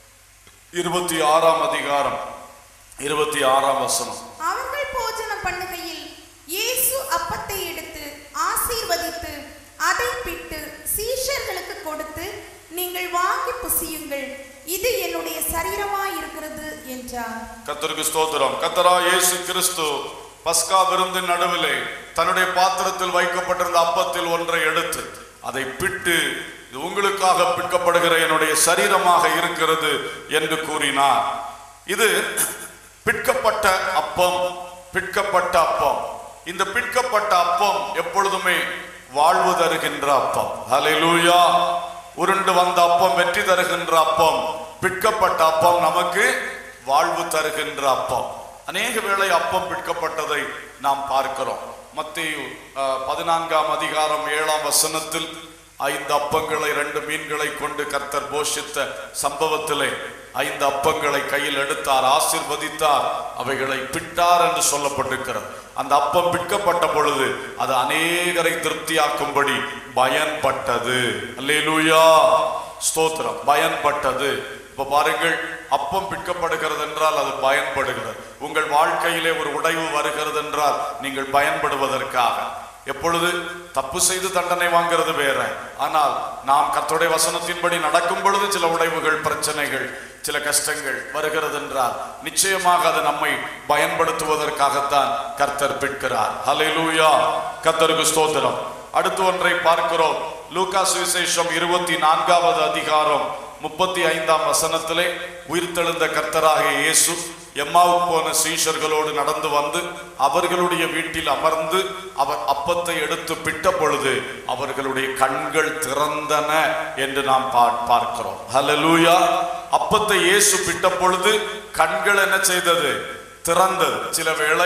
இருபத்தி ஆறாம் அதிகாரம் இருபத்தி ஆறாம் வசனம். அவர்கள் போஜனம் பண்ணுகையில் இயேசு அப்பத்தை எடுத்து ஆசீர்வதித்து அதை பிட்டு சீஷர்களுக்கு கொடுத்து, நீங்கள் வாங்கி புசியுங்கள், இது என்னுடைய சரீரமாய் இருக்கிறது என்றார். கர்த்தருக்கு ஸ்தோத்திரம். கர்த்தராகிய இயேசு கிறிஸ்து பஸ்கா விருந்தின் நடுவிலே தன்னுடைய பாத்திரத்தில் வைக்கப்பட்டிருந்த அப்பத்தில் ஒன்றை எடுத்து அதை பிட்டு, இது உங்களுக்காக பிற்கப்படுகிற என்னுடைய சரீரமாக இருக்கிறது என்று கூறினார். இது பிற்கப்பட்ட அப்பம், பிற்கப்பட்ட அப்பம். இந்த பிற்கப்பட்ட அப்பம் எப்பொழுதுமே வாழ்வு தருகின்ற அப்பம். ஹல்லேலூயா. உருண்டு வந்த அப்பம் வெற்றி தருகின்ற அப்பம், பிற்கப்பட்ட அப்பம் நமக்கு வாழ்வு தருகின்ற அப்பம். அநேக வேளை அப்பம் பிற்கப்பட்டதை நாம் பார்க்கிறோம். மத்தேயு பதினான்காம் அதிகாரம் ஏழாம் வசனத்தில் ஐந்து அப்பங்களை ரெண்டு மீன்களை கொண்டு கர்த்தர் போஷித்த சம்பவத்திலே ஐந்து அப்பங்களை கையில் எடுத்தார், ஆசீர்வதித்தார், அவைகளை பிட்டார் என்று சொல்லப்பட்டிருக்கிறது. அந்த அப்பம் பிற்கப்பட்ட பொழுது அது அநேகரை திருப்தியாக்கும்படி பயன்பட்டது. அல்லேலூயா, ஸ்தோத்திரம். பயன்பட்டது. இப்ப பாருங்கள், அப்பம் பிற்கப்படுகிறது என்றால் அது பயன்படுகிறது. உங்கள் வாழ்க்கையிலே ஒரு உடைவு வருகிறது என்றால் நீங்கள் பயன்படுவதற்காக. எப்பொழுது தப்பு செய்து தண்டனை வாங்கிறது வேற, ஆனால் நாம் கர்த்தருடைய வசனத்தின்படி நடக்கும் பொழுது சில உடைவுகள், பிரச்சனைகள், சில கஷ்டங்கள் வருகிறது என்றால் நிச்சயமாக அது நம்மை பயன்படுத்துவதற்காகத்தான் கர்த்தர் பிற்கிறார். ஹல்லேலூயா, கர்த்தருக்கு ஸ்தோத்திரம். அடுத்து ஒன்றை பார்க்கிறோம். லூக்கா சுவிசேஷம் இருபத்தி நான்காவது அதிகாரம் முப்பத்தி ஐந்தாம் வசனத்திலே உயிர்த்தெழுந்த கர்த்தராகிய இயேசு எம்மாவுக்கு போன சீஷர்களோடு நடந்து வந்து அவர்களுடைய வீட்டில் அமர்ந்து அவர் அப்பத்தை எடுத்து பிட்ட பொழுது அவர்களுடைய கண்கள் திறந்தன என்று நாம் பார்க்கிறோம். ஹல்லேலூயா. அப்பத்தை இயேசு பிட்ட பொழுது கண்கள் என்ன செய்தது? திறந்தது. சில வேளை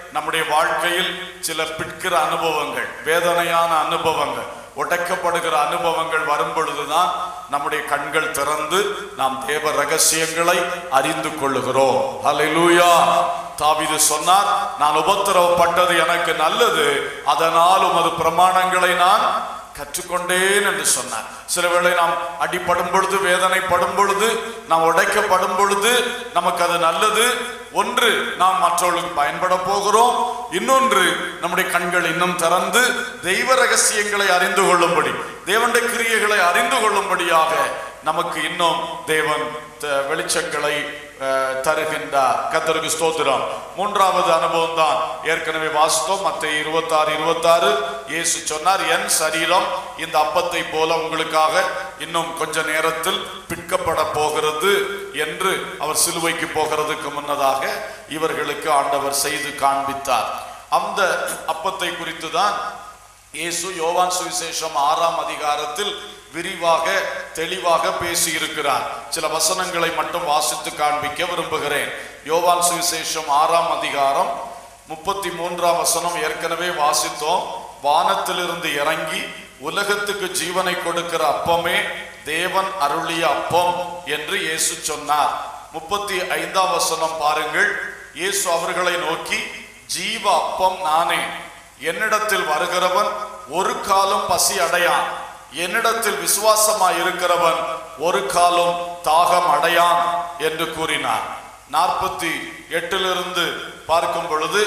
நம்முடைய வாழ்க்கையில் சில பிற்கிற அனுபவங்கள், வேதனையான அனுபவங்கள், உடைக்கப்படுகிற அனுபவங்கள் வரும் பொழுதுதான் நம்முடைய கண்கள் திறந்து நாம் தேவ ரகசியங்களை அறிந்து கொள்ளுகிறோம். ஹல்லேலூயா. தாவீது சொன்னார், நான் உபத்திரவப்பட்டது எனக்கு நல்லது, அதனால் உமது பிரமாணங்களை நான் கற்றுக்கொண்டேன் என்று சொன்னார். சில வேளை நாம் அடிப்படும் பொழுது, வேதனைப்படும் பொழுது, நாம் உடைக்கப்படும் பொழுது நமக்கு அது நல்லது. ஒன்று, நாம் மற்றவர்களுக்கு பயன்பட போகிறோம். இன்னொன்று, நம்முடைய கண்கள் இன்னும் திறந்து தெய்வ ரகசியங்களை அறிந்து கொள்ளும்படி, தேவனுடைய கிரியைகளை அறிந்து கொள்ளும்படியாக நமக்கு இன்னும் தேவன் வெளிச்சங்களை தருகின்றார். கர்த்தருக்கு ஸ்தோத்திரம். மூன்றாவது அனுபவம் தான் ஏற்கனவே வாசித்தோம். மத்தேயு இருபத்தி ஆறு இருபத்தி ஆறு இயேசு சொன்னார், என் சரீரம் இந்த அப்பத்தை போல உங்களுக்காக இன்னும் கொஞ்ச நேரத்தில் பிற்கப்பட போகிறது என்று அவர் சிலுவைக்கு போகிறதுக்கு முன்னதாக இவர்களுக்கு ஆண்டவர் செய்து காண்பித்தார். அந்த அப்பத்தை குறித்து தான் இயேசு யோவான் சுவிசேஷம் ஆறாம் அதிகாரத்தில் விரிவாக தெளிவாக பேசி இருக்கிறார். சில வசனங்களை மட்டும் வாசித்து காண்பிக்க விரும்புகிறேன். யோவான் சுவிசேஷம் ஆறாம் அதிகாரம் முப்பத்தி மூன்றாம் வசனம் ஏற்கனவே வாசித்தோம். வானத்திலிருந்து இறங்கி உலகத்துக்கு ஜீவனை கொடுக்கிற அப்பமே தேவன் அருளிய அப்பம் என்று இயேசு சொன்னார். முப்பத்தி ஐந்தாம் வசனம் பாருங்கள். இயேசு அவர்களை நோக்கி, ஜீவ அப்பம் நானே, என்னிடத்தில் வருகிறவன் ஒரு காலம் பசி அடையான், என்னிடத்தில் விசுவாசமாய் இருக்கிறவன் ஒரு காலம் தாகம் அடையான் என்று கூறினார். நாற்பத்தி எட்டிலிருந்து பார்க்கும் பொழுது,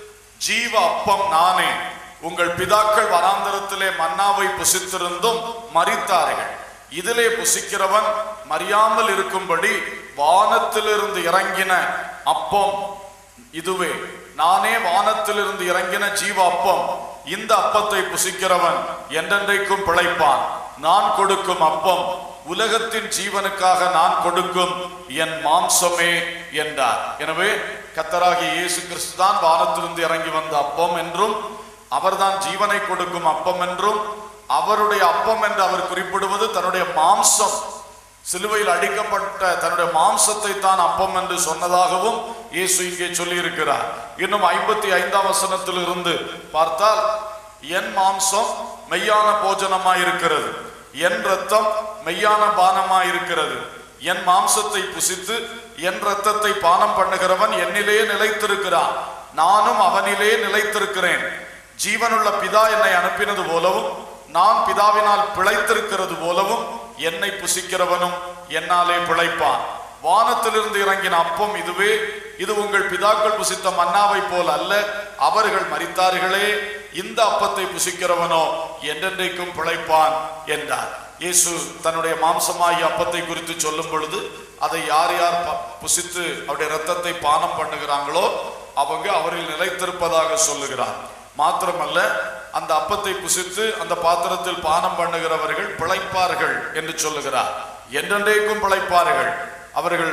ஜீவ அப்பம் நானே, உங்கள் பிதாக்கள் வனாந்தரத்திலே மன்னாவை புசித்திருந்தும் மரித்தார்கள், இதிலே புசிக்கிறவன் மறியாமல் இருக்கும்படி வானத்திலிருந்து இறங்கின அப்பம் இதுவே, நானே வானத்திலிருந்து இறங்கின ஜீவ அப்பம், இந்த அப்பத்தை புசிக்கிறவன் என்றென்றைக்கும் பிழைப்பான். நான் கொடுக்கும் அப்பம் உலகத்தின் ஜீவனுக்காக நான் கொடுக்கும் என் மாம்சமே என்றார். எனவே கர்த்தராகிய இயேசு கிறிஸ்து தான் வானத்திலிருந்து இறங்கி வந்த அப்பம் என்றும், அவர்தான் ஜீவனை கொடுக்கும் அப்பம் என்றும், அவருடைய அப்பம் என்று அவர் குறிப்பிடுவது தன்னுடைய மாம்சம், சிலுவையில் அடிக்கப்பட்ட தன்னுடைய மாம்சத்தை தான் அப்பம் என்று சொன்னதாகவும் இயேசு இங்கே சொல்லி இருக்கிறார். இன்னும் ஐம்பத்தி ஐந்தாம் வசனத்தில் இருந்து பார்த்தால், என் மாம்சம் மெய்யான போஜனமாய் இருக்கிறது, என் ரத்தம் மெய்யான பானமாய் இருக்கிறது, என் மாம்சத்தை புசித்து என் ரத்தத்தை பானம் பண்ணுகிறவன் என்னிலே நிலைத்திருக்கிறான், நானும் அவனிலே நிலைத்திருக்கிறேன். ஜீவனுள்ள பிதா என்னை அனுப்பினது போலவும் நான் பிதாவினால் பிழைத்திருக்கிறது போலவும் என்னை புசிக்கிறவனும் என்னாலே பிழைப்பான். வானத்திலிருந்து இறங்கின அப்பம் இதுவே, இது உங்கள் பிதாக்கள் புசித்த மன்னாவை போல் அல்ல, அவர்கள் மரித்தார்களே, இந்த அப்பத்தை புசிக்கிறவனோ என்றென்றைக்கும் பிழைப்பான் என்றார். இயேசு தன்னுடைய மாம்சமாகிய அப்பத்தை குறித்து சொல்லும் பொழுது, அதை யார் யார் புசித்து அவருடைய இரத்தத்தை பானம் பண்ணுகிறாங்களோ அவங்க அவரில் நிலைத்திருப்பதாக சொல்லுகிறார். மாத்திரமல்ல, அந்த அப்பத்தை புசித்து அந்த பாத்திரத்தில் பானம் பண்ணுகிறவர்கள் பிழைப்பார்கள் என்று சொல்லுகிறார். என்றென்றைக்கும் பிழைப்பார்கள். அவர்கள்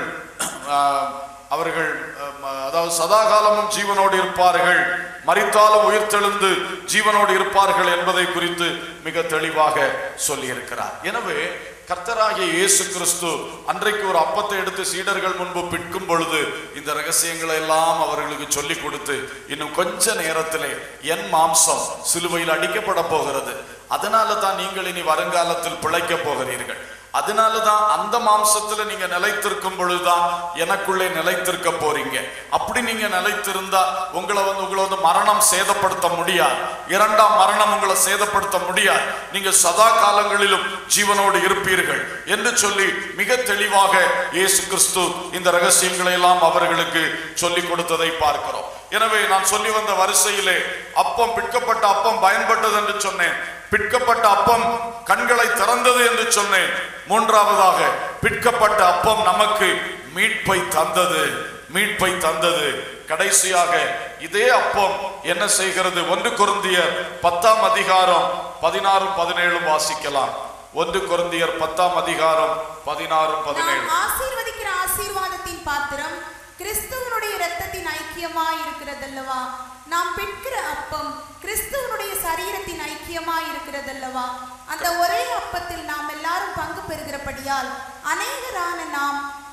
அவர்கள் அதாவது சதாகாலமும் ஜீவனோடு இருப்பார்கள், மரித்தாலும் உயிர்த்தெழுந்து ஜீவனோடு இருப்பார்கள் என்பதை குறித்து மிக தெளிவாக சொல்லி இருக்கிறார். எனவே கர்த்தராகிய இயேசு கிறிஸ்து அன்றைக்கு ஒரு அப்பத்தை எடுத்து சீடர்கள் முன்பு பிற்கும் பொழுது இந்த ரகசியங்களை எல்லாம் அவர்களுக்கு சொல்லி கொடுத்து, இன்னும் கொஞ்ச நேரத்திலே என் மாம்சம் சிலுவையில் அடிக்கப்பட போகிறது, அதனால தான் நீங்கள் இனி வருங்காலத்தில் பிழைக்க போகிறீர்கள், அதனால தான் அந்த மாம்சத்துல நீங்க நிலைத்திருக்கும் பொழுதுதான் எனக்குள்ளே நிலைத்திருக்க போறீங்க. அப்படி நீங்க நிலைத்திருந்தா உங்களை வந்து உங்களை வந்து மரணம் சேதப்படுத்த முடியாது, இரண்டாம் மரணம் உங்களை சேதப்படுத்த முடியாது, நீங்க சதா காலங்களிலும் ஜீவனோடு இருப்பீர்கள் என்று சொல்லி மிக தெளிவாக இயேசு கிறிஸ்து இந்த ரகசியங்களை எல்லாம் அவர்களுக்கு சொல்லி கொடுத்ததை பார்க்கிறோம். எனவே நான் சொல்லி வந்த வரிசையிலே அப்பம், பிற்கப்பட்ட அப்பம் பயன்பட்டது என்று சொன்னேன், பிற்கப்பட்ட அப்பம் கண்களை திறந்தது என்று சொன்னேன். மூன்றாவதாக பிற்கப்பட்ட அப்பம் நமக்கு மீட்பை தந்தது, மீட்பை தந்தது. கடைசியாக இதே அப்பம் என்ன செய்கிறது? ஒன்று கொரிந்தியர் பத்தாம் அதிகாரம் பதினாறும் பதினேழும் வாசிக்கலாம். ஒன்று கொரிந்தியர் பத்தாம் அதிகாரம் பதினாறும் பதினேழு. ஆசீர்வதிக்கிற ஆசீர்வாதத்தின் பாத்திரம் கிறிஸ்துவனுடைய இரத்தத்தின் ஐக்கியமாய் இருக்கிறதல்லவா? நாம் பிற்கிற அப்பம் கிறிஸ்துவனுடைய சரீரத்தின் ஐக்கியமாய் இருக்கிறதல்லவா? அந்த ஒரே அப்பத்தில் நாம் எல்லாரும் பங்கு பெறுகிறபடியால் அநேகரான நாம்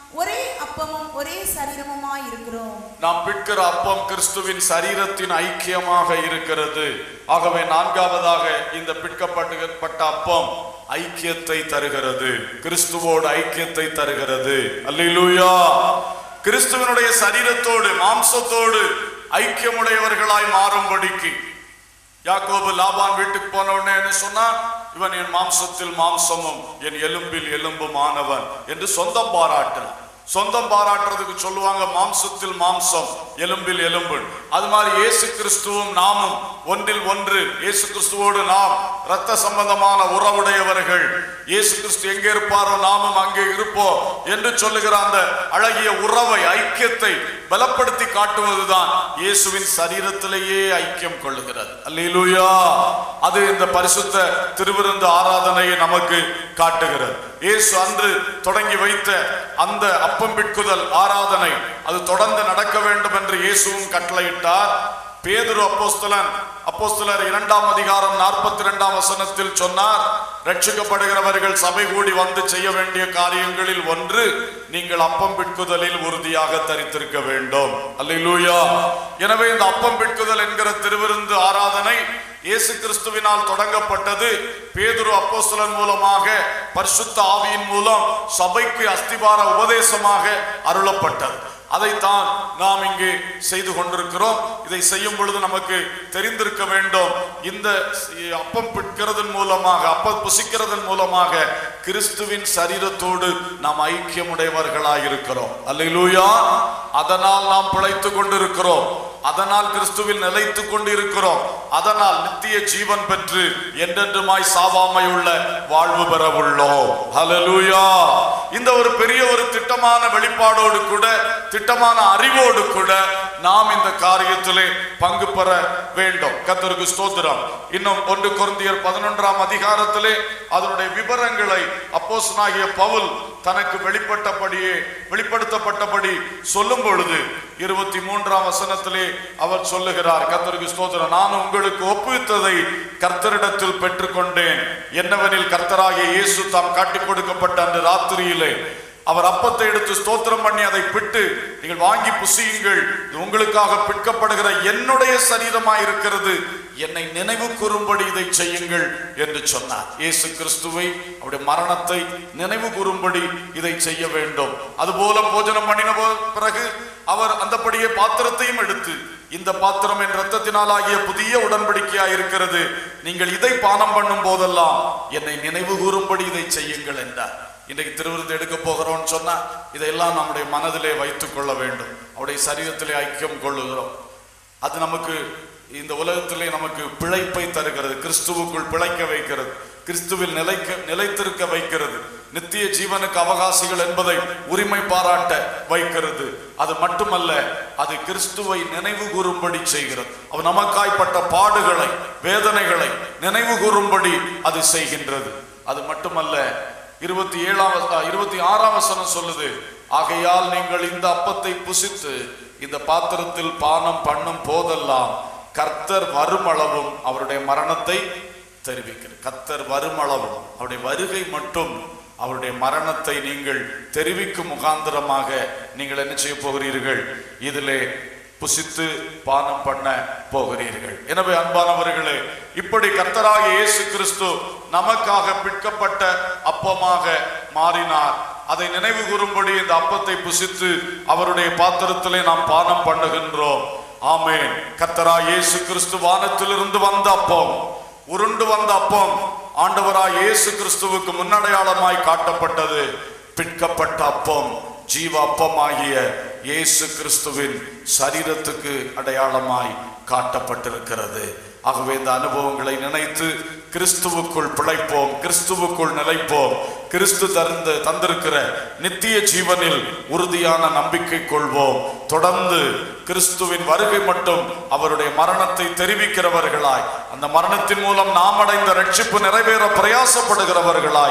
ஒரே அப்பமும் ஒரே சரீரமுமாய் இருக்கிறோம். நாம் பிட்கிற அப்பம் கிறிஸ்துவின் சரீரத்தின் ஐக்கியமாக இருக்கிறது. ஆகவே நான்காவதாக இந்த பிட்கப்பட்ட அப்பம் ஐக்கியத்தை தருகிறது, கிறிஸ்துவோடு ஐக்கியத்தை தருகிறது. அல்லேலூயா. கிறிஸ்துவனுடைய சரீரத்தோடு மாம்சத்தோடு ஐக்கியமுடையவர்களாய் மாறும்படிக்கு யாக்கோபு லாபான் வீட்டுக்கு போன உடனே என்ன சொன்னான்? இவன் என் மாம்சத்தில் மாம்சமும் என் எலும்பில் எலும்பும் ஆனவன் என்று சொந்தம் பாராட்டினான். சொந்தம் பாராட்டுறதுக்கு சொல்லுவாங்க மாம்சத்தில் மாம்சம் எலும்பில் எலும்பு. அது மாதிரி இயேசு கிறிஸ்துவும் நாமும் ஒன்றில் ஒன்று. இயேசு கிறிஸ்துவோடு நாம் இரத்த சம்பந்தமான உறவுடையவர்கள். இயேசு கிறிஸ்து எங்கே இருப்பாரோ நாமும் அங்கே இருப்போம் என்று சொல்லுகிற அந்த அழகிய உறவை, ஐக்கியத்தை பலப்படுத்தி காட்டுவதுதான் இயேசுவின் சரீரத்திலேயே ஐக்கியம் கொள்ளுகிறது. அல்லேலூயா. அது இந்த பரிசுத்த திருவிருந்து ஆராதனையை நமக்கு காட்டுகிறது. இயேசு அன்று தொடங்கி வைத்த அந்த அப்பம் பிட்குதல் ஆராதனை அது தொடர்ந்து நடக்க வேண்டும் என்று இயேசுவும் கட்டளையிட்டார். பேதுரு அப்போஸ்தலன் அப்போஸ்தலர் இரண்டாம் அதிகாரம் நாற்பத்தி இரண்டாம் வசனத்தில் சொன்னார், ரட்சிக்கப்படுகிறவர்கள் சபை கூடி வந்து செய்ய வேண்டிய காரியங்களில் ஒன்று நீங்கள் அப்பம் பிட்குதலில் உறுதியாக தரித்திருக்க வேண்டும். அல்லேலூயா. எனவே இந்த அப்பம் பிட்குதல் என்கிற திருவிருந்து ஆராதனை இயேசு கிறிஸ்துவினால் தொடங்கப்பட்டது. பேதுரு அப்போஸ்தலன் மூலமாக பரிசுத்த ஆவியின் மூலம் சபைக்கு அஸ்திபார உபதேசமாக அருளப்பட்டது. அதைத்தான் நாம் இங்கே செய்து கொண்டிருக்கிறோம். இதை செய்யும் பொழுது நமக்கு தெரிந்திருக்க வேண்டும், இந்த அப்பம் பிட்கிறதன் மூலமாக, அப்பம் புசிக்கிறதன் மூலமாக கிறிஸ்துவின் சரீரத்தோடு நாம் ஐக்கியமுடையவர்களாய் இருக்கிறோம். அல்லேலூயா. அதனால் நாம் பிழைத்து கொண்டிருக்கிறோம். அதனால் கிறிஸ்துவில் நிலைத்து கொண்டு இருக்கிறோம். அதனால் நித்திய ஜீவன் பெற்று என்றென்றுமாய் சாவாமை உள்ள வாழ்வு பெற உள்ளோம். ஹல்லேலூயா. இந்த ஒரு பெரிய ஒரு திட்டமான வெளிப்பாடோடு கூட, திட்டமான அறிவோடு கூட நாம் இந்த காரியத்திலே பங்கு பெற வேண்டும். கர்த்தருக்கு ஸ்தோத்திரம். இன்னும் ஒன்று கொரிந்தியர் பதினொன்றாம் அதிகாரத்திலே அதனுடைய விவரங்களை அப்போஸ்தலனாகிய பவுல் தனக்கு வெளிப்பட்டபடியே வெளிப்படுத்தப்பட்டபடி சொல்லும் பொழுது இருபத்தி மூன்றாம் வசனத்திலே அவர் சொல்லுகிறார், கர்த்தருக்கு ஸ்தோத்திரம், நான் உங்களுக்கு ஒப்புவித்ததை கர்த்தரிடத்தில் பெற்றுக்கொண்டேன். என்னவெனில் கர்த்தராகிய இயேசு தாம் காட்டிக் கொடுக்கப்பட்ட அந்த ராத்திரியிலே அவர் அப்பத்தை எடுத்து ஸ்தோத்திரம் பண்ணி அதை பிட்டு, நீங்கள் வாங்கி புசியுங்கள், உங்களுக்காக பிற்கப்படுகிற என்னுடைய சரீரமாய் இருக்கிறது, என்னை நினைவு கூறும்படி இதை செய்யுங்கள் என்று சொன்னார். இயேசு கிறிஸ்துவை, அவருடைய மரணத்தை நினைவு கூறும்படி இதை செய்ய வேண்டும். அதுபோல போஜனம் பண்ணின பிறகு அவர் அந்தபடியே பாத்திரத்தையும் எடுத்து, இந்த பாத்திரம் என் இரத்தத்தினால் ஆகிய புதிய உடன்படிக்கையாய் இருக்கிறது, நீங்கள் இதை பானம் பண்ணும் போதெல்லாம் என்னை நினைவு கூறும்படி இதை செய்யுங்கள் என்றார். இன்றைக்கு திருவிருந்து எடுக்க போகிறோம் சொன்னா இதையெல்லாம் நம்முடைய மனதிலே வைத்துக் கொள்ள வேண்டும். அவருடைய சரீரத்திலே ஐக்கியம் கொள்ளுகிறோம். அது நமக்கு இந்த உலகத்திலே நமக்கு பிழைப்பை தருகிறது, கிறிஸ்துவுக்குள் பிழைக்க வைக்கிறது, கிறிஸ்துவில் நிலைக்க நிலைத்திருக்க வைக்கிறது, நித்திய ஜீவனுக்கு அவகாசிகள் என்பதை உரிமை பாராட்ட வைக்கிறது. அது மட்டுமல்ல, அது கிறிஸ்துவை நினைவு கூறும்படி செய்கிறது. அவர் நமக்காய்ப்பட்ட பாடுகளை, வேதனைகளை நினைவு கூறும்படி அது செய்கின்றது. அது மட்டுமல்ல, இருபத்தி ஏழாம் இருபத்தி ஆறாம் வசனம் சொல்லுது, ஆகையால் நீங்கள் இந்த அப்பத்தை புசித்து இந்த பாத்திரத்தில் பானம் பண்ணும் போதெல்லாம் கர்த்தர் வருமளவும் அவருடைய மரணத்தை தெரிவிக்கிறார். கர்த்தர் வருமளவும், அவருடைய வருகை மட்டும் அவருடைய மரணத்தை நீங்கள் தெரிவிக்கும் முகாந்திரமாக நீங்கள் என்ன செய்ய போகிறீர்கள்? இதிலே புசித்து பானம் பண்ண போகிறீர்கள். எனவே அன்பானவர்களே, இப்படி கர்த்தராகிய இயேசு கிறிஸ்து நமக்காக பிற்கப்பட்ட அப்பமாக மாறினார். அதை நினைவு கூறும்படி இந்த அப்பத்தை புசித்து அவருடைய பாத்திரத்திலே நாம் பானம் பண்ணுகின்றோம். ஆமென். கர்த்தராகிய இயேசு கிறிஸ்து வானத்திலிருந்து வந்த அப்பம், உருண்டு வந்த அப்பம் ஆண்டவராய் இயேசு கிறிஸ்துவுக்கு முன்னடையாளமாய் காட்டப்பட்டது. பிற்கப்பட்ட அப்பம் ஜீவ அப்பமாகிய இயேசு கிறிஸ்துவின் சரீரத்துக்கு அடையாளமாய் காட்டப்பட்டிருக்கிறது. ஆகவே இந்த அனுபவங்களை நினைத்து கிறிஸ்துவுக்குள் பிழைப்போம், கிறிஸ்துவுக்குள் நிலைப்போம். கிறிஸ்து தந்து தந்திருக்கிற நித்திய ஜீவனில் உறுதியான நம்பிக்கை கொள்வோம். தொடர்ந்து கிறிஸ்துவின் வருகை மட்டும் அவருடைய மரணத்தை தெரிவிக்கிறவர்களாய், அந்த மரணத்தின் மூலம் நாம் அடைந்த ரட்சிப்பு நிறைவேற பிரயாசப்படுகிறவர்களாய்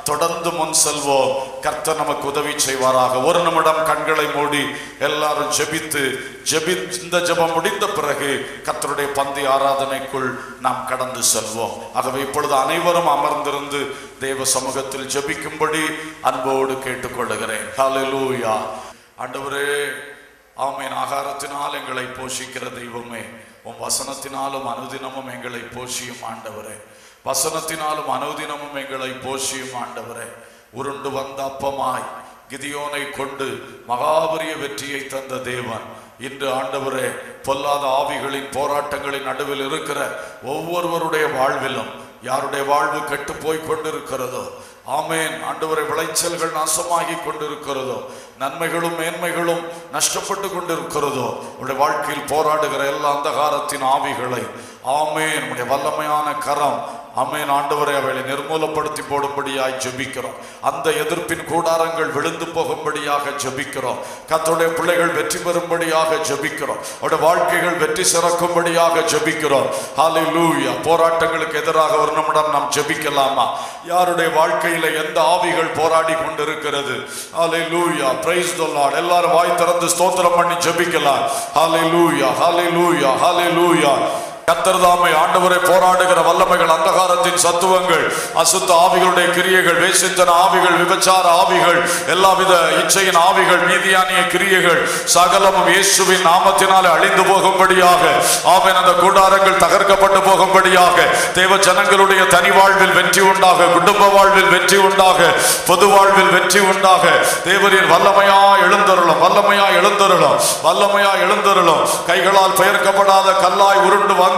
தொடர்ந்து முன் செல்வோம். கர்த்தர் நமக்கு உதவி செய்வாராக. ஒரு நிமிடம் கண்களை மூடி எல்லாரும் ஜெபித்து ஜெபி இந்த ஜெபம் முடிந்த பிறகு கர்த்தருடைய பந்தி ஆராதனைக்குள் நாம் கடந்து செல்வோம். ஆகவே இப்பொழுது அனைவரும் அமர்ந்திருந்து தேவ சமூகத்தில் ஜெபிக்கும்படி அன்போடு கேட்டுக்கொள்கிறேன். ஹல்லேலூயா. ஆண்டவரே, ஆமென். ஆகாரத்தினால் எங்களை போஷிக்கிற தெய்வமே, உம் வசனத்தினாலும் அனுதினமும் எங்களை போஷியும் ஆண்டவரே. வசனத்தினாலும் அனுதினமும் எங்களை போஷியும் ஆண்டவரே. உருண்டு வந்த அப்பமாய் கிதியோனை கொண்டு மகாபரிய வெற்றியை தந்த தேவன் இன்று ஆண்டவரே, பொல்லாத ஆவிகளின் போராட்டங்களின் நடுவில் இருக்கிற ஒவ்வொருவருடைய வாழ்விலும் யாருடைய வாழ்வு கெட்டு போய் கொண்டிருக்கிறதோ, ஆமேன் ஆண்டவரே, விளைச்சல்கள் நாசமாகி கொண்டிருக்கிறதோ, நன்மைகளும் மேன்மைகளும் நஷ்டப்பட்டு கொண்டிருக்கிறதோ, உடைய வாழ்க்கையில் போராடுகிற எல்லா அந்தகாரத்தின் ஆவிகளை ஆமேன் உடைய வல்லமையான கரம் ஆமென் ஆண்டவரே அவளை நிர்மூலப்படுத்தி போடும்படியாய் ஜெபிக்கிறோம். அந்த எதிர்ப்பின் கூடாரங்கள் விழுந்து போகும்படியாக ஜெபிக்கிறோம். கர்த்தருடைய பிள்ளைகள் வெற்றி பெறும்படியாக ஜெபிக்கிறோம். அவருடைய வாழ்க்கைகள் வெற்றி சிறக்கும்படியாக ஜெபிக்கிறோம். ஹல்லேலூயா. போராட்டங்களுக்கு எதிராக ஒரு நிமிடம் நாம் ஜெபிக்கலாமா? யாருடைய வாழ்க்கையில எந்த ஆவிகள் போராடி கொண்டிருக்கிறது? ஹல்லேலூயா. Praise the Lord. எல்லாரும் வாய் திறந்து ஸ்தோத்திரம் பண்ணி ஜெபிக்கலாம். ஹல்லேலூயா, ஹல்லேலூயா, ஹல்லேலூயா. கர்த்தர்தாமே ஆண்டவரை போராடுகிற வல்லமைகள், அந்தகாரத்தின் சத்துவங்கள், அசுத்த ஆவிகளுடைய கிரியைகள், வேசித்தன ஆவிகள், விபச்சார ஆவிகள், எல்லாவித இச்சையின் ஆவிகள், மீதியானிய கிரியைகள் சகலமும் இயேசுவின் நாமத்தினாலே அழிந்து போகும்படியாக ஆமென். அந்த கூடாரங்கள் தகர்க்கப்பட்டு போகும்படியாக தேவ ஜனங்களுடைய தனி வாழ்வில் வெற்றி உண்டாக, குடும்ப வாழ்வில் வெற்றி உண்டாக, பொது வாழ்வில் வெற்றி உண்டாக தேவரின் வல்லமையா எழுந்தருளும், வல்லமையா எழுந்தருளும், வல்லமையா எழுந்தருளும். கைகளால் பெயர்க்கப்படாத கல்லாய் உருண்டு வந்து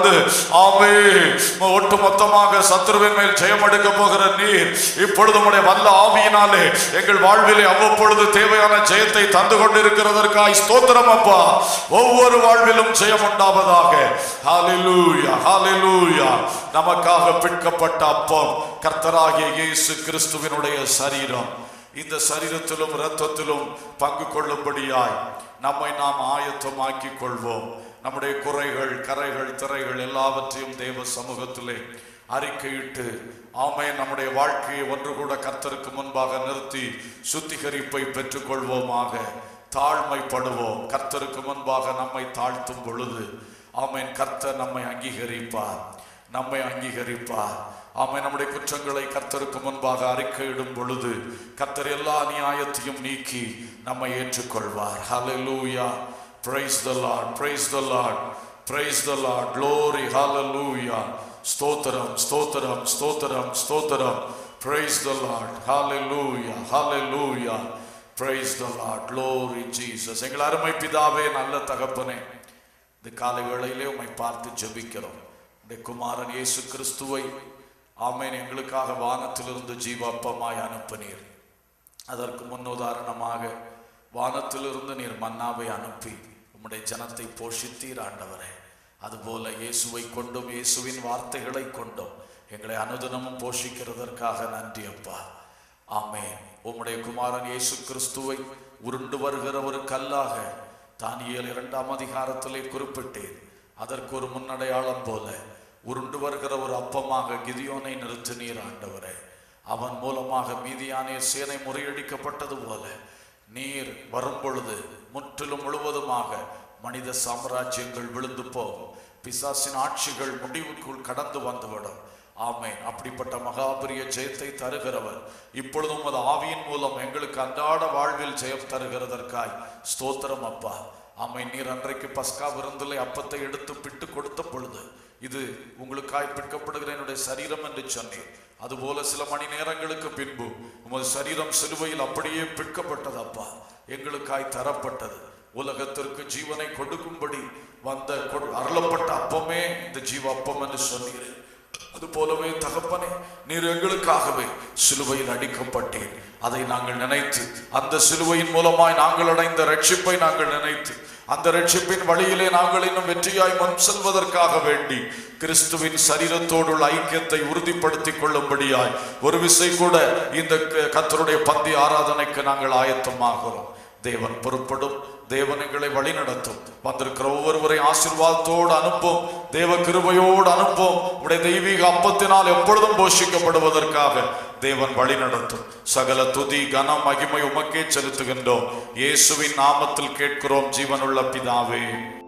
ஒட்டு மொத்தமாக சத்துருவின் மேல் ஜெயம் எடுக்க போகிற நீர் இப்பொழுது உம்முடைய வல்ல ஆவியினாலே எங்கள் வாழ்விலே அவ்வப்பொழுது தேவையான ஜெயத்தை தந்து கொண்டிருக்கிறதற்காய் ஸ்தோத்திரம் அப்பா. ஒவ்வொரு வாழ்விலும் ஜெயம் உண்டாவதாக. ஹல்லேலூயா, ஹல்லேலூயா. நமக்காக பிற்கப்பட்ட அப்பம் கர்த்தராகிய இயேசு கிறிஸ்துவினுடைய சரீரம். இந்த சரீரத்திலும் இரத்தத்திலும் பங்கு கொள்ளும்படியாய் நம்மை நாம் ஆயத்தமாக்கிக் கொள்வோம். நம்முடைய குறைகள், கரைகள், திரைகள் எல்லாவற்றையும் தேவ சமூகத்திலே அறிக்கையிட்டு ஆமென் நம்முடைய வாழ்க்கையை ஒன்று கூட கர்த்தருக்கு முன்பாக நிறுத்தி சுத்திகரிப்பை பெற்றுக்கொள்வோமாக. தாழ்மைப்படுவோம். கர்த்தருக்கு முன்பாக நம்மை தாழ்த்தும் பொழுது ஆமென் கர்த்தர் நம்மை அங்கீகரிப்பார், நம்மை அங்கீகரிப்பார். ஆமென். நம்முடைய குற்றங்களை கர்த்தருக்கு முன்பாக அறிக்கையிடும் பொழுது கர்த்தர் எல்லா அநியாயத்தையும் நீக்கி நம்மை ஏற்றுக்கொள்வார். ஹல்லேலூயா. Praise the Lord, praise the Lord, praise the Lord, glory, hallelujah. Stotharam, stotharam, stotharam, stotharam. Praise the Lord, hallelujah, hallelujah. Praise the Lord, glory Jesus. எங்கள் அருமை பிதாவே, நல்ல தகப்பனே, இந்த காலை வேளையிலே உம்மை பார்த்து ஜெபிக்கிறோம். இந்த குமாரன் இயேசு கிறிஸ்துவை ஆமென் எங்களுக்காக வானத்திலிருந்து ஜீவாப்பமாய் அனுப்பினீர். அதற்கு முன்னுதாரணமாக வானத்திலிருந்து நீர் மன்னாவை அனுப்பி உம்முடைய ஜனத்தை போஷித்தீர் ஆண்டவரே. அதுபோல இயேசுவை கொண்டும் இயேசுவின் வார்த்தைகளை கொண்டும் எங்களை அனுதினமும் போஷிக்கிறதற்காக நன்றி அப்பா. ஆமென். உம்முடைய குமாரன் இயேசு கிறிஸ்துவை உருண்டு வருகிற ஒரு கல்லாக தானியேல் இரண்டாம் அதிகாரத்திலே குறிப்பிட்டேன். அதற்கு ஒரு முன்னடையாளம் போல உருண்டு வருகிற ஒரு அப்பமாக கிதியோனை நிறுத்தினீர் ஆண்டவரே. அவன் மூலமாக மீதியானே சேனை முறியடிக்கப்பட்டது போல நீர் வரும் பொழுது முற்றிலும் முழுவதுமாக மனித சாம்ராஜ்யங்கள் விழுந்து போகும், பிசாசின் ஆட்சிகள் முடிவுக்குள் கடந்து வந்துவிடும். ஆமென். அப்படிப்பட்ட மகாபரிய ஜெயத்தை தருகிறவர் இப்பொழுதும் அது ஆவியின் மூலம் எங்களுக்கு அன்றாட வாழ்வில் ஜெயம் தருகிறதற்காய் ஸ்தோத்திரம் அப்பா. ஆமென். நீர் அன்றைக்கு பஸ்கா விருந்திலே அப்பத்தை எடுத்து பிட்டு கொடுத்த பொழுது இது உங்களுக்காய் பிற்கப்படுகிற என்னுடைய சரீரம் என்று சொன்னீர். அதுபோல சில மணி நேரங்களுக்கு பின்பு உமது சரீரம் சிலுவையில் அப்படியே பிற்கப்பட்டது அப்பா, எங்களுக்காய் தரப்பட்டது. உலகத்திற்கு ஜீவனை கொடுக்கும்படி வந்த அருளப்பட்ட அப்பமே இந்த ஜீவ அப்பம் என்று சொன்னீர். அது போலவே தகப்பனே, நீர் எங்களுக்காகவே சிலுவையில் அடிக்கப்பட்டீர். அதை நாங்கள் நினைத்து அந்த சிலுவையின் மூலமாய் நாங்கள் அடைந்த ரட்சிப்பை நாங்கள் நினைத்து அந்த ரட்சிப்பின் வழியிலே நாங்கள் இன்னும் வெற்றியாய் முன் செல்வதற்காக வேண்டி கிறிஸ்துவின் சரீரத்தோடுள்ள ஐக்கியத்தை உறுதிப்படுத்திக் கொள்ளும்படியாய் ஒரு விசை கூட இந்த கர்த்தருடைய பந்தி ஆராதனைக்கு நாங்கள் ஆயத்தமாகிறோம். தேவன் பொறுப்படும், தேவன் எங்களை வழி நடத்தும். வந்திருக்கிற ஒவ்வொருவரை ஆசீர்வாதத்தோடு அனுப்பும், தேவ கிருபையோடு அனுப்பும். உடைய தெய்வீக அப்பத்தினால் எப்பொழுதும் போஷிக்கப்படுவதற்காக தேவன் வழி நடத்தும். சகல துதி கனம் மகிமை உமக்கே செலுத்துகின்றோம். இயேசுவின் நாமத்தில் கேட்கிறோம் ஜீவனுள்ள பிதாவே.